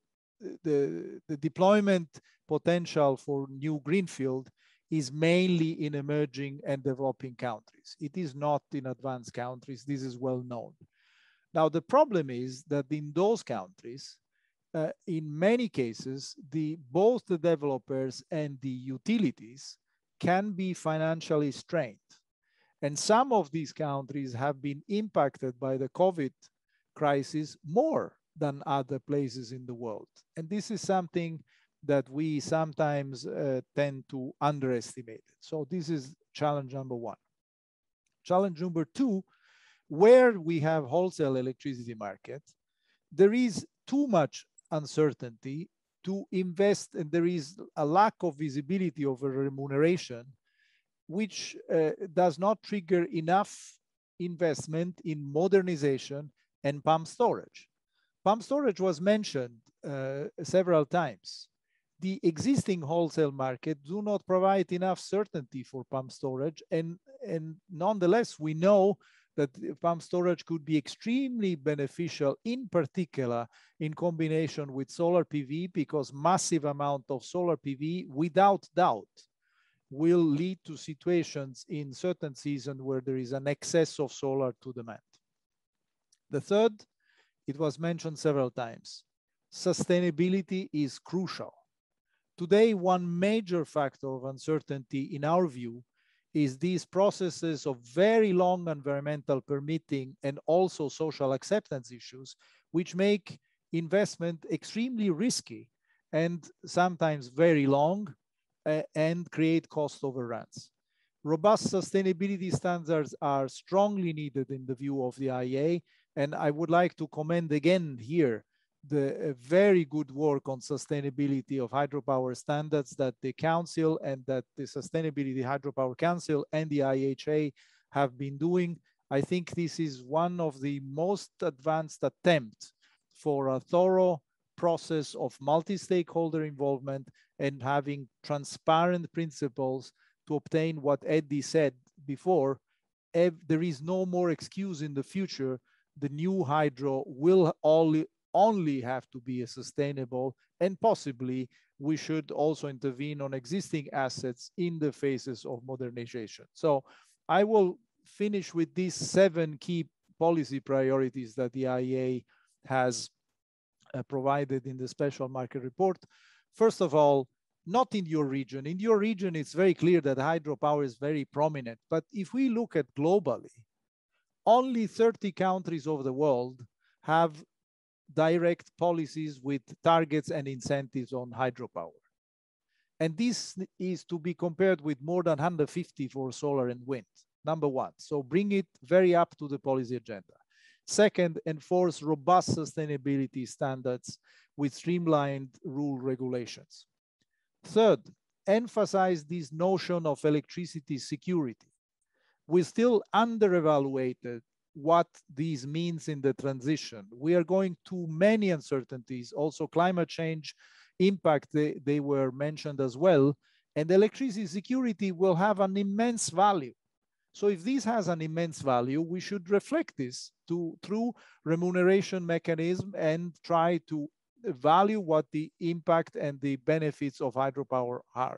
deployment potential for new greenfield is mainly in emerging and developing countries. It is not in advanced countries. This is well known. Now, the problem is that in those countries, in many cases, both the developers and the utilities can be financially strained. And some of these countries have been impacted by the COVID crisis more than other places in the world. And this is something that we sometimes tend to underestimate. So this is challenge number one. Challenge number two, where we have wholesale electricity market, there is too much uncertainty to invest, and there is a lack of visibility over remuneration, which does not trigger enough investment in modernization and pump storage. Pump storage was mentioned several times. The existing wholesale market do not provide enough certainty for pump storage, and nonetheless, we know that pump storage could be extremely beneficial, in particular in combination with solar PV, because massive amount of solar PV, without doubt, will lead to situations in certain seasons where there is an excess of solar to demand. The third, it was mentioned several times, sustainability is crucial. Today, one major factor of uncertainty, in our view, is these processes of very long environmental permitting and also social acceptance issues, which make investment extremely risky and sometimes very long and create cost overruns. Robust sustainability standards are strongly needed in the view of the IEA, and I would like to commend again here the very good work on sustainability of hydropower standards that the Council and that the Sustainability Hydropower Council and the IHA have been doing. I think this is one of the most advanced attempts for a thorough process of multi-stakeholder involvement and having transparent principles to obtain what Eddie said before. There is no more excuse in the future. The new hydro will only have to be sustainable, and possibly we should also intervene on existing assets in the phases of modernization. So I will finish with these 7 key policy priorities that the IEA has provided in the special market report. First of all, not in your region. In your region, it's very clear that hydropower is very prominent. But if we look at globally, only 30 countries of the world have direct policies with targets and incentives on hydropower. And this is to be compared with more than 150 for solar and wind, number one. So bring it very up to the policy agenda. Second, enforce robust sustainability standards with streamlined rule regulations. Third, emphasize this notion of electricity security. We still under-evaluated what this means in the transition. We are going to many uncertainties, also climate change impact, they were mentioned as well, and electricity security will have an immense value. So if this has an immense value, we should reflect this through remuneration mechanism and try to value what the impact and the benefits of hydropower are.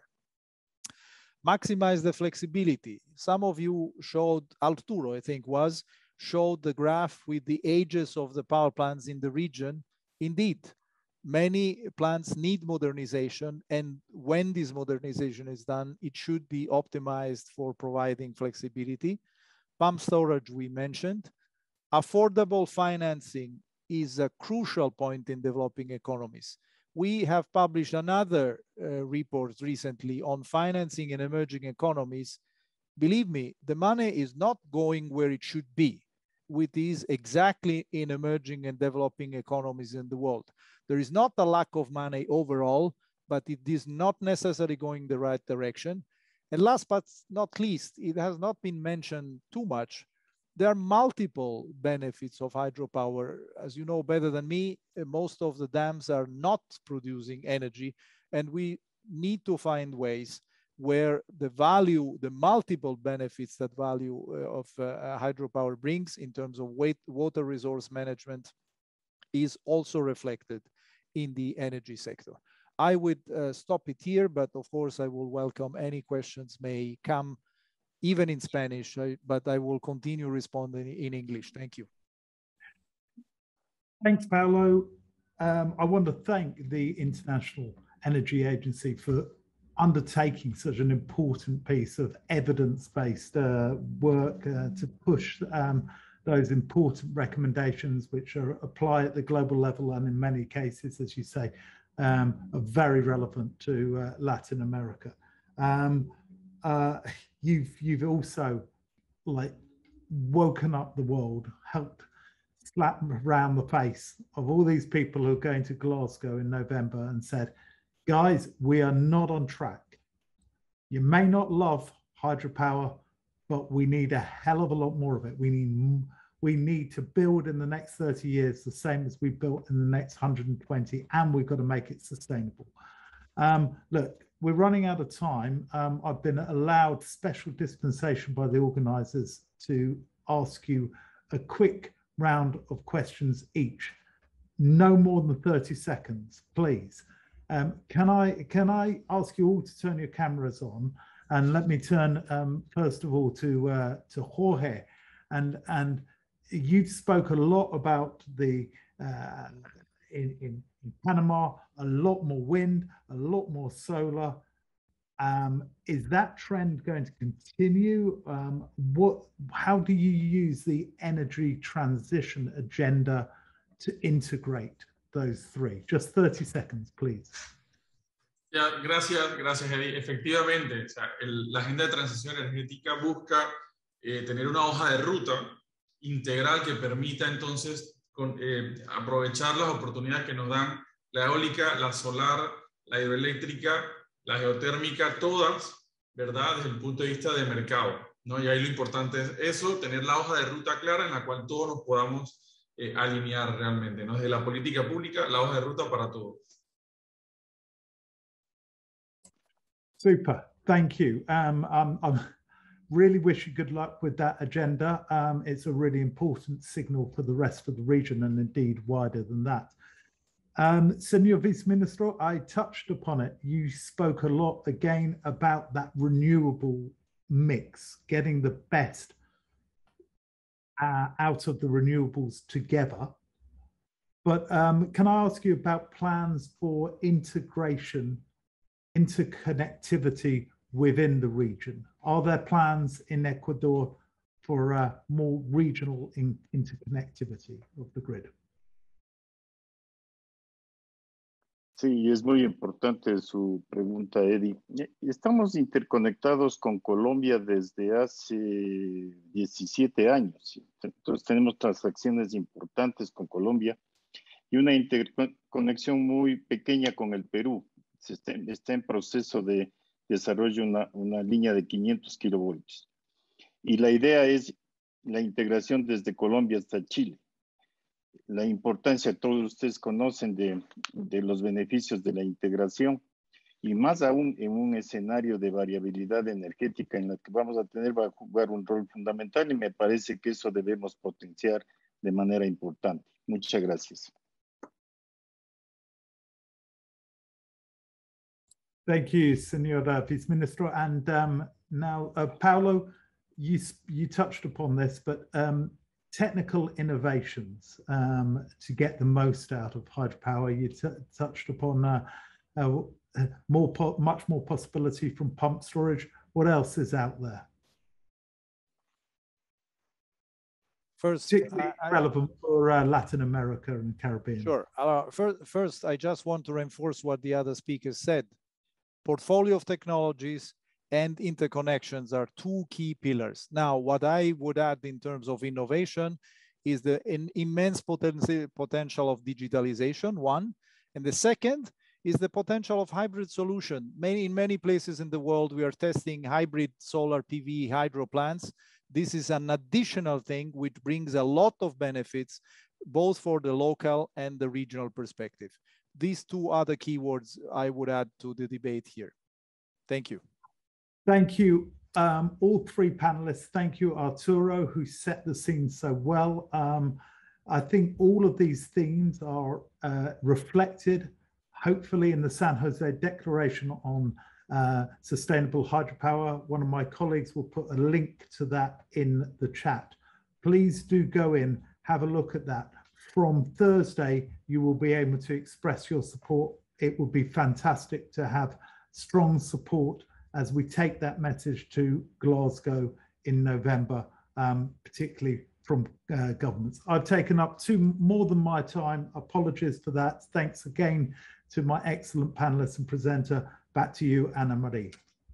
Maximize the flexibility. Some of you showed, Arturo, I think showed the graph with the ages of the power plants in the region. Indeed, many plants need modernization, and when this modernization is done, it should be optimized for providing flexibility. Pump storage, we mentioned. Affordable financing is a crucial point in developing economies. We have published another report recently on financing in emerging economies. Believe me, the money is not going where it should be, which is exactly in emerging and developing economies in the world. There is not a lack of money overall, but it is not necessarily going the right direction. And last but not least, it has not been mentioned too much, there are multiple benefits of hydropower. As you know better than me, most of the dams are not producing energy, and we need to find ways where the value, the multiple benefits that value of hydropower brings in terms of water resource management is also reflected in the energy sector. I would stop it here, but of course I will welcome any questions may come, even in Spanish, but I will continue responding in English. Thank you. Thanks, Paolo. I want to thank the International Energy Agency for undertaking such an important piece of evidence-based work to push those important recommendations which apply at the global level and in many cases, as you say, are very relevant to Latin America. You've also like woken up the world, helped slap around the face of all these people who are going to Glasgow in November and said, guys, we are not on track. You may not love hydropower, but we need a hell of a lot more of it. We need to build in the next 30 years the same as we built in the next 120, and we've got to make it sustainable. Look, we're running out of time. I've been allowed special dispensation by the organizers to ask you a quick round of questions each. No more than 30 seconds, please. Can I ask you all to turn your cameras on? And let me turn first of all to Jorge. And you spoke a lot about the in Panama, a lot more wind, a lot more solar. Is that trend going to continue? How do you use the energy transition agenda to integrate those three? Just 30 seconds, please. Ya, gracias, Eddie. Efectivamente, o sea, la agenda de transición energética busca tener una hoja de ruta integral que permita entonces aprovechar las oportunidades que nos dan la eólica, la solar, la hidroeléctrica, la geotérmica, todas, ¿verdad? Desde el punto de vista de mercado, ¿no? Y ahí lo importante es eso, tener la hoja de ruta clara en la cual todos nos podamos alinear realmente, ¿no? Desde la política pública, la hoja de ruta para todos. Super, thank you. I'm really wish you good luck with that agenda. It's a really important signal for the rest of the region and indeed wider than that. Senor Vice-Ministro, I touched upon it. You spoke a lot again about that renewable mix, getting the best out of the renewables together. But can I ask you about plans for integration, interconnectivity within the region? Are there plans in Ecuador for more regional interconnectivity of the grid? Sí, es muy importante su pregunta, Eddie. Estamos interconectados con Colombia desde hace 17 años. Entonces tenemos transacciones importantes con Colombia y una interconexión muy pequeña con el Perú. Está en proceso de desarrollo una línea de 500 kilovoltios. Y la idea es la integración desde Colombia hasta Chile. La importancia, todos ustedes conocen de los beneficios de la integración y más aún en un escenario de variabilidad energética en la que vamos a tener, va a jugar un rol fundamental y me parece que eso debemos potenciar de manera importante. Muchas gracias. Thank you, Senor Vice-Ministro. And now, Paulo, you touched upon this, but technical innovations to get the most out of hydropower. You touched upon much more possibility from pump storage. What else is out there? First, relevant for Latin America and Caribbean. Sure. First, I just want to reinforce what the other speakers said. Portfolio of technologies and interconnections are two key pillars. Now, what I would add in terms of innovation is the immense potential of digitalization, one. And the second is the potential of hybrid solution. In many places in the world, we are testing hybrid solar PV hydro plants. This is an additional thing which brings a lot of benefits, both for the local and the regional perspective. These two other keywords I would add to the debate here. Thank you. Thank you, all three panelists. Thank you, Arturo, who set the scene so well. I think all of these themes are reflected, hopefully, in the San Jose Declaration on Sustainable Hydropower. One of my colleagues will put a link to that in the chat. Please do go in, have a look at that. From Thursday, you will be able to express your support. It would be fantastic to have strong support as we take that message to Glasgow in November, particularly from governments. I've taken up more than my time. Apologies for that. Thanks again to my excellent panelist and presenter. Back to you, Ana Maria.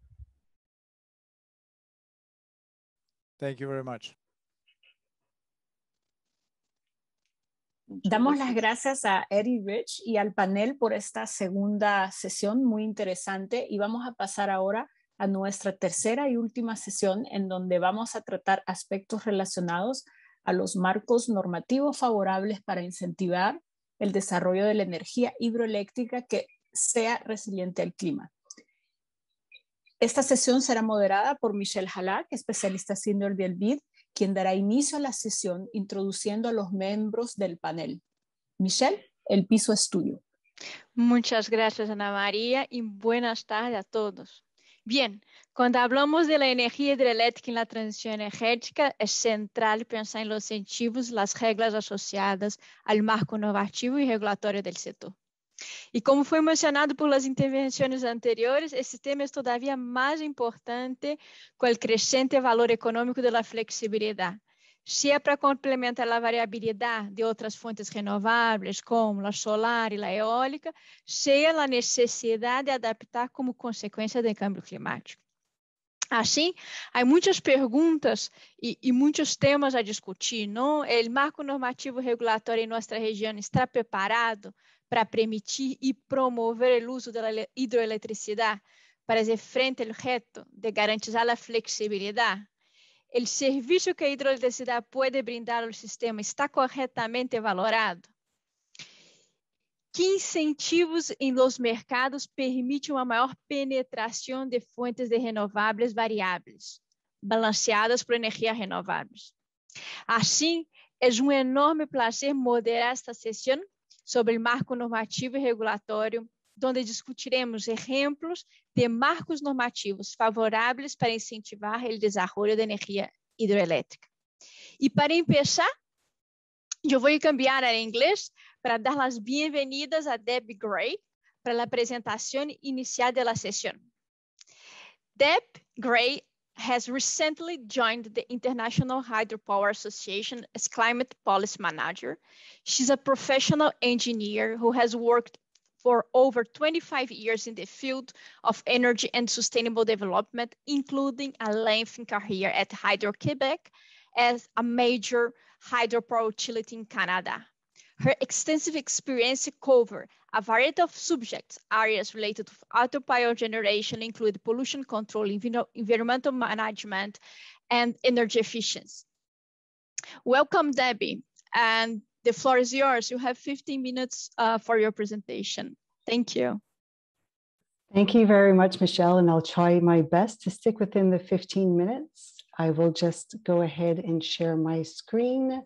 Thank you very much. Damos las gracias a Eddie Rich y al panel por esta segunda sesión muy interesante y vamos a pasar ahora a nuestra tercera y última sesión en donde vamos a tratar aspectos relacionados a los marcos normativos favorables para incentivar el desarrollo de la energía hidroeléctrica que sea resiliente al clima. Esta sesión será moderada por Michelle Halak, especialista senior del BID, quien dará inicio a la sesión introduciendo a los miembros del panel. Michelle, el piso es tuyo. Muchas gracias, Ana María, y buenas tardes a todos. Bien, cuando hablamos de la energía hidroeléctrica en la transición energética, es central pensar en los incentivos, las reglas asociadas al marco normativo y regulatorio del sector. Y como fue mencionado por las intervenciones anteriores, este tema es todavía más importante con el creciente valor económico de la flexibilidad, sea para complementar la variabilidad de otras fuentes renovables como la solar y la eólica, sea la necesidad de adaptar como consecuencia del cambio climático. Así, hay muchas preguntas y muchos temas a discutir, ¿no? El marco normativo regulatorio en nuestra región está preparado para permitir y promover el uso de la hidroelectricidad para hacer frente al reto de garantizar la flexibilidad. El servicio que la hidroelectricidad puede brindar al sistema está correctamente valorado. ¿Qué incentivos en los mercados permiten una mayor penetración de fuentes de renovables variables, balanceadas por energías renovables? Así, es un enorme placer moderar esta sesión sobre el marco normativo y regulatorio, donde discutiremos ejemplos de marcos normativos favorables para incentivar el desarrollo de energía hidroeléctrica. Y para empezar, yo voy a cambiar a inglés para dar las bienvenidas a Deb Gray para la presentación inicial de la sesión. Deb Gray has recently joined the International Hydropower Association as Climate Policy Manager. She's a professional engineer who has worked for over 25 years in the field of energy and sustainable development, including a lengthy career at Hydro-Quebec as a major hydropower utility in Canada. Her extensive experience covers a variety of subjects. Areas related to hydropower generation include pollution control, environmental management, and energy efficiency. Welcome, Debbie, and the floor is yours. You have 15 minutes for your presentation. Thank you. Thank you very much, Michelle, and I'll try my best to stick within the 15 minutes. I will just go ahead and share my screen.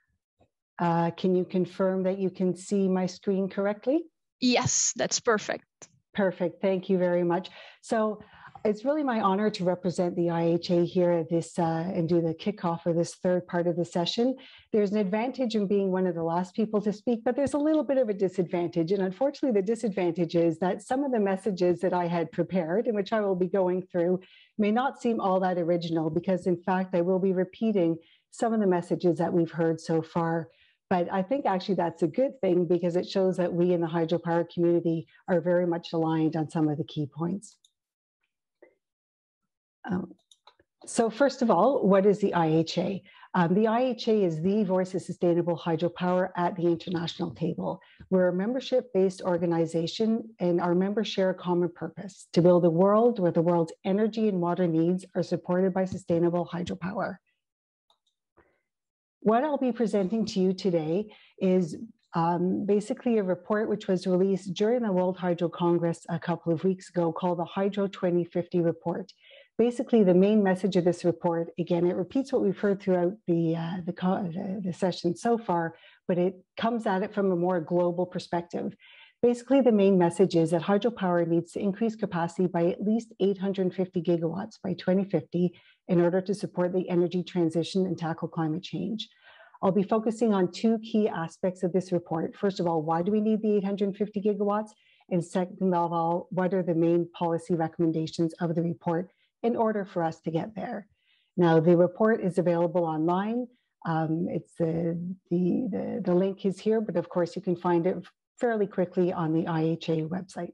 Can you confirm that you can see my screen correctly? Yes, that's perfect. Perfect. Thank you very much. So it's really my honor to represent the IHA here at this and do the kickoff of this third part of the session. There's an advantage in being one of the last people to speak, but there's a little bit of a disadvantage. And unfortunately, the disadvantage is that some of the messages that I had prepared, and which I will be going through, may not seem all that original, because in fact, I will be repeating some of the messages that we've heard so far. But I think actually that's a good thing, because it shows that we in the hydropower community are very much aligned on some of the key points. So first of all, what is the IHA? The IHA is the voice of sustainable hydropower at the international table. We're a membership-based organization, and our members share a common purpose: to build a world where the world's energy and water needs are supported by sustainable hydropower. What I'll be presenting to you today is basically a report which was released during the World Hydro Congress a couple of weeks ago, called the Hydro 2050 report. Basically, the main message of this report, again, it repeats what we've heard throughout the session so far, but it comes at it from a more global perspective. Basically, the main message is that hydropower needs to increase capacity by at least 850 gigawatts by 2050 in order to support the energy transition and tackle climate change. I'll be focusing on two key aspects of this report. First of all, why do we need the 850 gigawatts? And second of all, what are the main policy recommendations of the report in order for us to get there? Now, the report is available online. It's the link is here, but of course you can find it fairly quickly on the IHA website.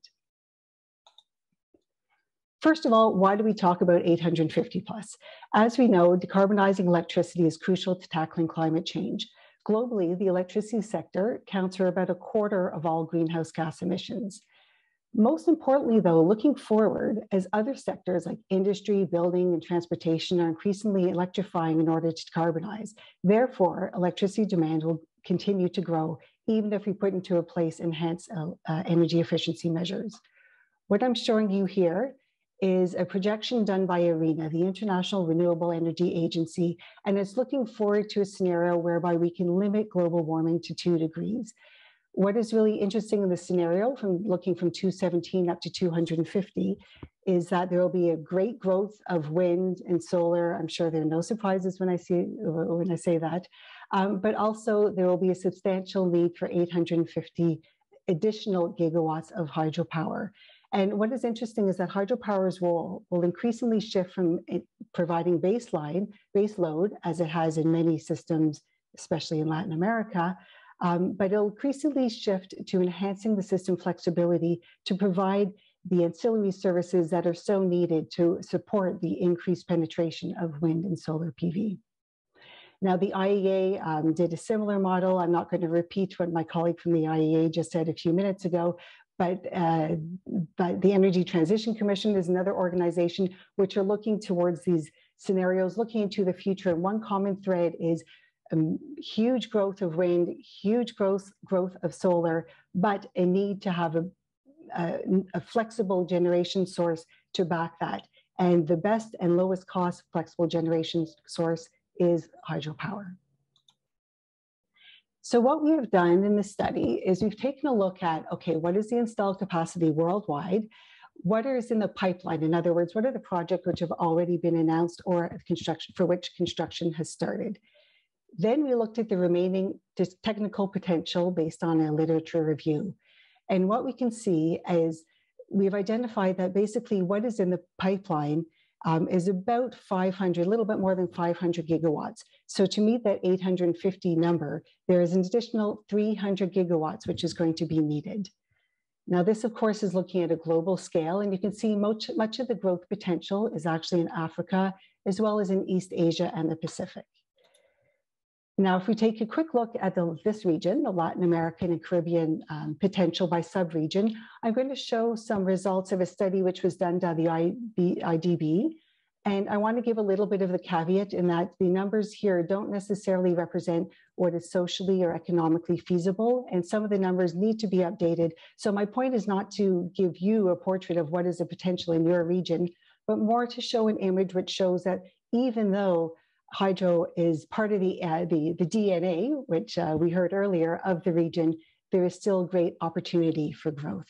First of all, why do we talk about 850 plus? As we know, decarbonizing electricity is crucial to tackling climate change. Globally, the electricity sector accounts for about a quarter of all greenhouse gas emissions. Most importantly, though, looking forward, as other sectors like industry, building, and transportation are increasingly electrifying in order to decarbonize, therefore, electricity demand will continue to grow, even if we put into place enhanced energy efficiency measures. What I'm showing you here is a projection done by IRENA, the International Renewable Energy Agency, and it's looking forward to a scenario whereby we can limit global warming to 2 degrees. What is really interesting in the scenario, from looking from 217 up to 250, is that there will be a great growth of wind and solar. I'm sure there are no surprises when I say that, but also there will be a substantial need for 850 additional gigawatts of hydropower. And what is interesting is that hydropower's role will increasingly shift from providing base load, as it has in many systems, especially in Latin America, but it'll increasingly shift to enhancing the system flexibility to provide the ancillary services that are so needed to support the increased penetration of wind and solar PV. Now, the IEA did a similar model. I'm not going to repeat what my colleague from the IEA just said a few minutes ago, but the Energy Transition Commission is another organization which are looking towards these scenarios, looking into the future. And one common thread is huge growth of wind, huge growth of solar, but a need to have a flexible generation source to back that. And the best and lowest cost flexible generation source is hydropower. So what we have done in this study is we've taken a look at, okay, what is the installed capacity worldwide? What is in the pipeline? In other words, what are the projects which have already been announced or construction for which construction has started? Then we looked at the remaining technical potential based on a literature review. And what we can see is we've identified that basically what is in the pipeline is about 500, a little bit more than 500 gigawatts. So to meet that 850 number, there is an additional 300 gigawatts, which is going to be needed. Now, this, of course, is looking at a global scale, and you can see much of the growth potential is actually in Africa, as well as in East Asia and the Pacific. Now, if we take a quick look at this region, the Latin American and Caribbean potential by sub-region, I'm going to show some results of a study which was done by the IDB. And I want to give a little bit of the caveat in that the numbers here don't necessarily represent what is socially or economically feasible, and some of the numbers need to be updated. So my point is not to give you a portrait of what is the potential in your region, but more to show an image which shows that even though hydro is part of the DNA, which we heard earlier, of the region, there is still great opportunity for growth.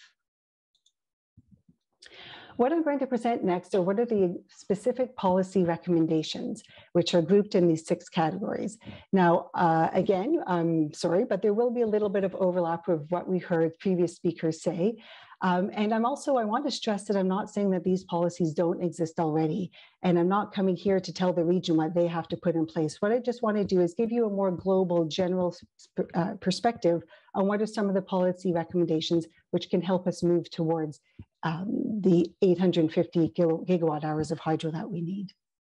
What I'm going to present next are what are the specific policy recommendations, which are grouped in these 6 categories. Now, again, I'm sorry, but there will be a little bit of overlap with what we heard previous speakers say. And I want to stress that I'm not saying that these policies don't exist already, and I'm not coming here to tell the region what they have to put in place. What I just want to do is give you a more global, general perspective on what are some of the policy recommendations which can help us move towards the 850 gigawatt hours of hydro that we need.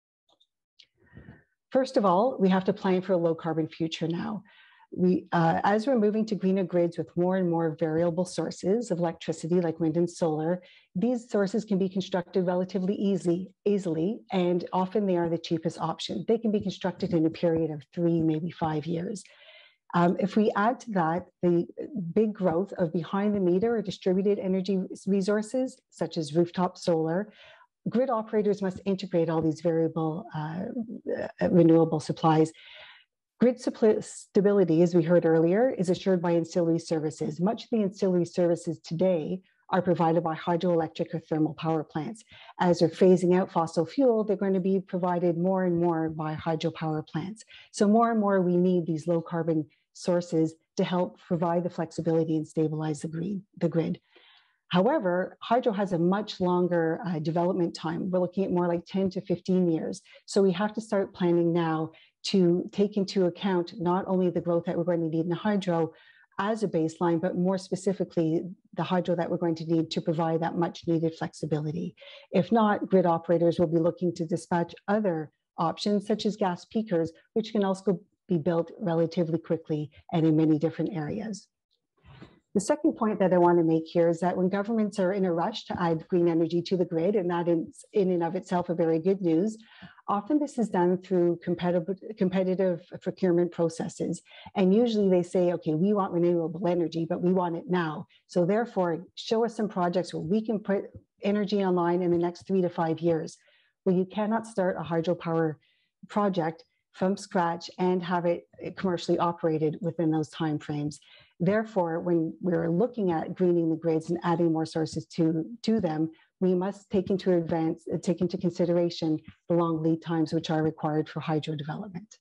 First of all, we have to plan for a low carbon future now. As we're moving to greener grids with more and more variable sources of electricity like wind and solar, these sources can be constructed relatively easily, and often they are the cheapest option. They can be constructed in a period of 3, maybe 5 years. If we add to that the big growth of behind the meter or distributed energy resources, such as rooftop solar, grid operators must integrate all these variable renewable supplies. Grid stability, as we heard earlier, is assured by ancillary services. Much of the ancillary services today are provided by hydroelectric or thermal power plants. As they're phasing out fossil fuel, they're going to be provided more and more by hydropower plants. So more and more we need these low carbon sources to help provide the flexibility and stabilize the grid. However, hydro has a much longer development time. We're looking at more like 10 to 15 years. So we have to start planning now to take into account not only the growth that we're going to need in hydro, as a baseline, but more specifically, the hydro that we're going to need to provide that much needed flexibility. If not, grid operators will be looking to dispatch other options, such as gas peakers, which can also be built relatively quickly and in many different areas. The second point that I want to make here is that when governments are in a rush to add green energy to the grid, and that is in and of itself a very good news, often this is done through competitive procurement processes. And usually they say, okay, we want renewable energy, but we want it now. So therefore, show us some projects where we can put energy online in the next 3 to 5 years. Well, you cannot start a hydropower project from scratch and have it commercially operated within those timeframes. Therefore, when we're looking at greening the grids and adding more sources to them, we must take into consideration the long lead times which are required for hydro development.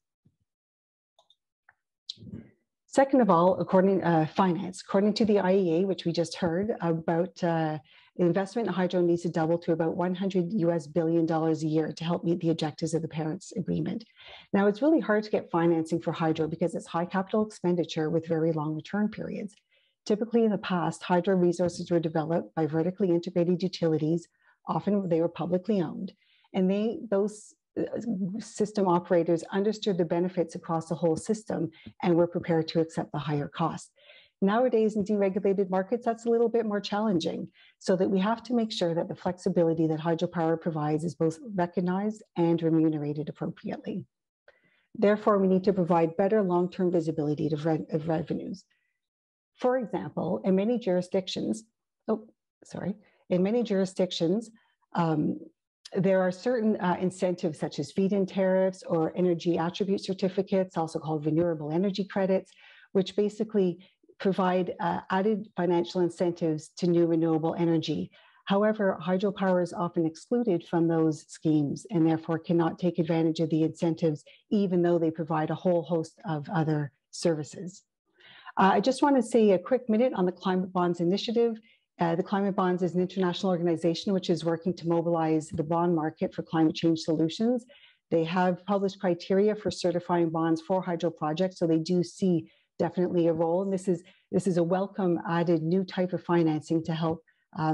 Second of all, finance. According to the IEA, which we just heard about, investment in hydro needs to double to about $100 billion a year to help meet the objectives of the Paris Agreement. Now, it's really hard to get financing for hydro because it's high capital expenditure with very long return periods. Typically in the past, hydro resources were developed by vertically integrated utilities. Often they were publicly owned. And those system operators understood the benefits across the whole system and were prepared to accept the higher cost. Nowadays in deregulated markets, that's a little bit more challenging, so that we have to make sure that the flexibility that hydropower provides is both recognized and remunerated appropriately. Therefore, we need to provide better long-term visibility of revenues. For example, in many jurisdictions, there are certain incentives such as feed-in tariffs or energy attribute certificates, also called renewable energy credits, which basically provide added financial incentives to new renewable energy. However, hydropower is often excluded from those schemes and therefore cannot take advantage of the incentives, even though they provide a whole host of other services. I just want to say a quick minute on the Climate Bonds Initiative. The Climate Bonds is an international organization which is working to mobilize the bond market for climate change solutions. They have published criteria for certifying bonds for hydro projects, so they do see definitely a role. And this is a welcome added new type of financing to help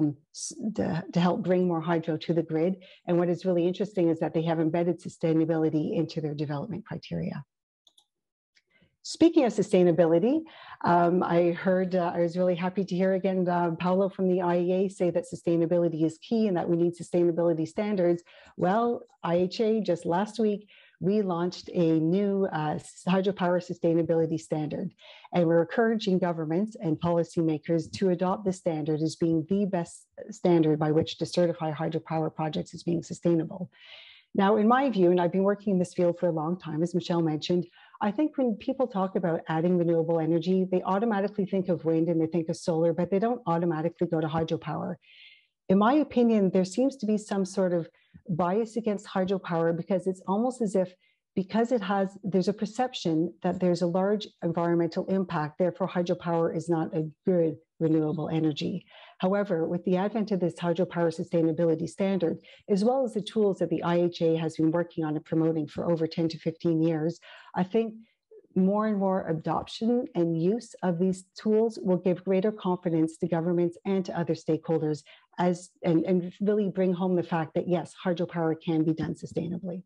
bring more hydro to the grid. And what is really interesting is that they have embedded sustainability into their development criteria. Speaking of sustainability, I was really happy to hear again Paulo from the IEA say that sustainability is key and that we need sustainability standards. Well, IHA just last week, we launched a new hydropower sustainability standard, and we're encouraging governments and policymakers to adopt this standard as being the best standard by which to certify hydropower projects as being sustainable. Now, in my view, and I've been working in this field for a long time, as Michelle mentioned, I think when people talk about adding renewable energy, they automatically think of wind and they think of solar, but they don't automatically go to hydropower. In my opinion, there seems to be some sort of bias against hydropower because it's almost as if there's a perception that there's a large environmental impact, therefore hydropower is not a good renewable energy. However, with the advent of this hydropower sustainability standard, as well as the tools that the IHA has been working on and promoting for over 10 to 15 years, I think more and more adoption and use of these tools will give greater confidence to governments and to other stakeholders and really bring home the fact that yes, hydropower can be done sustainably.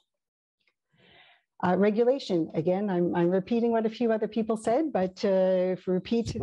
Regulation, again, I'm repeating what a few other people said, but for repeat.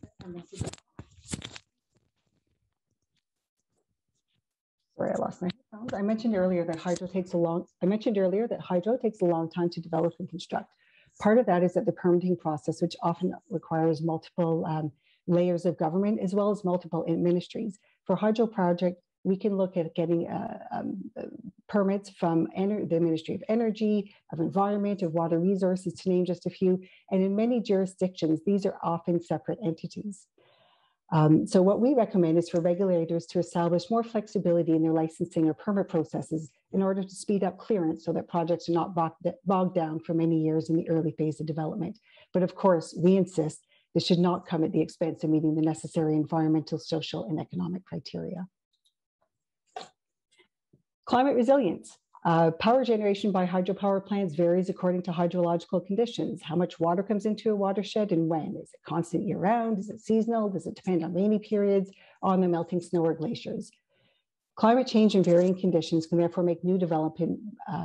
Sorry, I lost my headphones. I mentioned earlier that hydro takes a long time to develop and construct. Part of that is that the permitting process, which often requires multiple layers of government as well as multiple ministries. For hydro project, we can look at getting permits from the Ministry of Energy, of Environment, of Water Resources, to name just a few. And in many jurisdictions, these are often separate entities. So what we recommend is for regulators to establish more flexibility in their licensing or permit processes in order to speed up clearance so that projects are not bogged down for many years in the early phase of development. But of course, we insist this should not come at the expense of meeting the necessary environmental, social, and economic criteria. Climate resilience. Power generation by hydropower plants varies according to hydrological conditions. How much water comes into a watershed and when? Is it constant year-round? Is it seasonal? Does it depend on rainy periods, on the melting snow or glaciers? Climate change and varying conditions can therefore make new development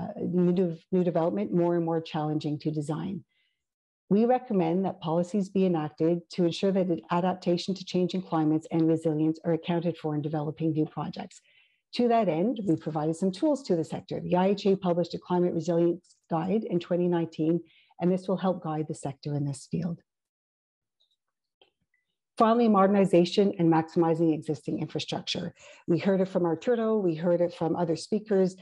more and more challenging to design. We recommend that policies be enacted to ensure that adaptation to changing climates and resilience are accounted for in developing new projects. To that end, we provided some tools to the sector. The IHA published a climate resilience guide in 2019, and this will help guide the sector in this field. Finally, modernization and maximizing existing infrastructure. We heard it from Arturo, we heard it from other speakers.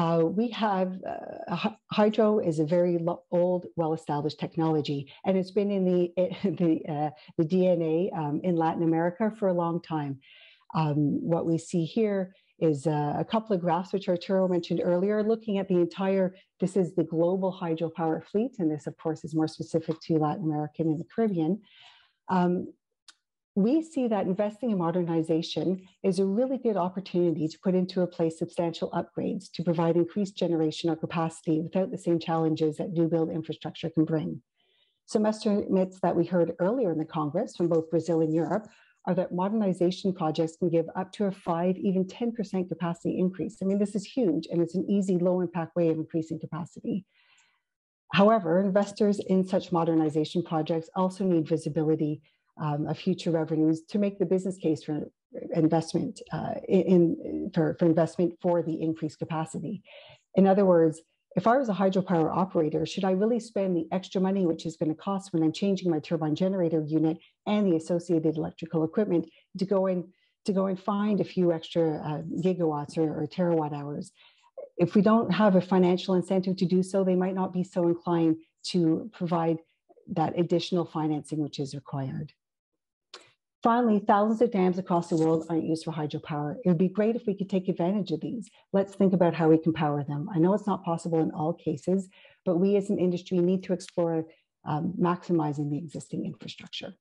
Hydro is a very old, well-established technology, and it's been in the DNA in Latin America for a long time. What we see here is a couple of graphs, which Arturo mentioned earlier, looking at the entire, this is the global hydropower fleet, and this, of course, is more specific to Latin America and the Caribbean. We see that investing in modernization is a really good opportunity to put into place substantial upgrades to provide increased generation or capacity without the same challenges that new build infrastructure can bring. Some estimates that we heard earlier in the Congress from both Brazil and Europe are that modernization projects can give up to a 5, even 10% capacity increase. I mean, this is huge, and it's an easy, low impact way of increasing capacity. However, investors in such modernization projects also need visibility of future revenues to make the business case for investment for investment for the increased capacity. In other words, if I was a hydropower operator, should I really spend the extra money, which is going to cost when I'm changing my turbine generator unit and the associated electrical equipment, to go and find a few extra gigawatts or terawatt hours? If we don't have a financial incentive to do so, they might not be so inclined to provide that additional financing which is required. Finally, thousands of dams across the world aren't used for hydropower. It would be great if we could take advantage of these. Let's think about how we can power them. I know it's not possible in all cases, but we as an industry need to explore maximizing the existing infrastructure.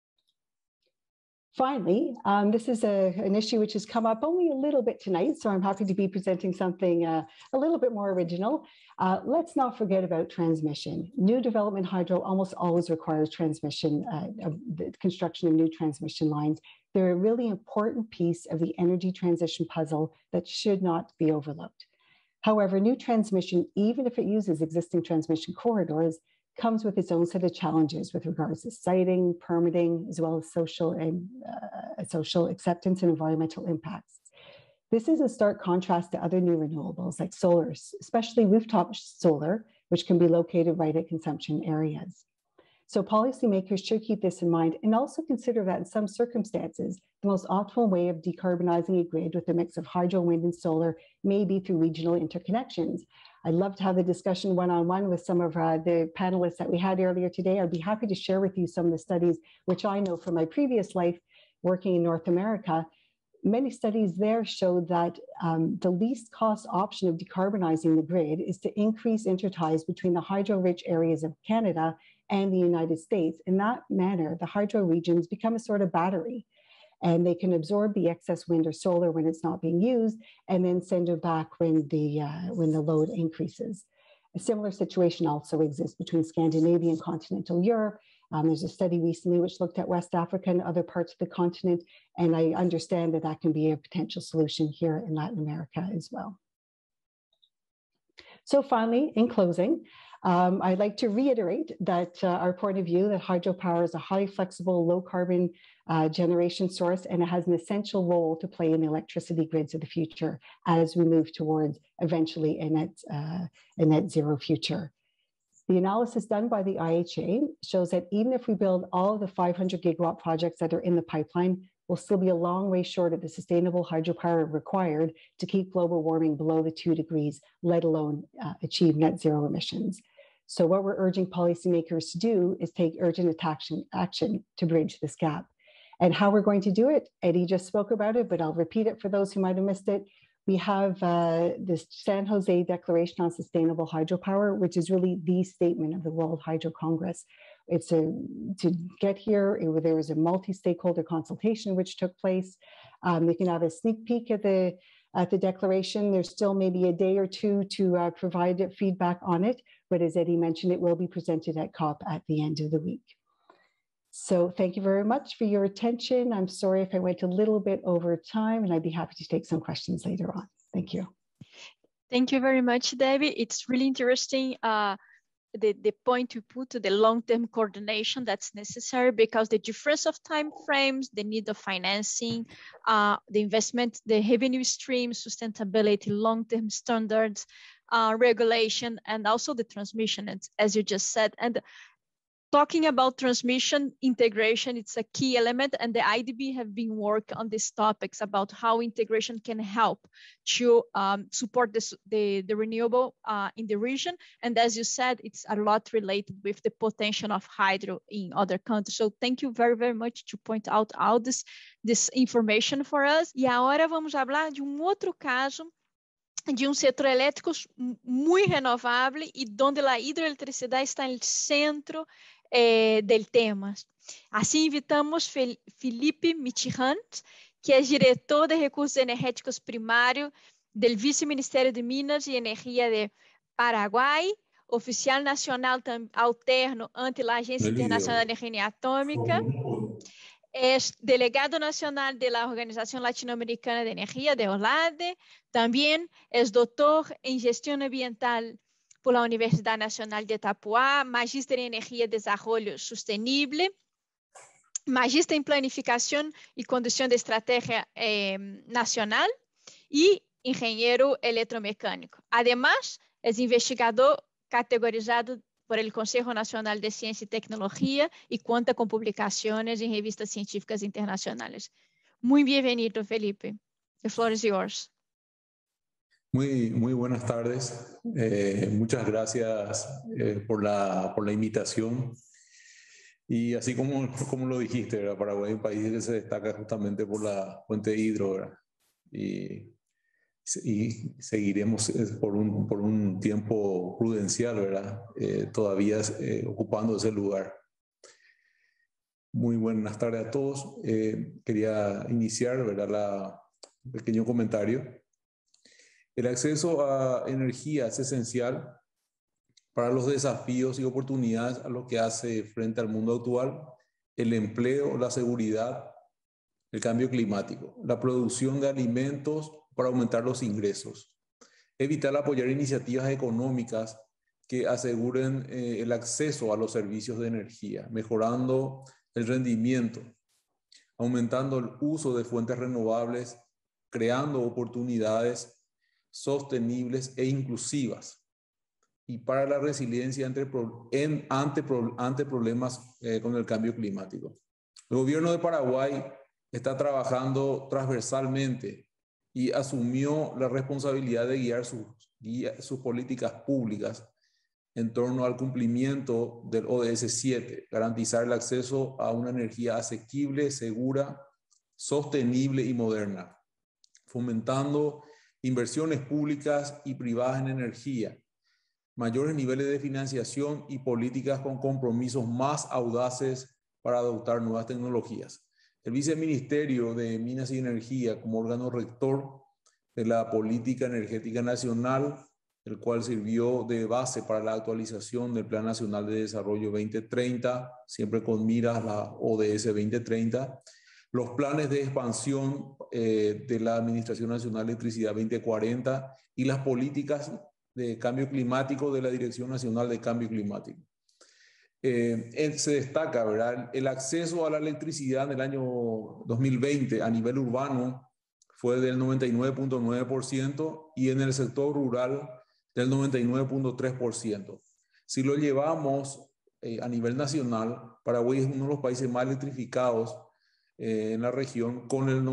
Finally, this is an issue which has come up only a little bit tonight, so I'm happy to be presenting something a little bit more original. Let's not forget about transmission. New development hydro almost always requires transmission, the construction of new transmission lines. They're a really important piece of the energy transition puzzle that should not be overlooked. However, new transmission, even if it uses existing transmission corridors, comes with its own set of challenges with regards to siting, permitting, as well as social acceptance and environmental impacts. This is in stark contrast to other new renewables like solar, especially rooftop solar, which can be located right at consumption areas. So policymakers should keep this in mind and also consider that in some circumstances, the most optimal way of decarbonizing a grid with a mix of hydro, wind, and solar may be through regional interconnections. I'd love to have the discussion one-on-one with some of the panelists that we had earlier today. I'd be happy to share with you some of the studies, which I know from my previous life working in North America. Many studies there showed that the least cost option of decarbonizing the grid is to increase interties between the hydro-rich areas of Canada and the United States. In that manner, the hydro regions become a sort of battery, and they can absorb the excess wind or solar when it's not being used, and then send it back when the load increases. A similar situation also exists between Scandinavia and continental Europe. There's a study recently which looked at West Africa and other parts of the continent, and I understand that that can be a potential solution here in Latin America as well. So finally, in closing, I'd like to reiterate that our point of view that hydropower is a highly flexible, low carbon generation source, and it has an essential role to play in the electricity grids of the future as we move towards eventually a net zero future. The analysis done by the IHA shows that even if we build all of the 500 gigawatt projects that are in the pipeline, we'll still be a long way short of the sustainable hydropower required to keep global warming below the 2 degrees, let alone achieve net zero emissions. So what we're urging policymakers to do is take urgent action to bridge this gap. And how we're going to do it, Eddie just spoke about it, but I'll repeat it for those who might have missed it. We have this San Jose Declaration on Sustainable Hydropower, which is really the statement of the World Hydro Congress. To get here, there was a multi-stakeholder consultation which took place. We can have a sneak peek at the at the declaration. There's still maybe a day or two to provide feedback on it, but as Eddie mentioned, it will be presented at COP at the end of the week. So thank you very much for your attention. I'm sorry if I went a little bit over time, and I'd be happy to take some questions later on. Thank you. Thank you very much, Debbie. It's really interesting. The point you put to the long-term coordination that's necessary, because the difference of time frames, the need of financing, the investment, the revenue streams, sustainability, long-term standards, regulation, and also the transmission, as you just said. And talking about transmission integration, it's a key element, and the IDB have been working on these topics about how integration can help to support the renewable in the region. And as you said, it's a lot related with the potential of hydro in other countries. So thank you very, very much to point out all this information for us. E agora vamos falar de outro caso de setor elétrico muy renovable y donde la hidroelectricidad está en el centro del tema. Assim, invitamos Felipe Mitterrand, que é diretor de Recursos Energéticos Primário do Vice-Ministério de Minas e Energia de Paraguai, oficial nacional alterno ante a Agência Internacional de Energia Atômica, é delegado nacional da Organização Latino-Americana de Energia, de OLADE, também é doutor em Gestão Ambiental por la Universidad Nacional de Itapuá, magíster em Energia e Desenvolvimento Sustentável, magíster em Planificação e Condução de Estratégia Nacional e engenheiro eletromecânico. Además, é investigador categorizado por el Consejo Nacional de Ciencia y Tecnología y cuenta con publicaciones en revistas científicas internacionales. Muy bienvenido, Felipe. The floor is yours. Muy buenas tardes. Muchas gracias por la invitación. Y así como lo dijiste, ¿verdad? Paraguay es un país que se destaca justamente por la fuente de hidro, ¿verdad? Y seguiremos por un tiempo prudencial, ¿verdad? Todavía ocupando ese lugar. Muy buenas tardes a todos. Quería iniciar, ¿verdad? Un pequeño comentario. El acceso a energía es esencial para los desafíos y oportunidades a los que hace frente al mundo actual: el empleo, la seguridad, el cambio climático, la producción de alimentos para aumentar los ingresos, es vital apoyar iniciativas económicas que aseguren el acceso a los servicios de energía, mejorando el rendimiento, aumentando el uso de fuentes renovables, creando oportunidades sostenibles e inclusivas, y para la resiliencia ante problemas con el cambio climático. El gobierno de Paraguay está trabajando transversalmente y asumió la responsabilidad de guiar sus políticas públicas en torno al cumplimiento del ODS 7, garantizar el acceso a una energía asequible, segura, sostenible y moderna, fomentando inversiones públicas y privadas en energía, mayores niveles de financiación y políticas con compromisos más audaces para adoptar nuevas tecnologías. El Viceministerio de Minas y Energía, como órgano rector de la Política Energética Nacional, el cual sirvió de base para la actualización del Plan Nacional de Desarrollo 2030, siempre con miras a la ODS 2030, los planes de expansión de la Administración Nacional de Electricidad 2040 y las políticas de cambio climático de la Dirección Nacional de Cambio Climático. Se destaca, ¿verdad? El acceso a la electricidad en el año 2020 a nivel urbano fue del 99.9% y en el sector rural del 99.3%. Si lo llevamos a nivel nacional, Paraguay es uno de los países más electrificados en la región, con el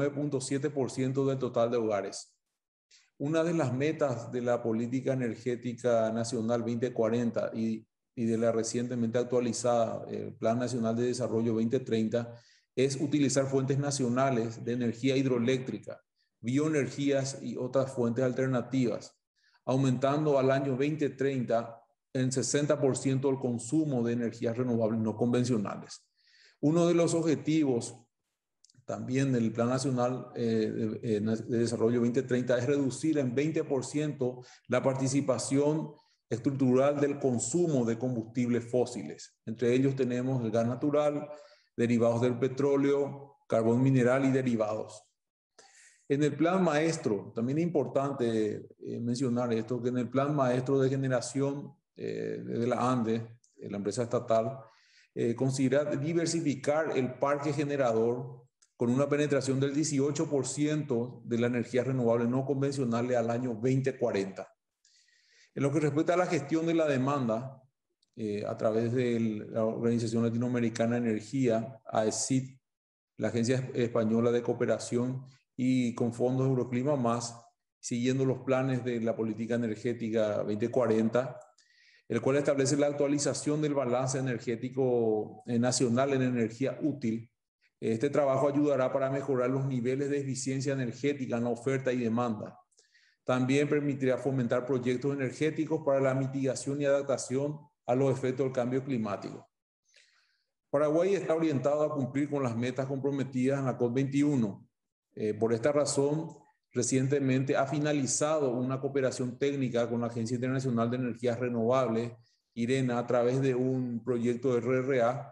99.7% del total de hogares. Una de las metas de la Política Energética Nacional 2040 y de la recientemente actualizada Plan Nacional de Desarrollo 2030 es utilizar fuentes nacionales de energía hidroeléctrica, bioenergías y otras fuentes alternativas, aumentando al año 2030 en 60% el consumo de energías renovables no convencionales. Uno de los objetivos también del Plan Nacional de Desarrollo 2030 es reducir en 20% la participación estructural del consumo de combustibles fósiles. Entre ellos tenemos el gas natural, derivados del petróleo, carbón mineral y derivados. En el plan maestro, también es importante mencionar esto, que en el plan maestro de generación de la ANDE, la empresa estatal, considera diversificar el parque generador con una penetración del 18% de la energía renovable no convencional al año 2040. En lo que respecta a la gestión de la demanda, a través de la Organización Latinoamericana de Energía, AECID, la Agencia Española de Cooperación y con fondos Euroclima más, siguiendo los planes de la Política Energética 2040, el cual establece la actualización del balance energético nacional en energía útil. Este trabajo ayudará para mejorar los niveles de eficiencia energética en la oferta y demanda. También permitirá fomentar proyectos energéticos para la mitigación y adaptación a los efectos del cambio climático. Paraguay está orientado a cumplir con las metas comprometidas en la COP21. Por esta razón, recientemente ha finalizado una cooperación técnica con la Agencia Internacional de Energías Renovables, IRENA, a través de un proyecto de RRA,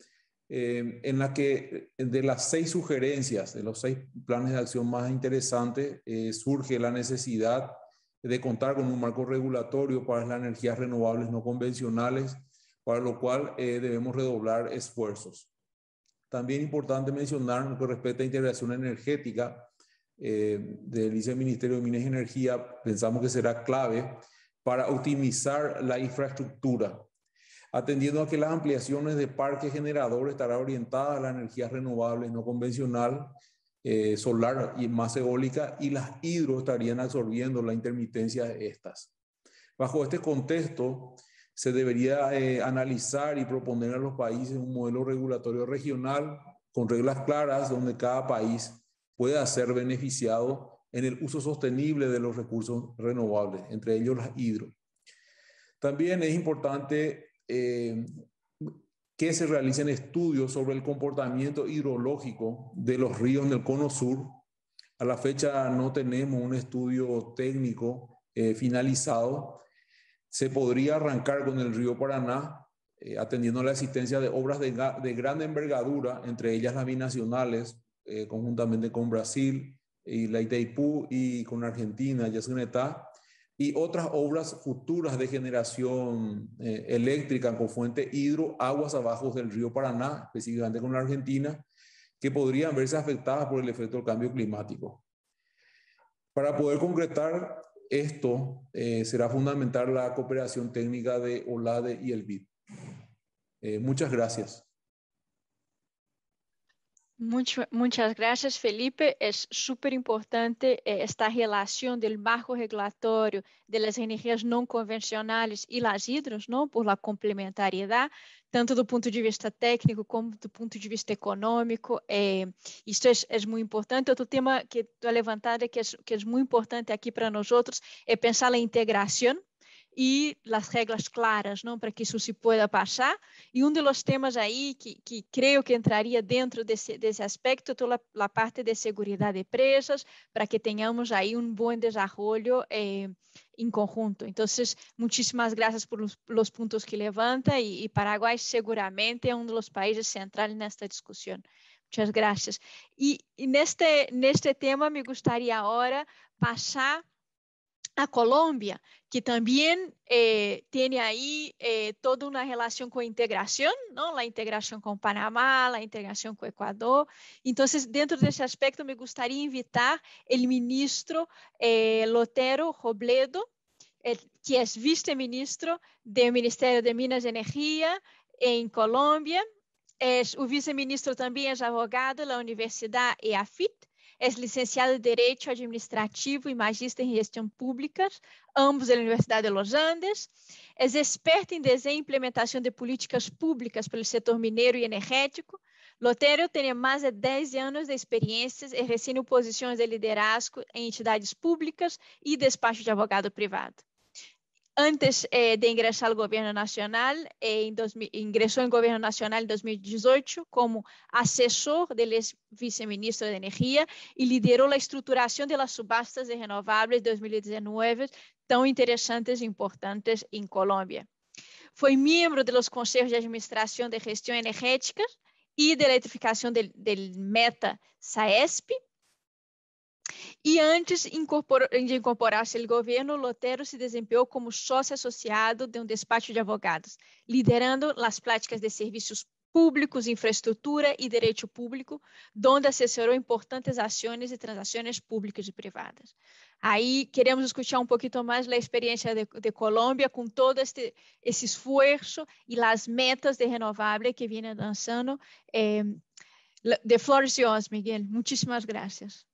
en la que de las 6 sugerencias, de los 6 planes de acción más interesantes, surge la necesidad de contar con un marco regulatorio para las energías renovables no convencionales, para lo cual debemos redoblar esfuerzos. También es importante mencionar lo que respecta a integración energética del Viceministerio de Minas y Energía, pensamos que será clave para optimizar la infraestructura, atendiendo a que las ampliaciones de parques generadores estarán orientadas a las energías renovables no convencional, solar y más eólica, y las hidro estarían absorbiendo la intermitencia de estas. Bajo este contexto, se debería analizar y proponer a los países un modelo regulatorio regional con reglas claras donde cada país pueda ser beneficiado en el uso sostenible de los recursos renovables, entre ellos las hidro. También es importante que se realicen estudios sobre el comportamiento hidrológico de los ríos en el cono sur. A la fecha no tenemos un estudio técnico finalizado. Se podría arrancar con el río Paraná, atendiendo a la existencia de obras de gran envergadura, entre ellas las binacionales, conjuntamente con Brasil y la Itaipú, y con Argentina, Yacyretá, y otras obras futuras de generación eléctrica con fuente hidro, aguas abajo del río Paraná, específicamente con la Argentina, que podrían verse afectadas por el efecto del cambio climático. Para poder concretar esto, será fundamental la cooperación técnica de OLADE y el BID. Muchas gracias. Muchas gracias, Felipe. Es súper importante esta relación del marco regulatorio de las energías no convencionales y las hidros, ¿no? Por la complementariedad, tanto do ponto de vista técnico como do ponto de vista econômico. Isso é muito importante. Outro tema que tu levantado que é muito importante aqui para nós outros é pensar na integração e as regras claras, não, para que isso se pueda passar. E dos temas aí que creio que entraria dentro desse aspecto, toda a parte de segurança de empresas, para que tenhamos aí bom desenvolvimento em conjunto. Então, muitíssimas graças por os pontos que levanta e Paraguai seguramente é dos países centrais nesta discussão. Muitas graças. E neste tema, me gostaria agora passar a Colômbia, que também tem aí toda uma relação com a integração, não? A integração com Panamá, a integração com o Equador. Então, dentro desse aspecto, me gostaria de invitar o ministro Lotero Robledo, que é vice-ministro do Ministério de Minas e Energia em Colômbia. O vice-ministro também é advogado da Universidade EAFIT. É licenciado em Direito Administrativo e magíster em Gestão Pública, ambos da Universidade de Los Andes. É experto em desenho e implementação de políticas públicas pelo setor mineiro e energético. Lotero tem mais de 10 anos de experiências exercendo posições de liderazgo em entidades públicas e despacho de advogado privado. Antes de ingresar al gobierno nacional, ingresó en gobierno nacional en 2018 como asesor del viceministro de Energía y lideró la estructuración de las subastas de renovables 2019, tan interesantes e importantes en Colombia. Fue miembro de los consejos de administración de gestión energética y de electrificación del Meta SAESP. E antes de incorporar-se ao governo, Lotero se desempenhou como sócio associado de um despacho de advogados, liderando as práticas de serviços públicos, infraestrutura e direito público, onde assessorou importantes ações e transações públicas e privadas. Aí queremos escutar um pouquinho mais da experiência de Colômbia com todo esse esforço e as metas de renovável que vem lançando. The floor is yours, Miguel. Muchísimas gracias.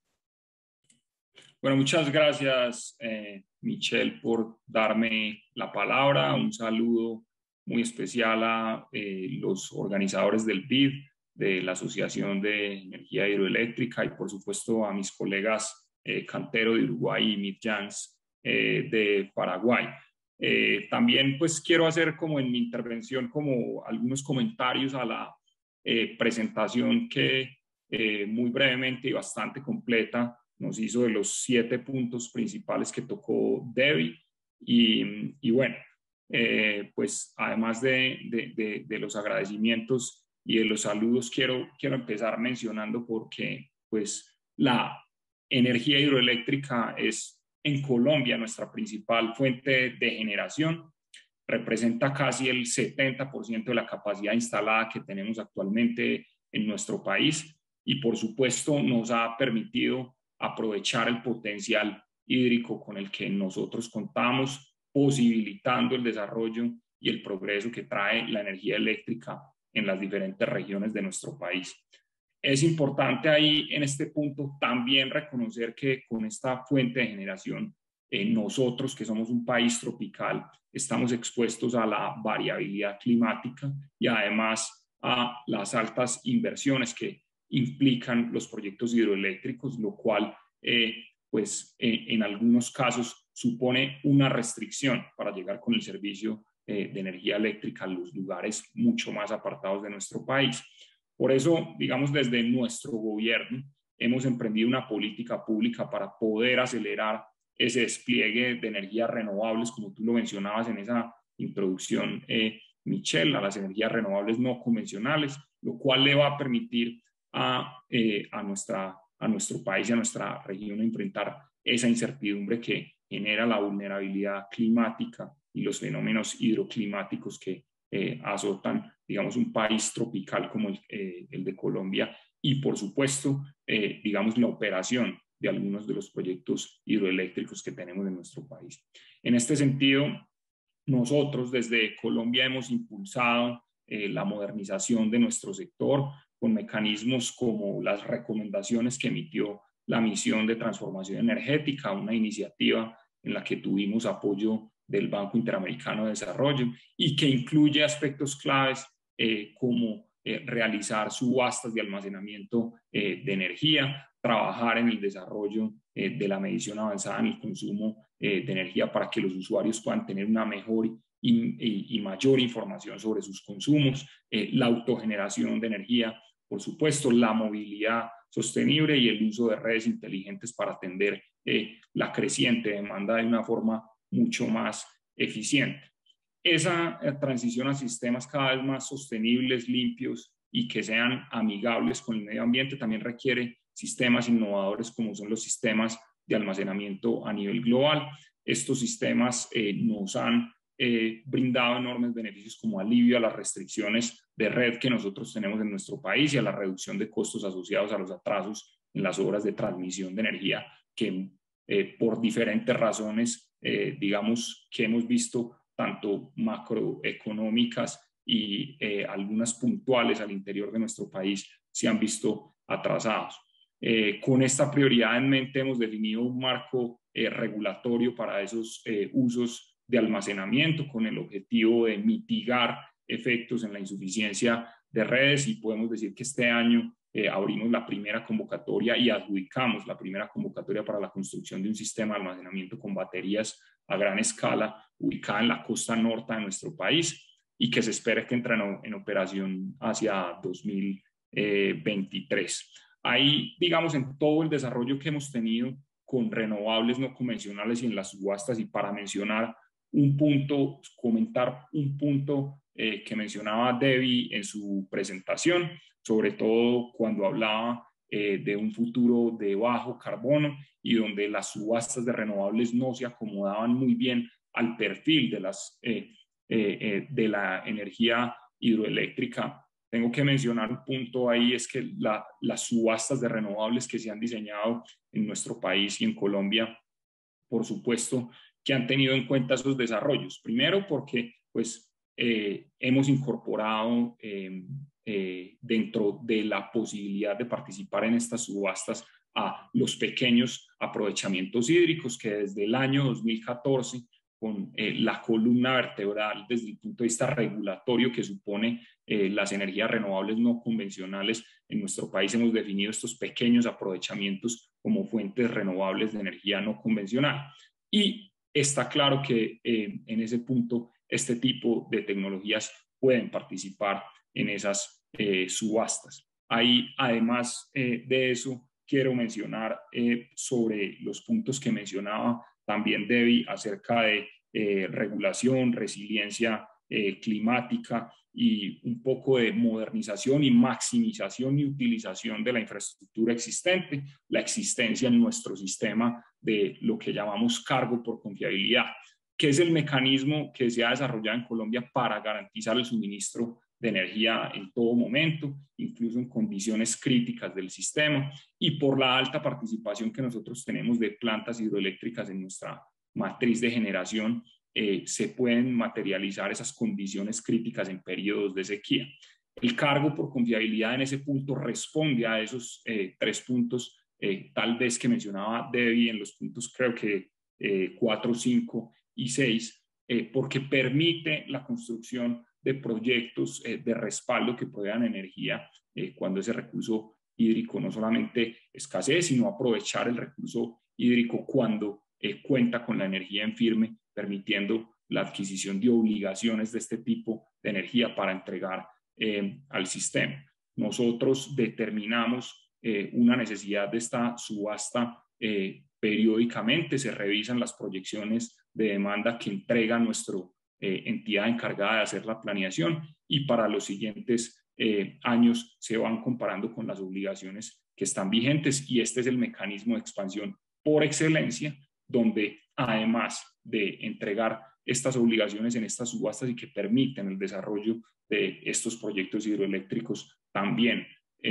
Bueno, muchas gracias, Michelle, por darme la palabra. Un saludo muy especial a los organizadores del BID, de la Asociación de Energía Hidroeléctrica, y por supuesto a mis colegas Cantero de Uruguay y Midjans de Paraguay. También pues quiero hacer como en mi intervención como algunos comentarios a la presentación que muy brevemente y bastante completa nos hizo de los 7 puntos principales que tocó Debbie. Y bueno, pues además de los agradecimientos y de los saludos, quiero empezar mencionando porque pues la energía hidroeléctrica es en Colombia nuestra principal fuente de generación. Representa casi el 70% de la capacidad instalada que tenemos actualmente en nuestro país y por supuesto nos ha permitido aprovechar el potencial hídrico con el que nosotros contamos, posibilitando el desarrollo y el progreso que trae la energía eléctrica en las diferentes regiones de nuestro país. Es importante ahí en este punto también reconocer que con esta fuente de generación, nosotros que somos un país tropical, estamos expuestos a la variabilidad climática y además a las altas inversiones que implican los proyectos hidroeléctricos, lo cual pues en algunos casos supone una restricción para llegar con el servicio de energía eléctrica a los lugares mucho más apartados de nuestro país. Por eso, digamos, desde nuestro gobierno hemos emprendido una política pública para poder acelerar ese despliegue de energías renovables, como tú lo mencionabas en esa introducción, Michelle, a las energías renovables no convencionales, lo cual le va a permitir a nuestro país y a nuestra región enfrentar esa incertidumbre que genera la vulnerabilidad climática y los fenómenos hidroclimáticos que azotan, digamos, un país tropical como el de Colombia y, por supuesto, digamos, la operación de algunos de los proyectos hidroeléctricos que tenemos en nuestro país. En este sentido, nosotros desde Colombia hemos impulsado la modernización de nuestro sector con mecanismos como las recomendaciones que emitió la Misión de Transformación Energética, una iniciativa en la que tuvimos apoyo del Banco Interamericano de Desarrollo y que incluye aspectos claves como realizar subastas de almacenamiento de energía, trabajar en el desarrollo de la medición avanzada en el consumo de energía para que los usuarios puedan tener una mejor y mayor información sobre sus consumos, la autogeneración de energía, por supuesto, la movilidad sostenible y el uso de redes inteligentes para atender la creciente demanda de una forma mucho más eficiente. Esa transición a sistemas cada vez más sostenibles, limpios y que sean amigables con el medio ambiente también requiere sistemas innovadores como son los sistemas de almacenamiento a nivel global. Estos sistemas nos han brindado enormes beneficios como alivio a las restricciones de red que nosotros tenemos en nuestro país y a la reducción de costos asociados a los atrasos en las obras de transmisión de energía que por diferentes razones, digamos, que hemos visto tanto macroeconómicas y algunas puntuales al interior de nuestro país se han visto atrasados. Con esta prioridad en mente hemos definido un marco regulatorio para esos usos de almacenamiento con el objetivo de mitigar efectos en la insuficiencia de redes y podemos decir que este año abrimos la primera convocatoria y adjudicamos la primera convocatoria para la construcción de un sistema de almacenamiento con baterías a gran escala ubicada en la costa norte de nuestro país y que se espera que entre en operación hacia 2023. Ahí, digamos, en todo el desarrollo que hemos tenido con renovables no convencionales y en las subastas, y para mencionar un punto, comentar un punto que mencionaba Debbie en su presentación, sobre todo cuando hablaba de un futuro de bajo carbono y donde las subastas de renovables no se acomodaban muy bien al perfil de la energía hidroeléctrica. Tengo que mencionar un punto ahí, es que las subastas de renovables que se han diseñado en nuestro país y en Colombia, por supuesto, que han tenido en cuenta esos desarrollos. Primero, porque pues, hemos incorporado dentro de la posibilidad de participar en estas subastas a los pequeños aprovechamientos hídricos que desde el año 2014, con la columna vertebral desde el punto de vista regulatorio que supone las energías renovables no convencionales, en nuestro país hemos definido estos pequeños aprovechamientos como fuentes renovables de energía no convencional. Y está claro que en ese punto este tipo de tecnologías pueden participar en esas subastas. Ahí, además de eso, quiero mencionar sobre los puntos que mencionaba también Debbie acerca de regulación, resiliencia climática y un poco de modernización y maximización y utilización de la infraestructura existente, la existencia en nuestro sistema de lo que llamamos cargo por confiabilidad, que es el mecanismo que se ha desarrollado en Colombia para garantizar el suministro de energía en todo momento, incluso en condiciones críticas del sistema, y por la alta participación que nosotros tenemos de plantas hidroeléctricas en nuestra matriz de generación, se pueden materializar esas condiciones críticas en periodos de sequía. El cargo por confiabilidad en ese punto responde a esos 3 puntos, tal vez que mencionaba Debbie en los puntos creo que 4, 5 y 6, porque permite la construcción de proyectos de respaldo que provean energía cuando ese recurso hídrico no solamente escasee, sino aprovechar el recurso hídrico cuando cuenta con la energía en firme, permitiendo la adquisición de obligaciones de este tipo de energía para entregar al sistema. Nosotros determinamos una necesidad de esta subasta periódicamente, se revisan las proyecciones de demanda que entrega nuestra entidad encargada de hacer la planeación y para los siguientes años se van comparando con las obligaciones que están vigentes y este es el mecanismo de expansión por excelencia donde además de entregar estas obligaciones en estas subastas y que permiten el desarrollo de estos proyectos hidroeléctricos, también,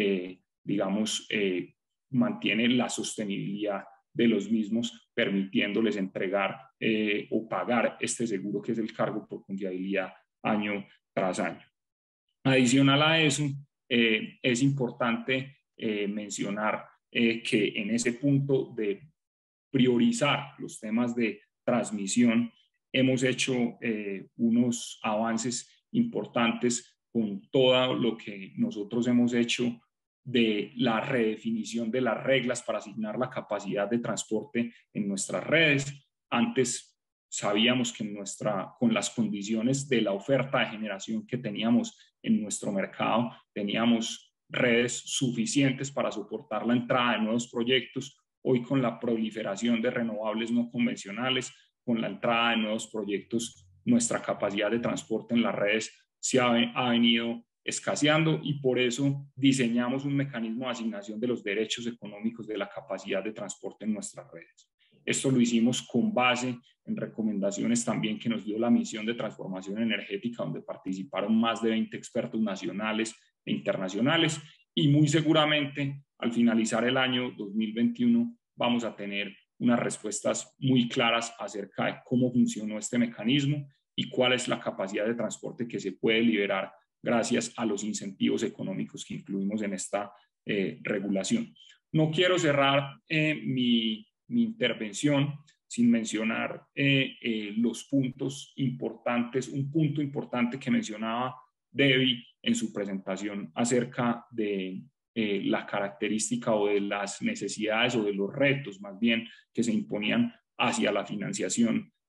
mantiene la sostenibilidad de los mismos, permitiéndoles entregar o pagar este seguro que es el cargo por confiabilidad año tras año. Adicional a eso, es importante mencionar que en ese punto de priorizar los temas de transmisión, hemos hecho unos avances importantes con todo lo que nosotros hemos hecho de la redefinición de las reglas para asignar la capacidad de transporte en nuestras redes. Antes sabíamos que con las condiciones de la oferta de generación que teníamos en nuestro mercado, teníamos redes suficientes para soportar la entrada de nuevos proyectos. Hoy con la proliferación de renovables no convencionales, con la entrada de nuevos proyectos, nuestra capacidad de transporte en las redes se ha venido escaseando y por eso diseñamos un mecanismo de asignación de los derechos económicos de la capacidad de transporte en nuestras redes. Esto lo hicimos con base en recomendaciones también que nos dio la misión de transformación energética, donde participaron más de 20 expertos nacionales e internacionales y muy seguramente al finalizar el año 2021 vamos a tener unas respuestas muy claras acerca de cómo funcionó este mecanismo y cuál es la capacidad de transporte que se puede liberar gracias a los incentivos económicos que incluimos en esta regulación. No quiero cerrar mi intervención sin mencionar los puntos importantes, un punto importante que mencionaba Debbie en su presentación acerca de la característica o de las necesidades o de los retos más bien que se imponían hacia la financiación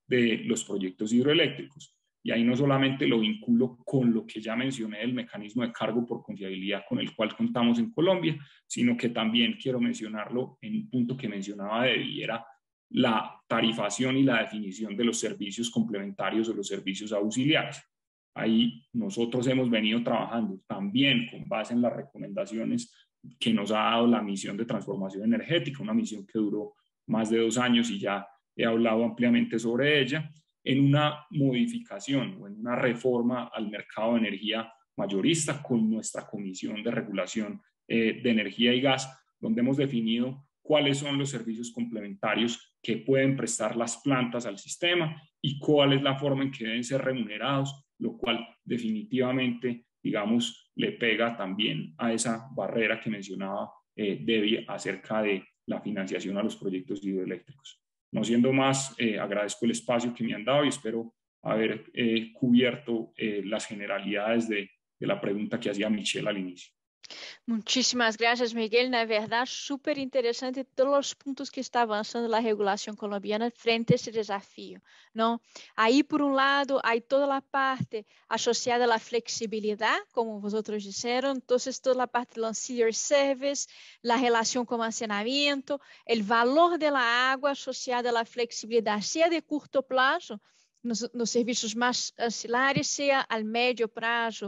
de los proyectos hidroeléctricos. Y ahí no solamente lo vinculo con lo que ya mencioné del mecanismo de cargo por confiabilidad con el cual contamos en Colombia, sino que también quiero mencionarlo en un punto que mencionaba Debbie, y era la tarifación y la definición de los servicios complementarios o los servicios auxiliares. Ahí nosotros hemos venido trabajando también con base en las recomendaciones que nos ha dado la misión de transformación energética, una misión que duró más de 2 años y ya he hablado ampliamente sobre ella, en una modificación o en una reforma al mercado de energía mayorista con nuestra Comisión de Regulación de Energía y Gas, donde hemos definido cuáles son los servicios complementarios que pueden prestar las plantas al sistema y cuál es la forma en que deben ser remunerados, lo cual definitivamente, digamos, le pega también a esa barrera que mencionaba Debbie acerca de la financiación a los proyectos hidroeléctricos. No siendo más, agradezco el espacio que me han dado y espero haber cubierto las generalidades de la pregunta que hacía Michelle al inicio. Muchísimas gracias, Miguel. Na verdade, super interessante todos os pontos que está avançando a regulação colombiana frente a esse desafio, não? Aí, por lado, há toda a parte associada à flexibilidade, como vosotros disseram, então, toda a parte do ancillary service, a relação com o armazenamento, o valor da água associado à flexibilidade, seja de curto prazo, nos serviços mais ancilares, seja a médio prazo,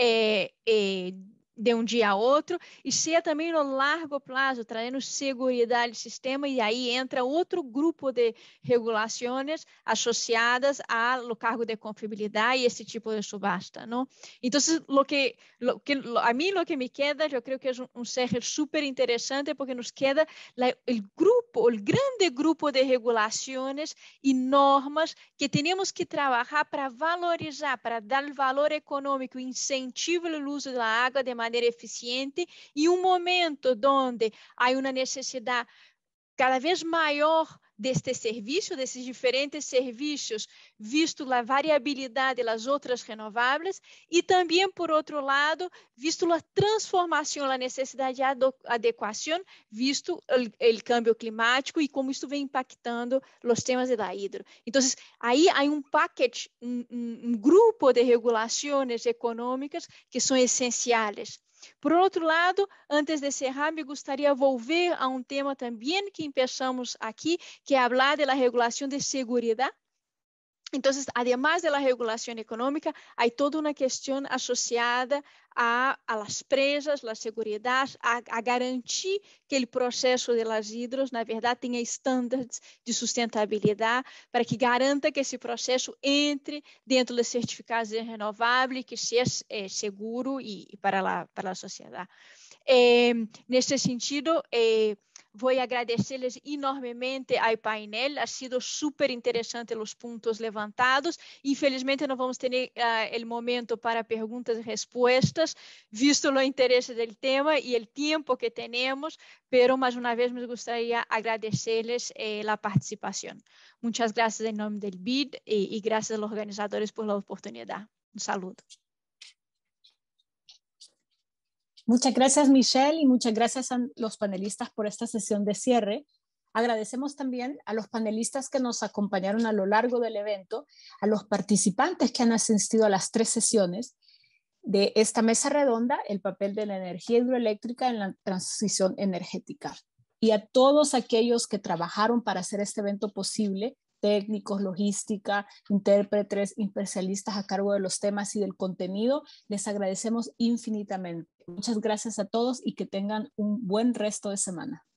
de um dia a outro, e seja também no largo prazo, trazendo segurança ao sistema, e aí entra outro grupo de regulações associadas ao cargo de confiabilidade e esse tipo de subasta, não? Então, a mim, o que me queda, eu creio que é cierre super interessante, porque nos queda o grande grupo de regulações e normas que temos que trabalhar para valorizar, para dar valor econômico, incentivo ao uso da água de maneira eficiente, e momento onde há uma necessidade cada vez maior deste serviço, desses diferentes serviços, visto a variabilidade das outras renováveis, e também, por outro lado, visto a transformação, a necessidade de adequação, visto o câmbio climático e como isso vem impactando os temas da hidro. Então, aí há package, grupo de regulações econômicas que são essenciais. Por outro lado, antes de encerrar, me gostaria de volver a tema também que começamos aqui, que é falar da regulação de segurança. Então, además da regulação econômica, há toda uma questão associada a las presas, a segurança, a garantir que o processo de las hidros, na verdade, tenha estándares de sustentabilidade para que garanta que esse processo entre dentro dos certificados de renovável, que seja seguro e para a sociedade. Nesse sentido, vou agradecer-lhes enormemente ao painel, ha sido super interessante os pontos levantados. Infelizmente, não vamos ter o momento para perguntas e respostas, visto o interesse do tema e o tempo que temos, pero mais uma vez me gostaria de agradecer-lhes a participação. Muitas graças em nome do BID e graças aos organizadores por a oportunidade. Um saludo. Muchas gracias, Michelle, y muchas gracias a los panelistas por esta sesión de cierre. Agradecemos también a los panelistas que nos acompañaron a lo largo del evento, a los participantes que han asistido a las 3 sesiones de esta mesa redonda, el papel de la energía hidroeléctrica en la transición energética, y a todos aquellos que trabajaron para hacer este evento posible, técnicos, logística, intérpretes, especialistas a cargo de los temas y del contenido. Les agradecemos infinitamente. Muchas gracias a todos y que tengan un buen resto de semana.